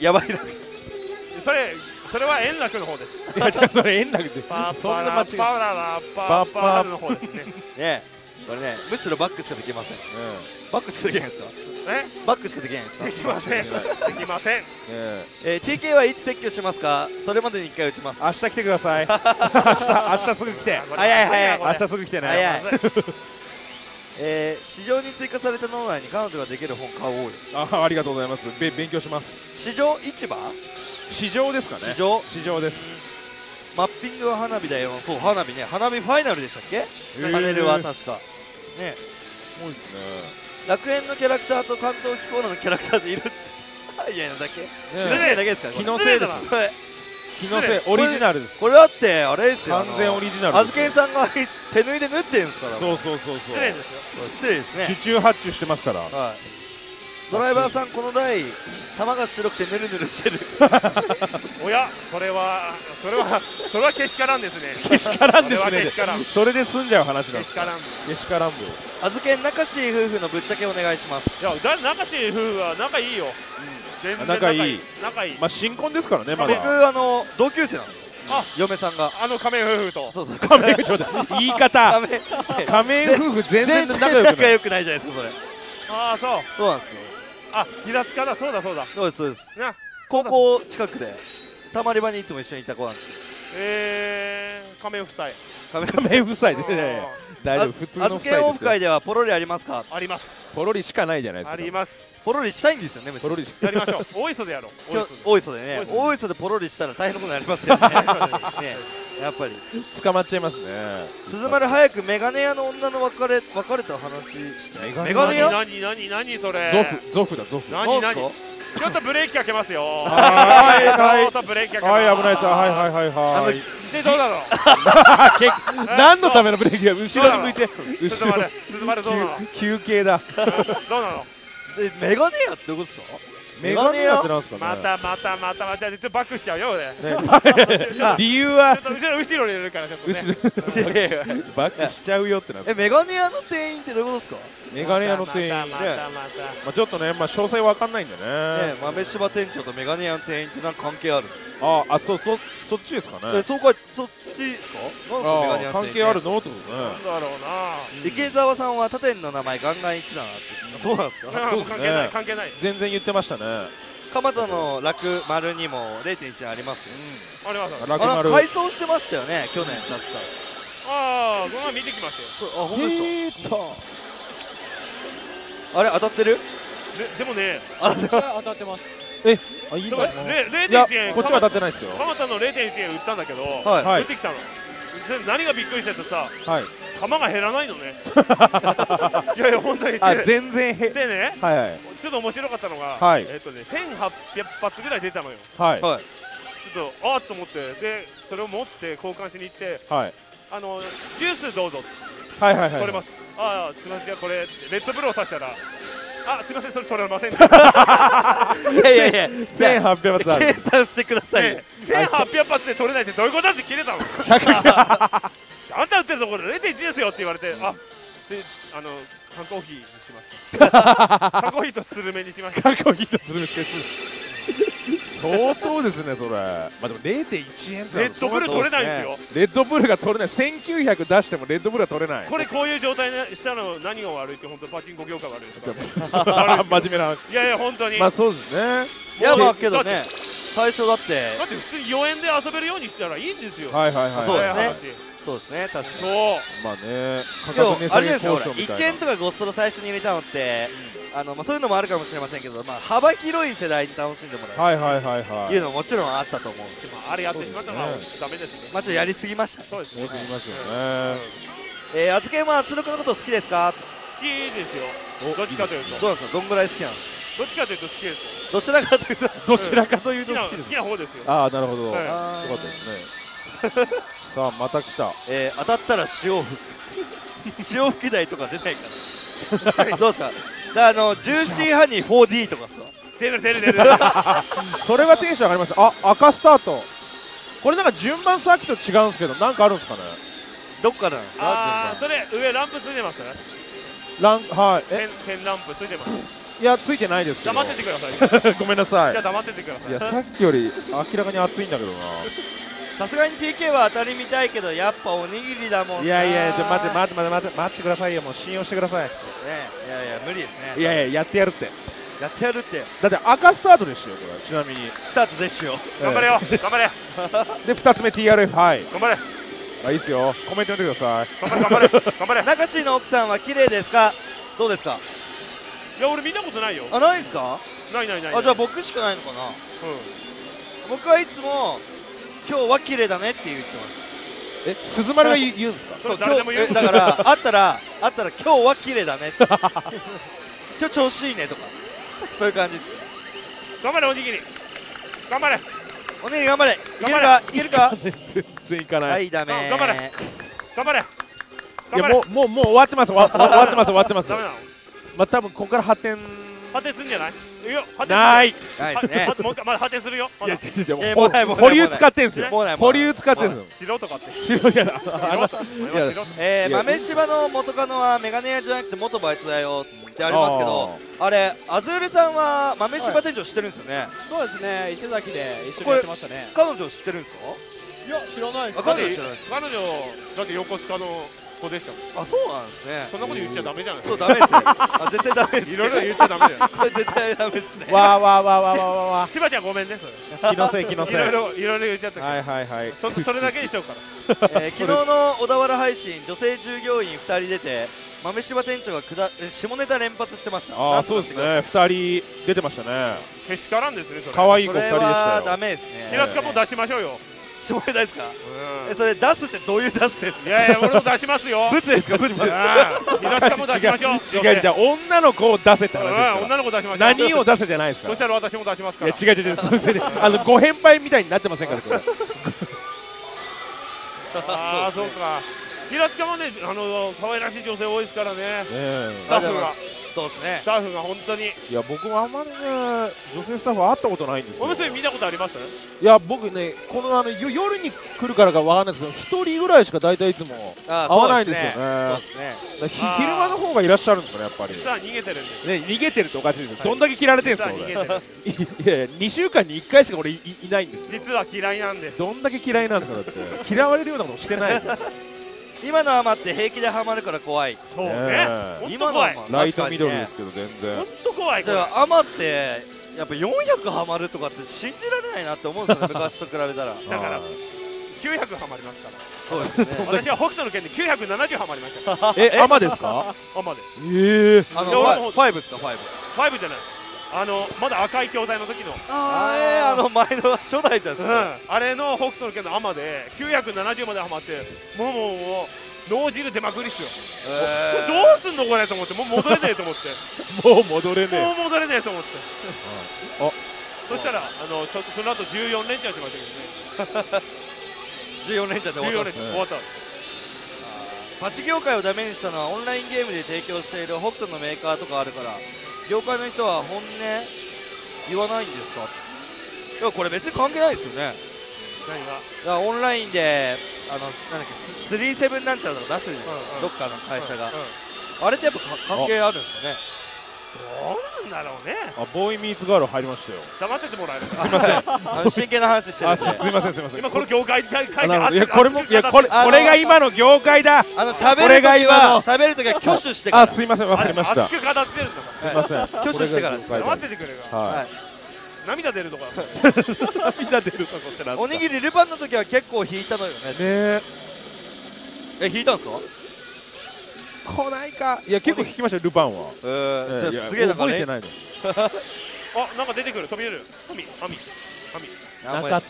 それは円楽の方です。 いや違う、それ円楽でそんな間違いパの方ですね。 ねこれね、むしろバックしかできません。バックしかできないですか？バックしかできないですか？ できません。できません。 TK はいつ撤去しますか？それまでに1回打ちます。 明日来てください。明日すぐ来て。 早い。 明日すぐ来てね。 早い。市場に追加された脳内に彼女ができる本買おうよ。 ありがとうございます。勉強します。 市場市場？ 市場ですかね。市場です。 マッピングは花火だよ。そう、花火ね。花火ファイナルでしたっけ？パネルは確かね。 多いですね。 楽園のキャラクターと関東機構のキャラクターでいるいやだけだけですか？ 気のせいです。気のせい、オリジナルです。 これだってあれですよ。 完全オリジナル。 あずけんさんが手縫いで縫ってるんですから。 そう。 失礼ですよ。 失礼ですね。 受注発注してますから。 ドライバーさん、この台玉が白くてヌルヌルしてる。 おや、それはけしからんですね。 けしからんですね。それで済んじゃう話なんです。けしからんぶ。 あずけん中し夫婦のぶっちゃけお願いします。 いや、中し夫婦は仲いいよ。全然仲いい。 まあ新婚ですからね。まだ。 僕同級生なんですよ。嫁さんが仮面夫婦と。 そう。 仮面ちょっと言い方。仮面夫婦全然仲良くないじゃないですかそれ。そうなんですよ。 平塚だ。そうです。 高校近くでたまり場にいつも一緒にいた子なんですよ。 仮面夫妻。 仮面夫妻でね。大丈夫、普通の夫妻ですよ。 あずけんオフ会ではポロリありますか？ あります。 ポロリしかないじゃないですか。 あります。 ポロリしたいんですよね。 ポロリやりましょう。大磯でやろう。 大磯でね。大磯でポロリしたら大変なことになりますけどね。やっぱり捕まっちゃいますね。 鈴丸早くメガネ屋の女の別れた話して。 メガネ屋？何それ？ ゾフだ。 何？ちょっとブレーキかけますよ。 はい。 ブレーキかけます。 はい、危ないです。はい。 でどうなの？ 何のためのブレーキが後ろに向いて。 鈴丸どうなの？ 休憩だ。 どうなの？ メガネ屋ってどういうことですか？ メガネ屋ってなんですかね。 またバックしちゃうよ俺。 理由は後ろにいるからちょっとね。 バックしちゃうよってなんですか。 メガネ屋の店員ってどういうことですか？ メガネ屋の店員。まあちょっとね、詳細わかんないんでね。 豆柴店長とメガネ屋の店員ってなんか関係ある？ そっちですかね。 そっちですか？ 関係あるのってことね。 なんだろうな。 池澤さんは他店の名前ガンガン言ってたなって。 そうなんですか。 関係ない。 全然言ってましたね。 蒲田の楽丸にも 0.1 ありますよ。 あります。 改装してましたよね、去年確か。 ああ、この前見てきましたよ。 あ、本当ですか。あれ当たってる？ でもね、 当たってます。 いいの？いや、こっちは当たってないですよ。 蒲田の 0.1 円売ったんだけど、売ってきたの。何がびっくりしたってさ、玉が減らないのね。いやいや本当に。 全然でね、ちょっと面白かったのが、1800発ぐらい出たのよ。ちょっとあっと思って、でそれを持って交換しに行って、ジュースどうぞ。取れます。ああ、すみません、じゃあこれレッドブルを刺したら。あ、すみません、それ取れません。いやいや、 1800発ある。 計算してください。 1800発で取れないってどういうことだって切れたの。あんた売ってるぞ、これ 0.1 ですよって言われて、あ、で、缶コーヒーにしました。缶コーヒーとスルメにしました。 缶コーヒーとスルメ相当ですね、それ。まあでも 0.1 円ってレッドブル取れないんですよ。 レッドブルが取れない。1900出してもレッドブルは取れない。 これこういう状態にしたの何が悪いって、本当パチンコ業界悪いですか。真面目な。 いやいや本当に。 まあそうですね。 いやまあけどね、最初だって普通に4円で遊べるようにしたらいいんですよ。 そうですね。そうですね、確かに。 そう。 まあね、 価格値下げ交渉みたいな。1円とかゴストロ最初に入れたのって、そういうのもあるかもしれませんけど、まあ幅広い世代に楽しんでもらういうのももちろんあったと思うんですけど、 あれやってしまったのはダメですね。 まあちょっとやりすぎました。 そうですね。 やりすぎますよね。 あずけは圧力のこと好きですか？ 好きですよ。どっちかというと。 どうなんですか？どんぐらい好きなんですか？ どっちかというと好きです。 どちらかというとどちらかというと好きです。 好きな方ですよ。 ああ、なるほど。よかったですね。さあまた来た。 当たったら潮吹き台とか出ないから。どうですか？ジューシーハニー 4D とかさ。 出る。 それはテンション上がりました。あ、赤スタート。これなんか順番さっきと違うんですけど、なんかあるんですかね。 どっからなんですか？ ああ、それ上ランプついてます。 はい。 点ランプついてます。 いや、ついてないですけど。 黙っててください。 ごめんなさい。 じゃあ黙っててください。 いや、さっきより明らかに熱いんだけどな。 さすがに TK は当たり見たいけど、やっぱおにぎりだもんな。 いや、待ってくださいよ。もう信用してください。 いや無理ですね。 いややってやるって。 やってやるって。 だって赤スタートですよ、これ。ちなみにスタートですよ。 頑張れよ、頑張れ。 で2つ目 TRF。はい、 頑張れ。 いいっすよ。コメント読んでください。 頑張れ。 中志の奥さんは綺麗ですか？どうですか？ いや、俺見たことないよ。 あ、ないですか？ ない。 あ、じゃあ僕しかないのかな。僕はいつも今日は綺麗だねって言ってます。 鈴丸が言うんですか？ そう、だからあったら今日は綺麗だね。今日調子いいねとか、そういう感じです。 頑張れおにぎり。頑張れ。 おにぎり頑張れ。いけるか？ 全然いかない。 はい、ダメ。 頑張れ。 いや、もう終わってます。終わってます。 ダメなの？ まあ多分ここから発展するんじゃない？ ないですね。 もうまだ発展するよ。 いや違う、保留使ってんすよ。保留使ってんすよ。 素人かって。 素人やな。 豆柴の元カノはメガネ屋じゃなくて元バイトだよってありますけど、あれアズールさんは豆柴店長知ってるんですよね。 そうですね、伊勢崎で一緒にやってましたね。 彼女知ってるんですか？ いや、知らないです。 彼女知らないです。 彼女だって横須賀の子でしたもん。 あ、そうなんですね。 そんなこと言っちゃダメじゃない。 そう、ダメですよ。絶対ダメです。 いろいろ言っちゃダメだよ。 これ絶対ダメですね。 わしばちゃんごめんね。 気のせい。いろいろ言っちゃった。 はい。 それだけにしようから。 昨日の小田原配信、女性従業員2人出て豆柴店長が下ネタ連発してました。 あ、そうですね。2人出てましたね。 けしからんですね。 可愛い子2人でしたよ。 それはダメですね。 平塚も出しましょうよ。 下ネタですか？それ出すってどういう出すですか？ いや俺も出しますよ。 ブツですか？ブツ。 平塚も出しましょう。 違う、女の子を出せって話ですから。 女の子出しましょう。 何を出せじゃないですか。 そしたら私も出しますから。 いや違う、それご返杯みたいになってませんからこれ。 ああ、そうか。平塚もね、可愛らしい女性多いですからね。スタッフが。 そうですね。 スタッフが本当に。 いや、僕もあんまりね、女性スタッフ会ったことないんですよ。 お店見たことあります？ いや、僕ね、この夜に来るからかわかんないですけど、1人ぐらいしか大体いつも会わないんですよね。そうですね。昼間の方がいらっしゃるんですかね、やっぱり。 実は逃げてるんです。 ね、逃げてるっておかしいですよ。どんだけ嫌われてるんですか、俺。いや、2週間に1回しか俺いないんですよ。 実は嫌いなんです。 どんだけ嫌いなんですか、だって。嫌われるようなことしてない。 今のアマって平気でハマるから怖い。 そうね、 今のアマライトミドルですけど全然本当怖い。 アマってやっぱ400ハマるとかって信じられないなって思うんですよね昔と比べたら。だから900ハマりますから。 そうですね。 私は北斗の拳で970ハマりました。 アマですか？ アマで。 5ですか？5 じゃない。まだ赤い筐体の時の前の初代じゃん。 あれの北斗の拳のアマで970までハマって、もう脳汁出まくりっすよ。どうすんのこれと思って、もう戻れねえと思ってもう戻れねえと思ってそしたらその後14連チャンしましたけどね。 14連チャンで終わった。パチ業界をダメにしたのはオンラインゲームで提供している北斗のメーカーとかあるから、業界の人は本音言わないんですか？いやこれ別に関係ないですよね。何が？オンラインでなんだっけ37なんちゃらとか出してるじゃないですか、どっかの会社が。あれってやっぱ関係あるんですかね？ どうなんだろうね。 ボーイミーツガール入りましたよ。 黙っててもらえる。 すいません。 真剣な話してるんで。 すいません。 今この業界会社これが今の業界だ。 喋るときは挙手してから。 すいません、わかりました。 熱く語ってるんだすいません。 挙手してから。 黙っててくれが。涙出るとこ。 涙出るとこってなんですか？ おにぎりルパンの時は結構引いたのよね。引いたんですか？ 来ないか。いや結構引きましたよルパンは。 すげえ覚えてないの。 なんか出てくる。飛び出る。 なかった。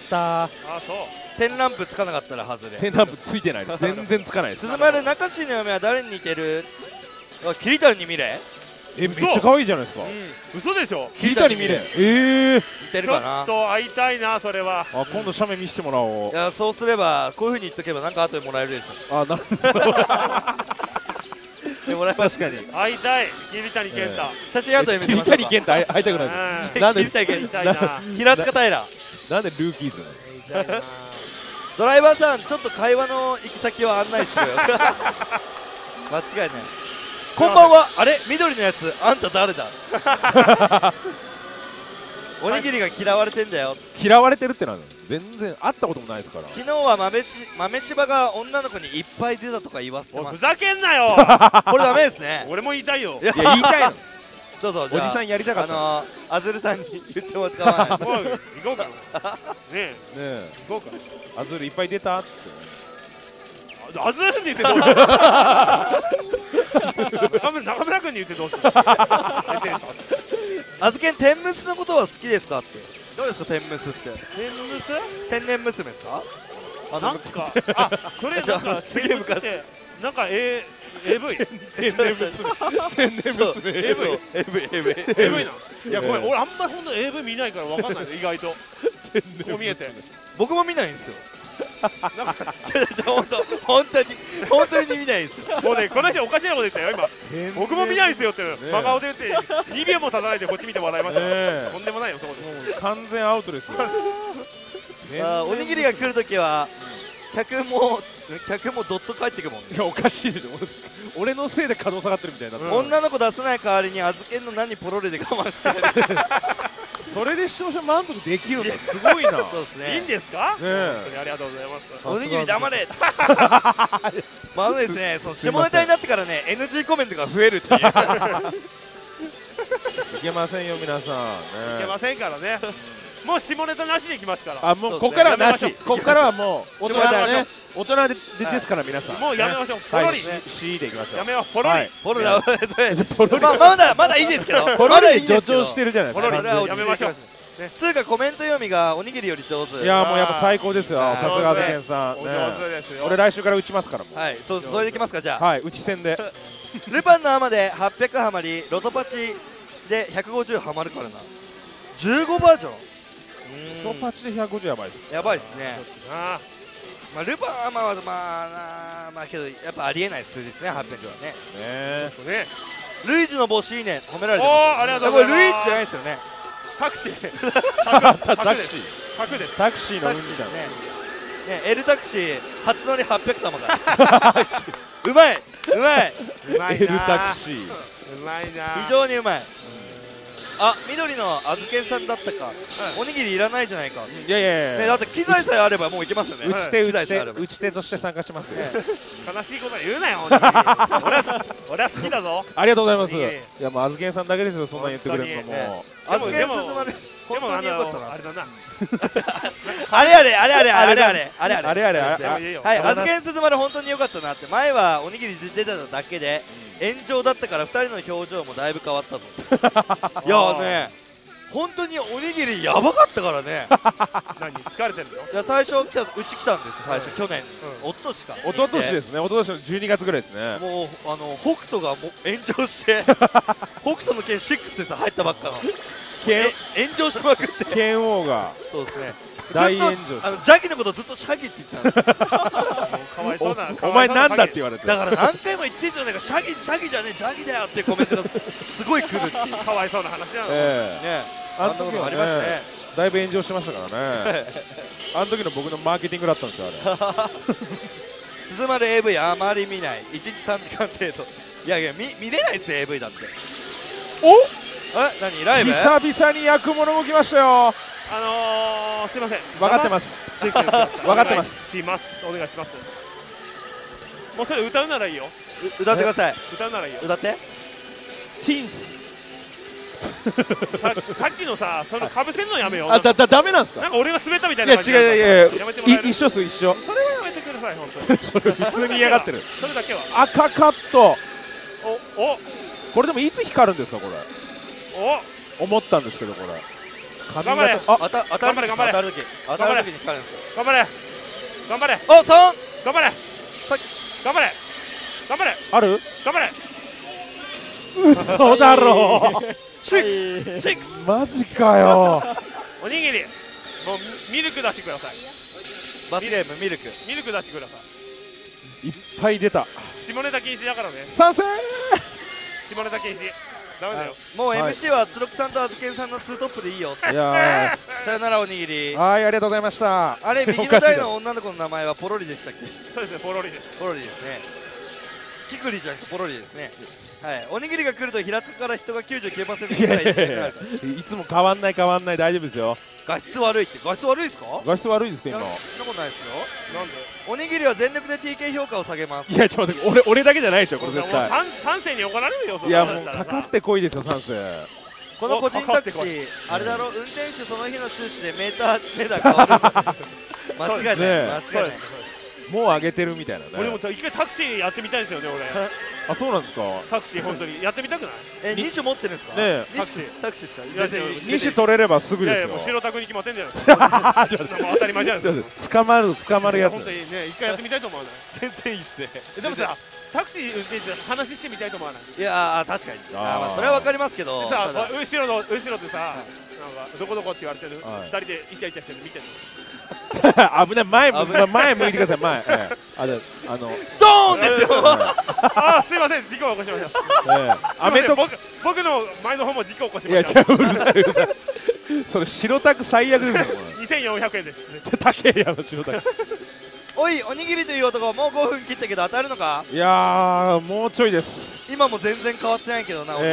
そう。 天ランプつかなかったら外れ。 天ランプついてないです。全然つかないです。 鈴丸中志の嫁は誰に似てる？桐谷に見れ？ めっちゃ可愛いじゃないですか。 嘘でしょ？ 桐谷見れ。 似てるかな。 ちょっと会いたいなそれは。 今度写メ見せてもらおう。 いやそうすればこういう風に言っとけばなんか後でもらえるでしょ。 なるほど。 でもらえますかに。 会いたい桐谷健太。 写真後で見てみましょうか。 桐谷健太会いたくない。 なんで桐谷健太？平塚平。 なんでルーキーズ？ ドライバーさんちょっと会話の行き先を案内しろよ。間違いない。こんばんは。あれ緑のやつあんた誰だ？おにぎりが嫌われてんだよ。 嫌われてるってのは全然会ったこともないですから。 昨日は豆柴が女の子にいっぱい出たとか言わせてます。 ふざけんなよ。 これダメですね。 俺も言いたいよ。 いや言いたいの。 どうぞ。 おじさんやりたかった。 アズルさんに言ってもらって構わない。 もう行こうか。ねえ行こうか。 アズルいっぱい出たっつって。 アズルに言ってどうする？中村君に言ってどうする？ あずけん天むすのことは好きですかって。どうですか天むすって。天然娘ですか？ なんかそれなんかすげえ昔。 なんかAV 天然娘 AV な。いやごめん俺あんまり本当 AV 見ないからわかんないの意外と。こう見えて。 僕も見ないんですよ。本当に見ないですよ。 もうねこの人おかしいなこと言ったよ今。僕も見ないですよって真顔で言って2秒も経たないでこっち見て笑いました。とんでもないよそこで。 完全アウトですよ。 おにぎりが来るときは客もドット帰ってくもんね。 いやおかしいでしょ。俺のせいで稼働下がってるみたいな。 女の子出さない代わりにあずけんの何ポロレで我慢してる。 それで視聴者満足できるのすごいな。 そうですね。 いいんですか？ ねえ。 本当にありがとうございます。 おにぎり黙れ。まあですね、その下ネタになってからね NG コメントが増えるっていう。いけませんよ皆さん。 いけませんからね。もう下ネタなしでいきますから。 もうここからはなし。ここからはもう大人ね。大人ですから皆さん。 もうやめましょう。ポロリ。 C でいきましょう。 やめよう。ポロリ。 ポロリ。まだいいですけど。 ポロリ助長してるじゃないですか。 ポロリやめましょう。 つうかコメント読みがおにぎりより上手。 いやもうやっぱ最高ですよ。さすがあずけんさん。俺来週から打ちますからもう。 はい。それでいきますかじゃあ。 はい。打ち戦で。 ルパンのアマで800ハマり、ロトパチで150ハマるからな。15バージョン。 ロトパチで150やばいです。 やばいですね。まあルパンアマはまあけどやっぱありえない数字ですね800はね。 ね。 ルイージの帽子いいね。褒められてます。 ありがとうございます。 これルイージじゃないですよね。 タクシー。 タクシーの運だね。L タクシー初乗り800玉だ。うまい。 L タクシー。 うまいな。 非常にうまい。 あ、緑のあずけんさんだったか。おにぎりいらないじゃないか。 いやいやいや、 だって機材さえあればもういけますよね。 打ち手として参加しますね。 悲しいこと言うなよ。俺は好きだぞ。 ありがとうございます。いやもうあずけんさんだけですよ、そんな言ってくれるのも。 あずけん進まれ。 でもあれだな。 あれあれあれあれあれあれあれあれあれ。 はい、あずけん進まれ本当に良かったなって。前はおにぎり出てただけで炎上だったから2人の表情もだいぶ変わったぞ。いやね、本当におにぎりやばかったからね。 何疲れてるの？ いや最初うち来たんです最初去年おととしか。 おととしですね。おととしの12月ぐらいですね。 もう北斗がもう炎上して北斗の剣6です入ったばっかの。炎上しまくって剣王がそうですね大炎上ジャギのことずっとシャギって言ってたんですよ。 かわいそうな。 お前なんだって言われて、 だから何回も言ってんじゃないか、シャギじゃねえジャギだよってコメントがすごい来るっていうかわいそうな話なのね。あんなこともありましたね。 だいぶ炎上してましたからね。あの時の僕のマーケティングだったんですよあれ。 鈴丸 AV あまり見ない、1日3時間程度。いやいや見れないですよ AV だって。 お何ライブ久々に焼くものも来ましたよ。 すいません、 分かってます。分かってます。 お願いします。もうそれ歌うならいいよ。 歌ってください。 歌うならいいよ。 歌って。 チンス。 さっきのさ、そのかぶせんのやめよう。 ダメなんですか。 なんか俺が滑ったみたいな感じ。 いや違う一緒っす一緒。 それはやめてください本当に。 それ普通に嫌がってる。 それだけは。 赤カット。これでもいつ光るんですかこれ。思ったんですけどこれ。 頑張れ。 当たる時に光るんですよ。 頑張れ。頑張れ。 お3。 頑張れ。頑張れ。頑張れ。 ある。 頑張れ。 嘘だろ。 6。 マジかよ。 おにぎり。もうミルク出してください。 バスレームミルク。 ミルク出してください。 いっぱい出た。 下ネタ禁止だからね。 賛成。 下ネタ禁止。ダメだよ。 もう MC はつろくさんとあずけんさんのツートップでいいよ。 いやさよならおにぎり。 はい、ありがとうございました。 あれ右の台の女の子の名前はポロリでしたっけ。 そうですね、ポロリです。 ポロリですね。キクリじゃなくてポロリですね。はい、おにぎりが来ると平塚から人が 99% ぐらいいつも変わんない大丈夫ですよ。 画質悪いって。画質悪いですか。 画質悪いですか今。 そんなことないですよ。 なんで。 おにぎりは全力で TK 評価を下げます。 いやちょっと待って、俺だけじゃないでしょこれ絶対。 3世に怒られるよ。 いやもうかかってこいですよ3世。 この個人タクシーあれだろ、運転手その日の収支でメーター値段変わる。間違いない間違いない。 もう上げてるみたいなね。 俺も一回タクシーやってみたいんですよね俺。 あ、そうなんですか。 タクシー本当にやってみたくない。 2種持ってるんですか。 ねタクシーですか。 2種取れればすぐですよ。 もう白タクに決まってんじゃないですか。当たり前じゃないですか。 捕まるやつ。 本当にね一回やってみたいと思わない。 全然いいっすね。 でもさタクシー運転手話してみたいと思わない。 いや確かに。まあそれはわかりますけど。 さあ後ろでさなんかどこどこって言われてる2人でイチャイチャしてるの見てるの。 危ない前向いてください前。 ドーンですよ。 あすいません事故起こしました。僕の前の方も事故起こしました。 いやうるさい。それ白タク最悪ですよ。 2400円です。 高えやろ白タク。 おいおにぎりという男もう5分切ったけど当たるのか。 いやもうちょいです。 今も全然変わってないけどな。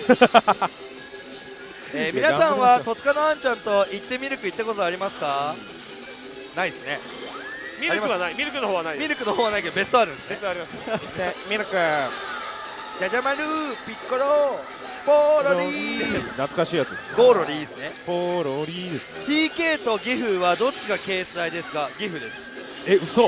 皆さんは戸塚のあんちゃんと行ってミルク行ったことありますか。ないですね。 ミルクはない。ミルクの方はない。 ミルクの方はないけど別あるんですね。 別あります。 ミルクじゃじゃ丸ピッコロポロリー。 懐かしいやつです。 ゴーロリーですね。 ポロリーですね。 TK とギフはどっちがケース代ですか。ギフです。 嘘。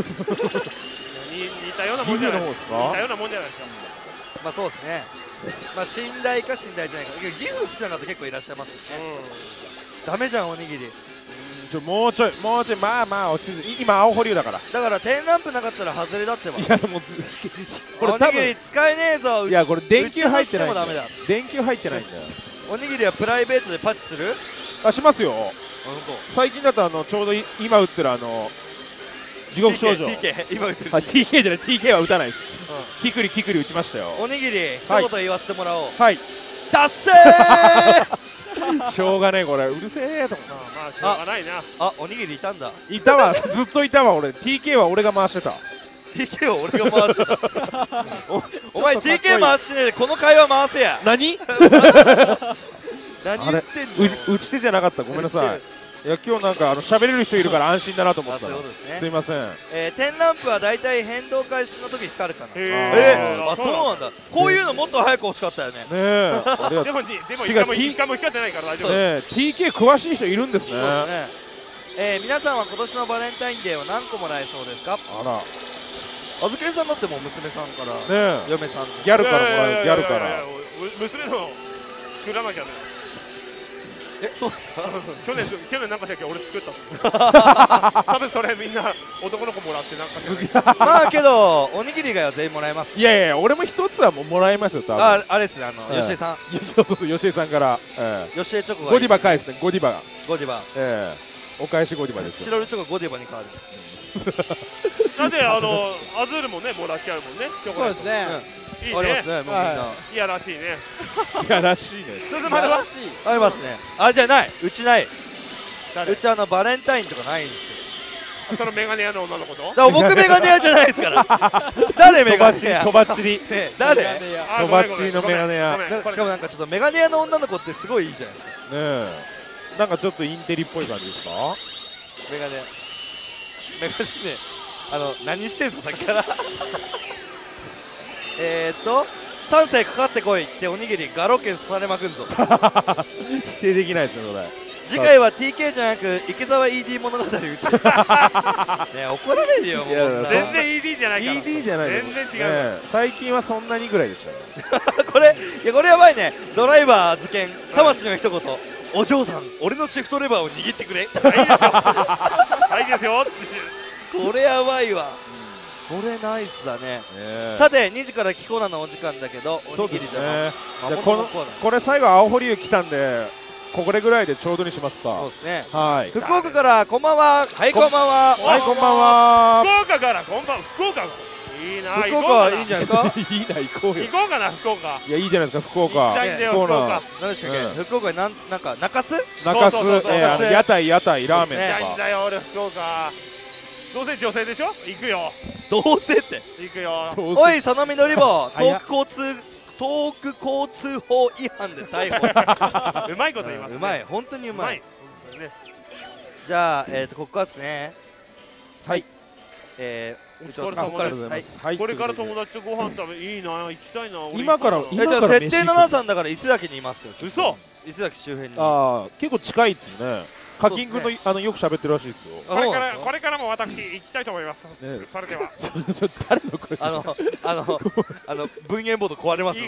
似たようなもんじゃないですか。似たようなもんじゃないですか。 まあそうですね。まあ信頼か信頼じゃないか。ギフ好きな方結構いらっしゃいますね。ダメじゃんおにぎり。 もうちょいまあ落ち着いて。今青保留だから。 だから点ランプなかったら外れだってば。 いやもうこれおにぎり使えねえぞ。 いやこれ電球入ってないんだ。電球入ってないんだよ。 おにぎりはプライベートでパッチする。 しますよ。最近だとちょうど今打ってる地獄少女。 今打ってる。 TK じゃない。TK は打たないです。キクリ打ちましたよ。 おにぎり一言言わせてもらおう。 はい達成。 しょうがねえこれうるせえと思って。 まあしょうがないな。 おにぎりいたんだ。 いたわずっといたわ俺。 TK は俺が回してた。 TK は俺が回してた。お前 TK 回してねえでこの会話回せや。 何何言ってんの。 打ち手じゃなかった、ごめんなさい。いや今日なんか喋れる人いるから安心だなと思ったら。すいません。 点ランプはだいたい変動開始の時光るかな。あ、そうなんだ。こういうのもっと早く欲しかったよね。 でも一回も光ってないから大丈夫。 TK 詳しい人いるんですね。 皆さんは今年のバレンタインデーは何個もらえそうですか。 あら、 あずけんさんだってもう娘さんから嫁さんギャルからもらえる。ギャルから娘の作らなきゃね。 そうですか。 去年なんかしたっけ、俺作った多分それみんな男の子もらってなんかまあけどおにぎり以外は全員もらえます。 いやいや、俺も一つはもらえますよ多分。 あれですね、吉江さん。 そうそう、吉江さんから吉江チョコがゴディバ返すね。ゴディバお返しゴディバです。 白ルチョコゴディバに変わる。 なんでアズールもねもらってあるもんね。 そうですね。 ありますね、もうみんな。 いやらしいね。 いやらしいね。 ありますね。あ、じゃない、うちない。うちバレンタインとかないんですよ。 そのメガネ屋の女の子と。 僕メガネ屋じゃないですから。誰メガネ屋。 とばっちり。 誰。 とばっちりのメガネ屋。 しかもなんかちょっとメガネ屋の女の子ってすごいいいじゃないですか。 ねえ。なんかちょっとインテリっぽい感じですか。 メガネね、何してんすかさっきから3歳かかってこいっておにぎりガロケンされまくんぞ。 否定できないですね、それ。 次回は TK じゃなく池澤 ED 物語うちね、怒られるよ。 全然 ED じゃないから。 ED じゃない。 全然違う。 最近はそんなにぐらいでしたね。 これやばいね。ドライバー図鑑魂の一言、お嬢さん俺のシフトレバーを握ってくれ。 はいですよ。 これやばいわ。これナイスだね。さて2時からキコーナのお時間だけど、おにぎりじゃなこれ最後青堀湯来たんでこれぐらいでちょうどにしますか。 そうですね。 はい。 福岡からこんばんは。はい、こんばんは。 はい、こんばんは。 福岡からこんばんは。福岡いいな。 福岡いいんじゃないですか。 いいな、行こうよ。 行こうかな、福岡。 いや、いいじゃないですか、福岡。 行きたいんだよ、福岡。 何でしたっけ、福岡になんか中洲屋台ラーメンとか。 行きたいんだよ、俺福岡。どうせ女性でしょ。行くよ。 どうせって行くよ。 おい、その緑棒、東北交通法違反で逮捕。 うまいこと言います。 うまい、本当にうまい。じゃあここですね。はい。 これから友達とご飯食べ、いいな、行きたいな。 今からじゃあ設定73だから伊勢崎にいますよ。 嘘。 伊勢崎周辺に。 ああ、結構近いっすね。課金君のよく喋ってるらしいですよ。 これからも私行きたいと思います。それでは。 誰の声？ 分煙ボード壊れます。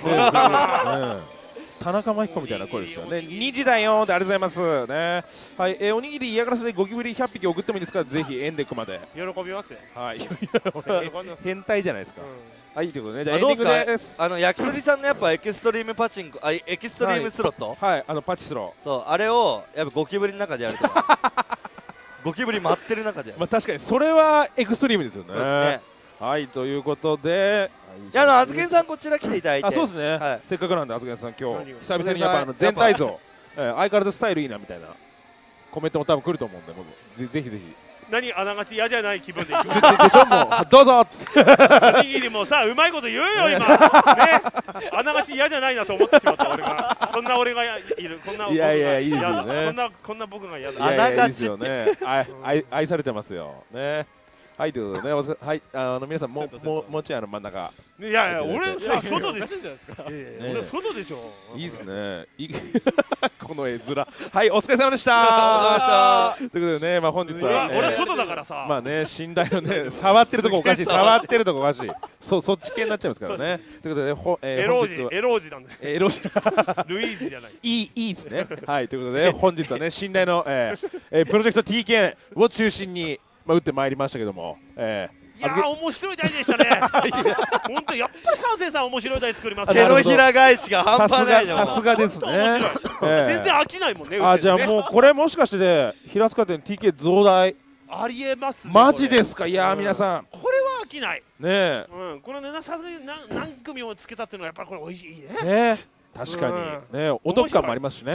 田中真彦みたいな声ですよね。2時だよーで、ありがとうございますね。はい、おにぎり嫌がらせでゴキブリ100匹送ってもいいですから、ぜひエンデックまで。 喜びますよ。 はい。変態じゃないですか。はい、ということで、じゃあエンどうディングです。 焼き鳥さんのやっぱエキストリームパチンコ、エキストリームスロット。 はい、パチスロ。 そう、あれをやっぱゴキブリの中でやると。ゴキブリ待ってる中で。 まあ確かにそれはエクストリームですよね。はい、ということで。 いや、あずけんさんこちら来ていただいて。 あ、そうですね。せっかくなんであずけんさん今日久々にやっぱ全体像相変わらずスタイルいいなみたいなコメントも多分来ると思うんで、ぜひぜひ。 何あながち嫌じゃない気分で行く。 でしょ、もうどうぞ。 おにぎりもさ、うまいこと言うよ今。ね、あながち嫌じゃないなと思ってしまった俺が。そんな俺がいる、こんな僕が嫌だ。 いいですよね。 こんな僕が嫌だ。 あながちよね。愛されてますよね。はい、ということでね、はい、皆さんもうちょい真ん中。 いや俺さ、外でしょ。俺外でしょ。 いいっすね。この絵面。はい、お疲れ様でした。ということでね、まあ本日は俺外だからさ。 まあね、寝台のね、触ってるとこおかしい、触ってるとこおかしい。そっち系になっちゃいますからね。ということで、 エロージなんだよ。 エロージ。 ルイージじゃない。 いいですね。はい、ということで本日はね、寝台のプロジェクト TK を中心に打ってまいりましたけども。 いやー、面白い台でしたね。本当やっぱり三世さん面白い台作ります。 手のひら返しが半端ない。 さすがですね。 全然飽きないもんね。 あ、じゃあもうこれもしかして平塚店 TK 増大ありえますね。 マジですか。いや皆さんこれは飽きない。 ねえ。 このね、さすがに何組をつけたっていうのはやっぱりこれ美味しいね。 ね、確かにね、お得感もありますしね。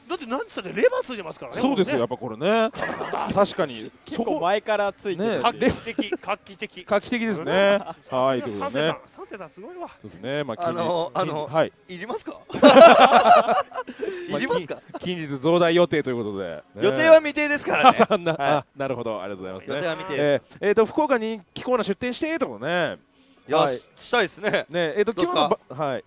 だってなんつったってレバーついてますからね。 そうですよ、やっぱこれね。確かに結構前からついてる。 画期的画期的画期的ですね。はい、ということでね。 三世さんすごいわ。 そうですね。まあはい。いりますか？いりますか？ 近日増大予定ということで。 予定は未定ですからね。 なるほど、ありがとうございます。 予定は未定です。福岡にキコーナ出店してとかね。 いや、したいですね。 ね、今日のはい。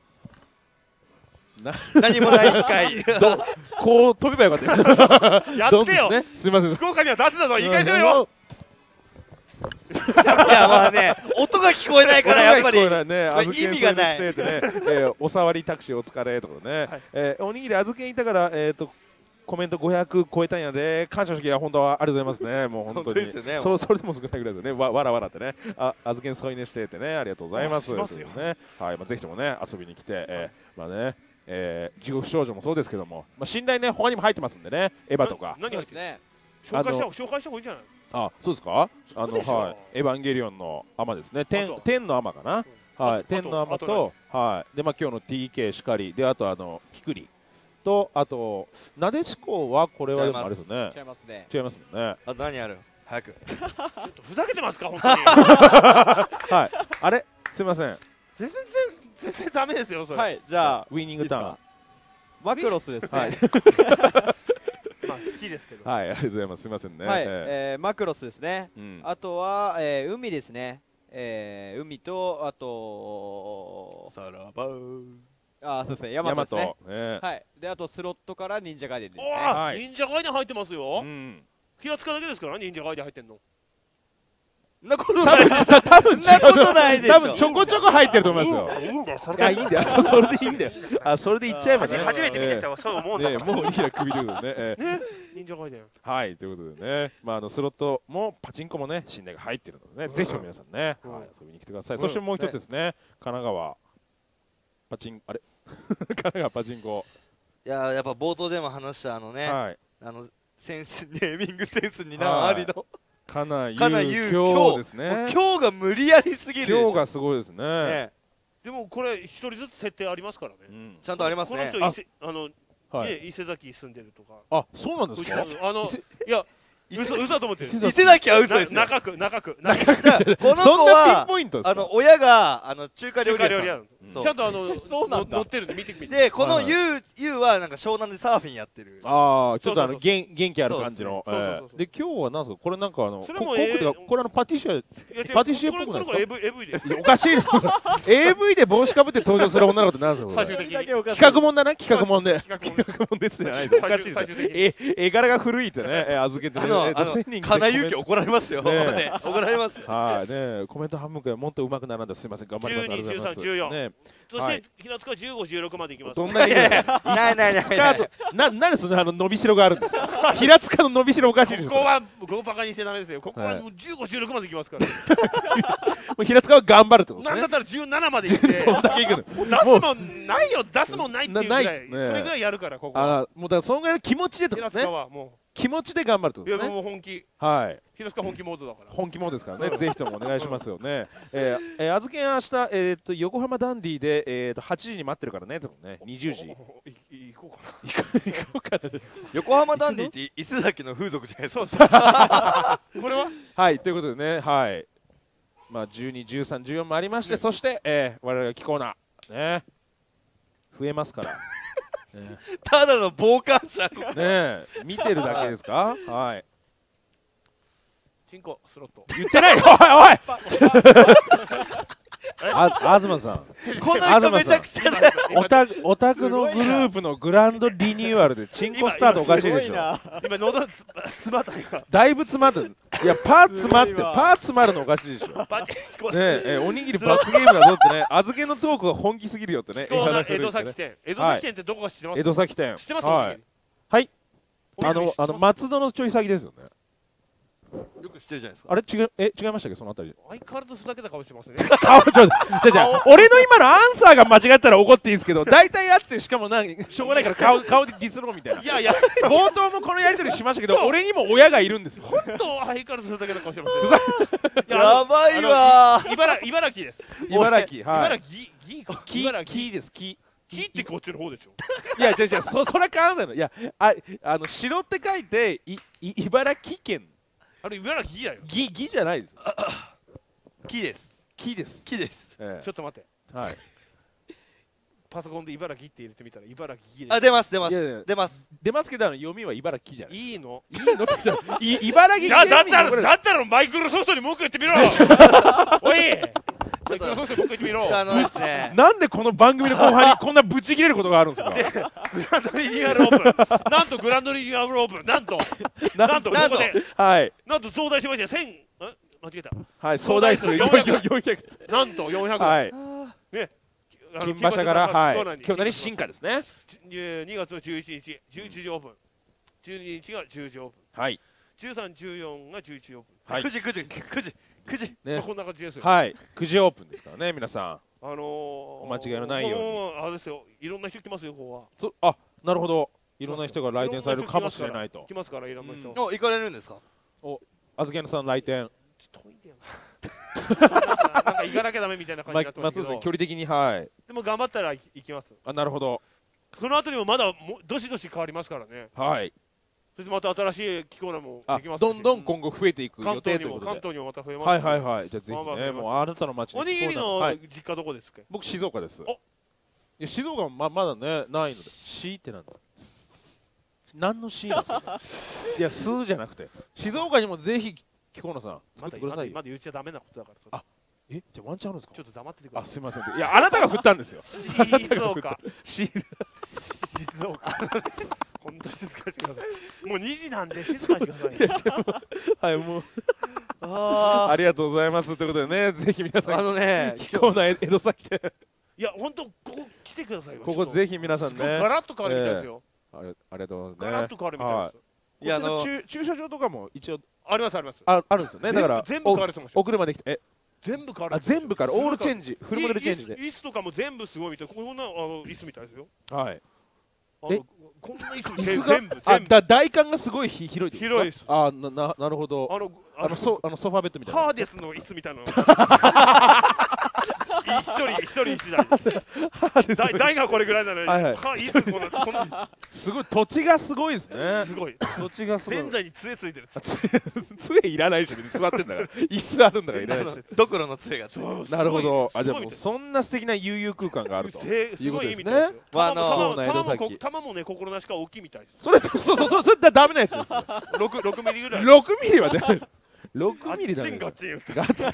何もないんかい。 こう飛べばよかった。 やってよ。 すみません。 福岡には出すなぞ、言い返しろよ。 いやまあね、音が聞こえないからやっぱり意味がない。 おさわりタクシーお疲れとかね。おにぎり預けにいたからコメント500超えたんやで、感謝の時は本当はありがとうございますね。もう本当にそれでも少ないぐらいですね。わらわらってね、預けに添い寝しててね、ありがとうございます。はい、ぜひともね遊びに来て、まあね。地獄少女もそうですけども、寝台ね他にも入ってますんでね、エヴァとか。 何入ってね。紹介した方がいいんじゃない？ あ、そうですか。はい、エヴァンゲリオンのアマですね。天のアマかな。はい、天のアマと、はい、で今日の TK しかりで、あとキクリと、あとなでしこはこれはでもあれですね。 違いますね。 違いますもんね。 あ、何ある？早く。 ちょっとふざけてますか本当に。 はい。あれ、すみません。 全然ダメですよそれ。 はい、じゃあウィニングターン。 マクロスですね。 まあ好きですけど。 はい、ありがとうございます。すみませんね。 はい、マクロスですね。あとは海ですね。海とあとさらばそうですね、ヤマトですね。はい。であとスロットから忍者ガイデンですね。 忍者ガイデン入ってますよ。平塚だけですから忍者ガイデン入ってんの。 なことないです。多分ちょこちょこ入ってると思いますよ。 いいんだよ、それでいいんだよ。それでいいんだよ。それでいっちゃえばね。 初めて見てきたわ、そう思うんだよ。 もういいや首でね。 忍者ガイデン。 はい、ということでね、まあスロットもパチンコもね、信頼が入ってるのでね、ぜひとも皆さんね、遊びに来てください。そしてもう一つですね、神奈川パチンコ。 いややっぱ冒頭でも話したセンスネーミングセンスにありの。 かなゆ今日ですね。 今日が無理やりすぎる。 今日がすごいですね。 でもこれ一人ずつ設定ありますからね。 ちゃんとありますね。 この人伊勢崎住んでるとか。 あ、そうなんですか。 いや嘘だと思ってる。 伊勢崎は嘘です。 中区。 この子は親が中華料理屋さん。 ちゃんと乗ってるんで見てみて。 でこのゆうはなんか湘南でサーフィンやってる。 ああ、ちょっと元気ある感じの。で今日はなんですか、これなんかこれパティシエっぽくないですか。 AV でおかしい。AV で帽子かぶって登場する女の子ってなんですか。企画もんだな、企画もんで。企画もんですじゃないです。おかしいです。絵柄が古いってね、預けてね。 金井怒られますよ。怒られます。 はいね、コメント半分くらいもっと上手くならんだ。すみません、頑張ります。 12、13、14。そして平塚15、16までいきます。 どんなにないなんでそんな伸びしろがあるんですか。平塚の伸びしろおかしいですよ。 ここはバカにしてダメですよ。ここはもう15、16までいきますから。 平塚は頑張るってことですね。 なんだったら17までいって。 どんだけいくの。 出すもんないよ、出すもんないっていうぐらい。それぐらいやるからここ。 もうだからそのぐらいの気持ちでってことですね。 平塚はもう気持ちで頑張るってことですね。 いやもう本気。 はい。 平塚本気モードだから。 本気モードですからね。ぜひともお願いしますよね。預けん明日横浜ダンディで8時に待ってるからね。20時。行こうかな。 横浜ダンディって伊勢崎の風俗じゃないですか。これははいということでね、はい。まあ12、13、14もありまして、そして我々がキコーナね増えますから。 ただの傍観者ね見てるだけですか。はい。 チンコスロット言ってないよ。おい東さん、 この人めちゃくちゃだよ。 オタクのグループのグランドリニューアルでチンコスタートおかしいでしょ。 今喉詰まったよ。 だいぶ詰まってる。いやパー詰まるのおかしいでしょ。ねおにぎり罰ゲームだぞってね。預けのトークが本気すぎるよってね。 江戸崎店ってどこか知ってます？ 江戸崎店。 知ってます？ はい。松戸のちょい先ですよね。 よく知ってるじゃないですか。 あれ違いましたっけ、そのあたり。 相変わらずふざけた顔してますね。 俺の今のアンサーが間違ったら怒っていいですけど、大体やってしかもしょうがないから顔でディスろうみたいな。 いや冒頭もこのやり取りしましたけど、俺にも親がいるんですよ。 本当相変わらずふざけた顔してます。 やばいわ。 茨城です。 茨城木です。 木ってこっちの方でしょ。 いや、じゃそれは変わらないの。いや、城って書いて、茨城県。 あれ、茨城木だよ。 木じゃないです。 木です。 木です。 木です。 ちょっと待って。 はい。 パソコンで茨城って入れてみたら茨城木です。 あ、出ます出ます出ます。 出ますけど読みは茨城じゃない。 いいの？ いいのってじゃ茨城。 じゃあだったらマイクロソフトに文句言ってみろ。おい。マイクロソフトに文句言ってみろ。 なんでこの番組の後半にこんなブチ切れることがあるんですか。 グランドリニューアルオープン。なんとグランドリニューアルオープン。なんとここで。 はい。 なんと増大しました。1000。間違えた。 はい。総台数400。 なんと400。 はい。 ね。 金馬車から京都に進化ですね。 2月の11日11時オープン。12日が10時オープン。 はい。 13、14が11時オープン。 はい。9時。 ね。 こんな感じですよ。 はい。9時オープンですからね、皆さん。 お間違いのないように。 あれですよ。いろんな人来ますよ、ここは。あ、なるほど。いろんな人が来店されるかもしれないと。 来ますから、いろんな人。 行かれるんですか。 あずけんさん来店。 遠いんだよな。なんか行かなきゃダメみたいな感じになってますけど。 距離的にはい。 でも頑張ったら行きます。 あ、なるほど。 この後にもまだどしどし変わりますからね。 はい。 そしてまた新しい気候もできますし。 どんどん今後増えていく予定ということで。 関東にもまた増えます。 はい。じゃあぜひね、もうあなたの町に。 おにぎりの実家どこですか。 僕静岡です。いや静岡はまだねないので。C ってなんですか。何の C なんですか。いや数じゃなくて静岡にもぜひ木久野さん作ってください。 まだ言っちゃダメなことだから。 あ、じゃあワンチャンあるんですか。 ちょっと黙っててください。 あ、すみません。いやあなたが振ったんですよ。 静岡。静岡。本当静かにしてください。もう2時なんで静かにしてください。 はい、もうありがとうございますということでね、ぜひ皆さん木久野江戸崎で。 いや本当ここ来てください。 ここぜひ皆さんね。 ガラッと変わるみたいですよ。 ありがとうございます。 ガラッと変わるみたいです。 いや駐車場とかも一応あります。 あるんですよね。だから全部変わると思うんですよ。 お車で来て全部変わる。 全部からオールチェンジ、フルモデルチェンジで。 椅子とかも全部すごいみたい。こんな椅子みたいですよ。 はい。 こんな椅子全部。 大観がすごい広いです。 広いです。 あ、なるほど。ソファベッドみたいな。 ハーデスの椅子みたいな。一人台がこれぐらいなのに。 すごい土地がすごいですね。 すごい。 土地がすごい。 仙台に杖ついてる。 杖いらないでしょ。座ってんだから。椅子あるんだからいらない。 ドクロの杖がついてる。 なるほど。あ、じゃあもうそんな素敵な悠々空間があるということですね。 玉もね心なしか大きいみたいです。 それダメなやつです。 6ミリぐらい。 6ミリは出ない。6ミリだね。 ガチン。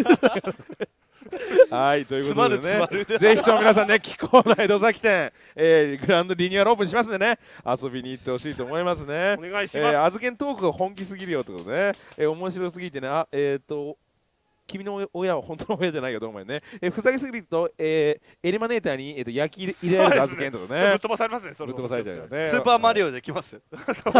はい、ということでね、ぜひとも皆さんね、木久野江戸崎店、グランドリニューアルオープンしますんでね、遊びに行ってほしいと思いますね。 お願いします。 あずけんトークが本気すぎるよってことでね、面白すぎてね、君の親は本当の親じゃないかと思うよね。ふざけすぎると、エレマネーターに、焼き入れられるあずけんとかね。 ぶっ飛ばされますね、 ぶっ飛ばされちゃうよね。 スーパーマリオできますよ。 クッ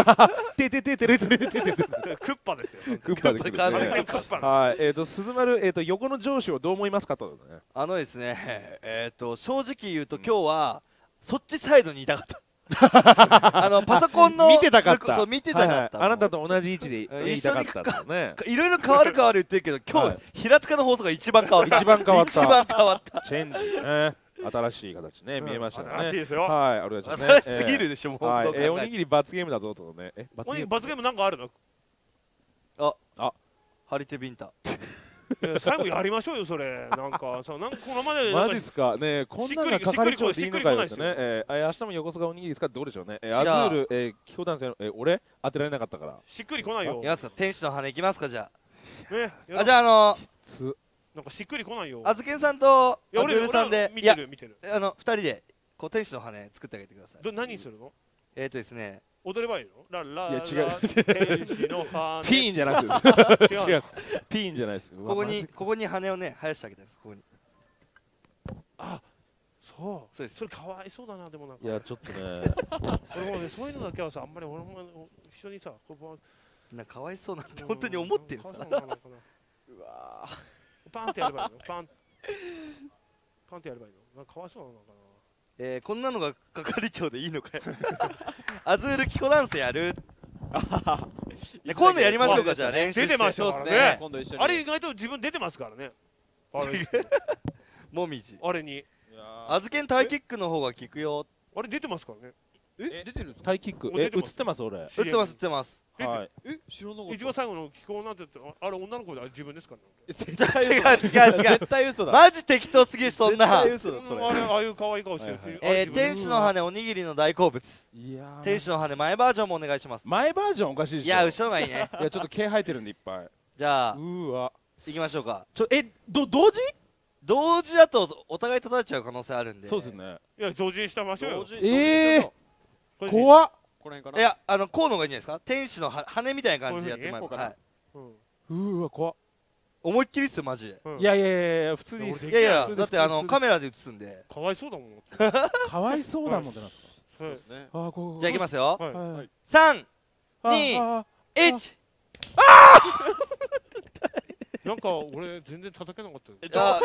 パですよ。 クッパできる。はい、鈴丸、横の上司をどう思いますかとね。 ですね、正直言うと今日はそっちサイドにいたかった。パソコンの見てたかった。 そう見てたかった。 あなたと同じ位置でいたかったね。 いろいろ変わる言ってるけど、今日平塚の放送が一番変わった。 一番変わった。 チェンジ。新しい形ね、見えましたね。 新しいですよ。 はい、ありがとうございます。新しすぎるでしょ、もう。 おにぎり罰ゲームだぞとね。 罰ゲームなんかあるの？ あ、ハリテビンタ。 最後やりましょうよ、それ。なんかこのまで。 マジっすかね、こんなの係長でいいのかよってね。明日も横須賀おにぎり使ってどうでしょうね。アズール、木久男性の、俺当てられなかったから。 しっくりこないよ。 いますか、天使の羽いきますか、じゃあ。ね。 じゃあなんかしっくりこないよ。 あずけんさんとアズールさんで、 見てる。 2人で天使の羽作ってあげてください。 何するの？ ですね。 踊ればいいの？ララいや違う。ピーンじゃなくて。違う。ピーンじゃないです。 ここに羽をね生やしてあげたんです。ここに。 あ、そうです。 それかわいそうだな、でもなんか。 いやちょっとね。 俺もねそういうのだけはさ、あんまり俺も一緒にさ、 なんかかわいそうなんて本当に思ってるんですか。 うわ。パンってやればいいの？パンってやればいいの？なんかかわいそうなのかな。 こんなのが係長でいいのかよ。アズールキコダンスやる。今度やりましょうか。じゃあ練習出てましょうからね。 今度一緒に。 あれ意外と自分出てますからね。 もみじ。 あれに。 あずけんタイキックの方が効くよ。 あれ出てますからね。 出てるんですか？ タイキック映ってます俺。 映ってます映ってます。 はい。 知らなかった。 一番最後の気候なんてあれ女の子で自分ですからね。 違う絶対嘘だ。 マジ適当すぎるそんな。 絶対嘘だそれ。 あれああいう可愛い顔してる。 天使の羽おにぎりの大好物。天使の羽前バージョンもお願いします。 前バージョンおかしいでしょ。 いや後ろがいいね。 いやちょっと毛生えてるんでいっぱい。 じゃあうわ行きましょうか。 同時？ 同時だとお互い叩いちゃう可能性あるんで。 そうですね。 いや同時にしたましょうよ。 怖っ。 いやこうのがいいんじゃないですか。天使の羽みたいな感じでやってもらえば。はい。 うわ怖っ。 思いっきりっすよマジで。 いやいやいや普通に。 いやいやだってカメラで映すんで。 かわいそうだもん。 かわいそうだもんってなった。 そうですね。 じゃあ行きますよ。 はい 3、2、1。 なんか俺全然叩けなかった。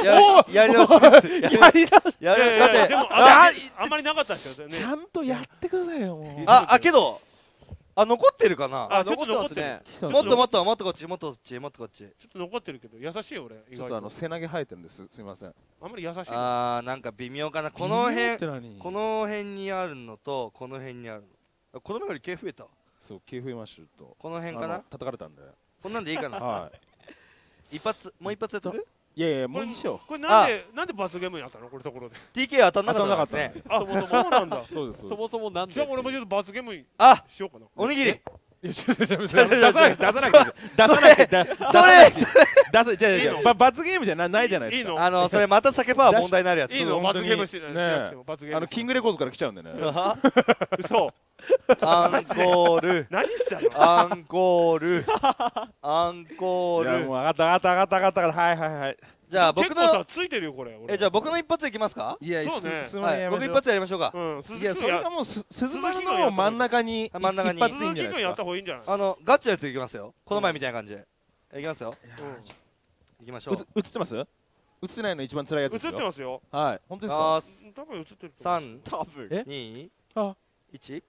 やり直しです。 やる。だってでもあんまりなかったですよね。 ちゃんとやってくださいよもう。けど残ってるかな。 残ってますね。 もっとこっちもっとこっちもっとこっち。ちょっと残ってるけど優しいよ俺。 ちょっと背投げ生えてるんです。すみません。 あんまり優しい。 なんか微妙かな。この辺にあるのとこの辺にあるの。この辺より毛増えた。 そう毛増えましたと。 この辺かな。 叩かれたんで。 こんなんでいいかな。 はい。 もう一発やっとく？ いやいやもういいでしょ。 これなんで罰ゲームにあったのこれところで。 TK 当たんなかったですね。 そもそもそうなんだ。 そうです。 そもそもなんで。 じゃあ俺もちょっと罰ゲームにしようかな。 おにぎり。 出さない罰ゲームじゃないじゃないですか。 それまた酒パワー問題になるやつ。 いいの罰ゲームしてない。 キングレコーズから来ちゃうんでね。 嘘。 アンコール。 何したの？ アンコール。アンコール。 いやもう上がったはい。 じゃあ僕のついてるよこれ。 じゃあ僕の一発いきますか？ いやそうね。 僕一発やりましょうか。 いやそれがもう鈴丸の真ん中に一発いいんじゃないですか。 ガチのやついきますよ。この前みたいな感じで。いきますよ。いきましょう。 映ってます？映ってないの一番辛いやつですよ。 映ってますよ。 はい。本当ですか？ 多分映ってる。 3、2、1。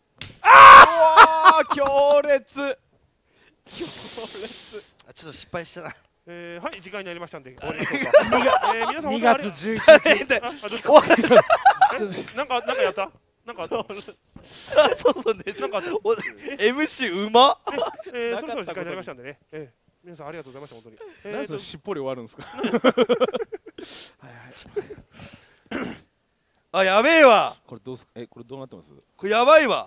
強烈。 ちょっと失敗したな。 はい時間になりましたんで終わりましょうか。 2月19日。 なんかやった？なんかそうね。なんか MC うま。 そろそろ時間になりましたんでね。皆さんありがとうございました本当に。 なんでしっぽり終わるんですか？ やべえわ。 これどうなってます？ これやばいわ。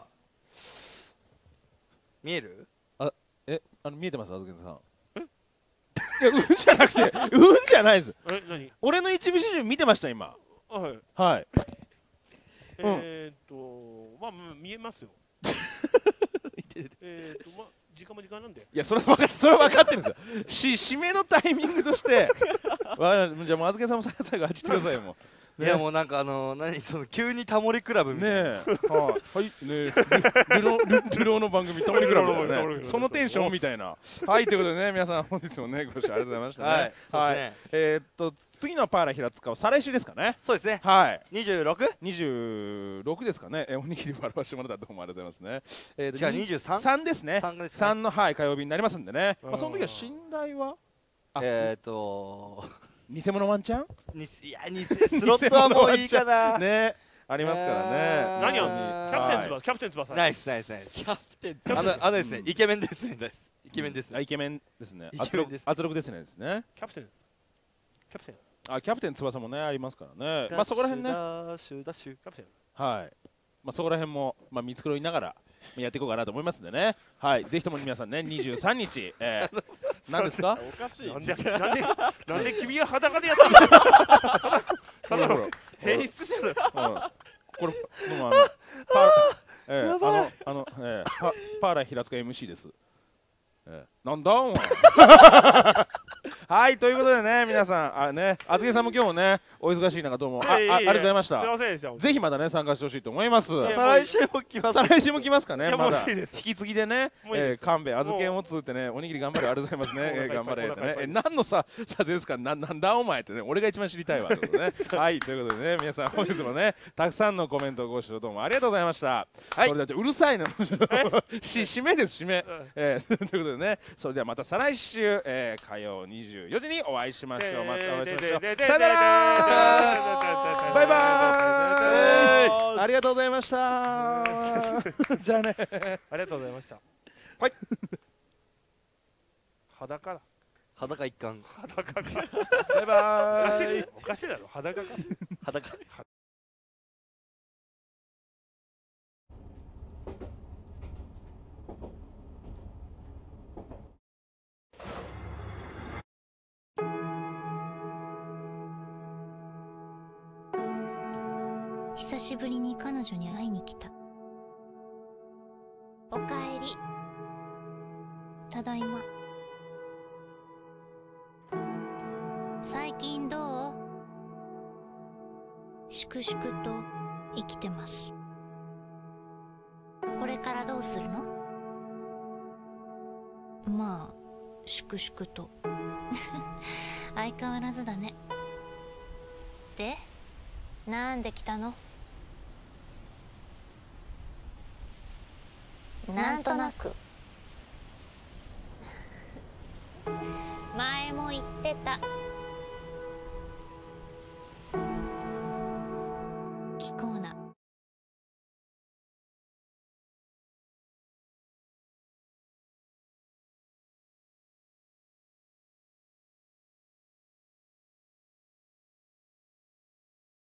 見える？ 見えてますあずけんさん。いやじゃなくてじゃないです。 何？ 俺の一部始終見てました今。 はい。 まあ見えますよ。まあ時間も時間なんで。 いやそれは分かってるんですよ。締めのタイミングとしてじゃあもうあずけんさんも最後走ってくださいよもう。 いやもうなんか急にタモリクラブみたいな。 はいね流浪の番組タモリクラブだね。そのテンションみたいな。はいということでね皆さん本日もねご視聴ありがとうございましたね。はい。次のパーラ平塚は再来週ですかね。 そうですね。 はい。 26 ですかね。おにぎり笑わせてもらったどうもありがとうござざいますね。 じゃあ23？ 3ですね。3の火曜日になりますんでね。その時は寝台は偽物ワンチャン？ いやスロットはもういいかな。 ねありますからね。 何やキャプテン翼。 ナイス。キャプテン翼。ですねイケメンですね。イケメンですね。 イケメンですね。圧力ですねですね。 キャプテンキャプテン翼もねありますからね。まあそこら辺ね。 ダッシュキャプテン。 はい。まあそこら辺も見繕いながらやっていこうかなと思いますんでね。はい。ぜひとも皆さんね23日何ですか？ おかしい。 なんで君は裸でやったの？ただの変質じゃない。 これパーラ平塚 MC です。なんだお前。はいということでね皆さんあずけさんも今日もねお忙しい中どうもありがとうございました。 すいませんでした。 ぜひまたね参加してほしいと思います。 再来週も来ます。 再来週も来ますかね。まだ引き継ぎでね神戸あずけんをつってねおにぎり頑張れありがとうございますね。頑張れってね何の撮影ですかなんだお前ってね俺が一番知りたいわということでね。はいということでね皆さん本日もねたくさんのコメントご視聴どうもありがとうございました。それではうるさいな締めです締め。ということでねそれではまた再来週火曜24時にお会いしましょう。またお会いしましょう。さよなら。 バイバーイ。ありがとうございました。じゃあね。 ありがとうございました。はい。裸だ。 裸一貫。 裸か。 バイバーイ。 おかしいだろ。裸か。 裸。 久しぶりに彼女に会いに来た。おかえり。ただいま。最近どう？粛々と生きてます。これからどうするの？まあ粛々と。相変わらずだね。で、なんで来たの？なんとなく。前も言ってた。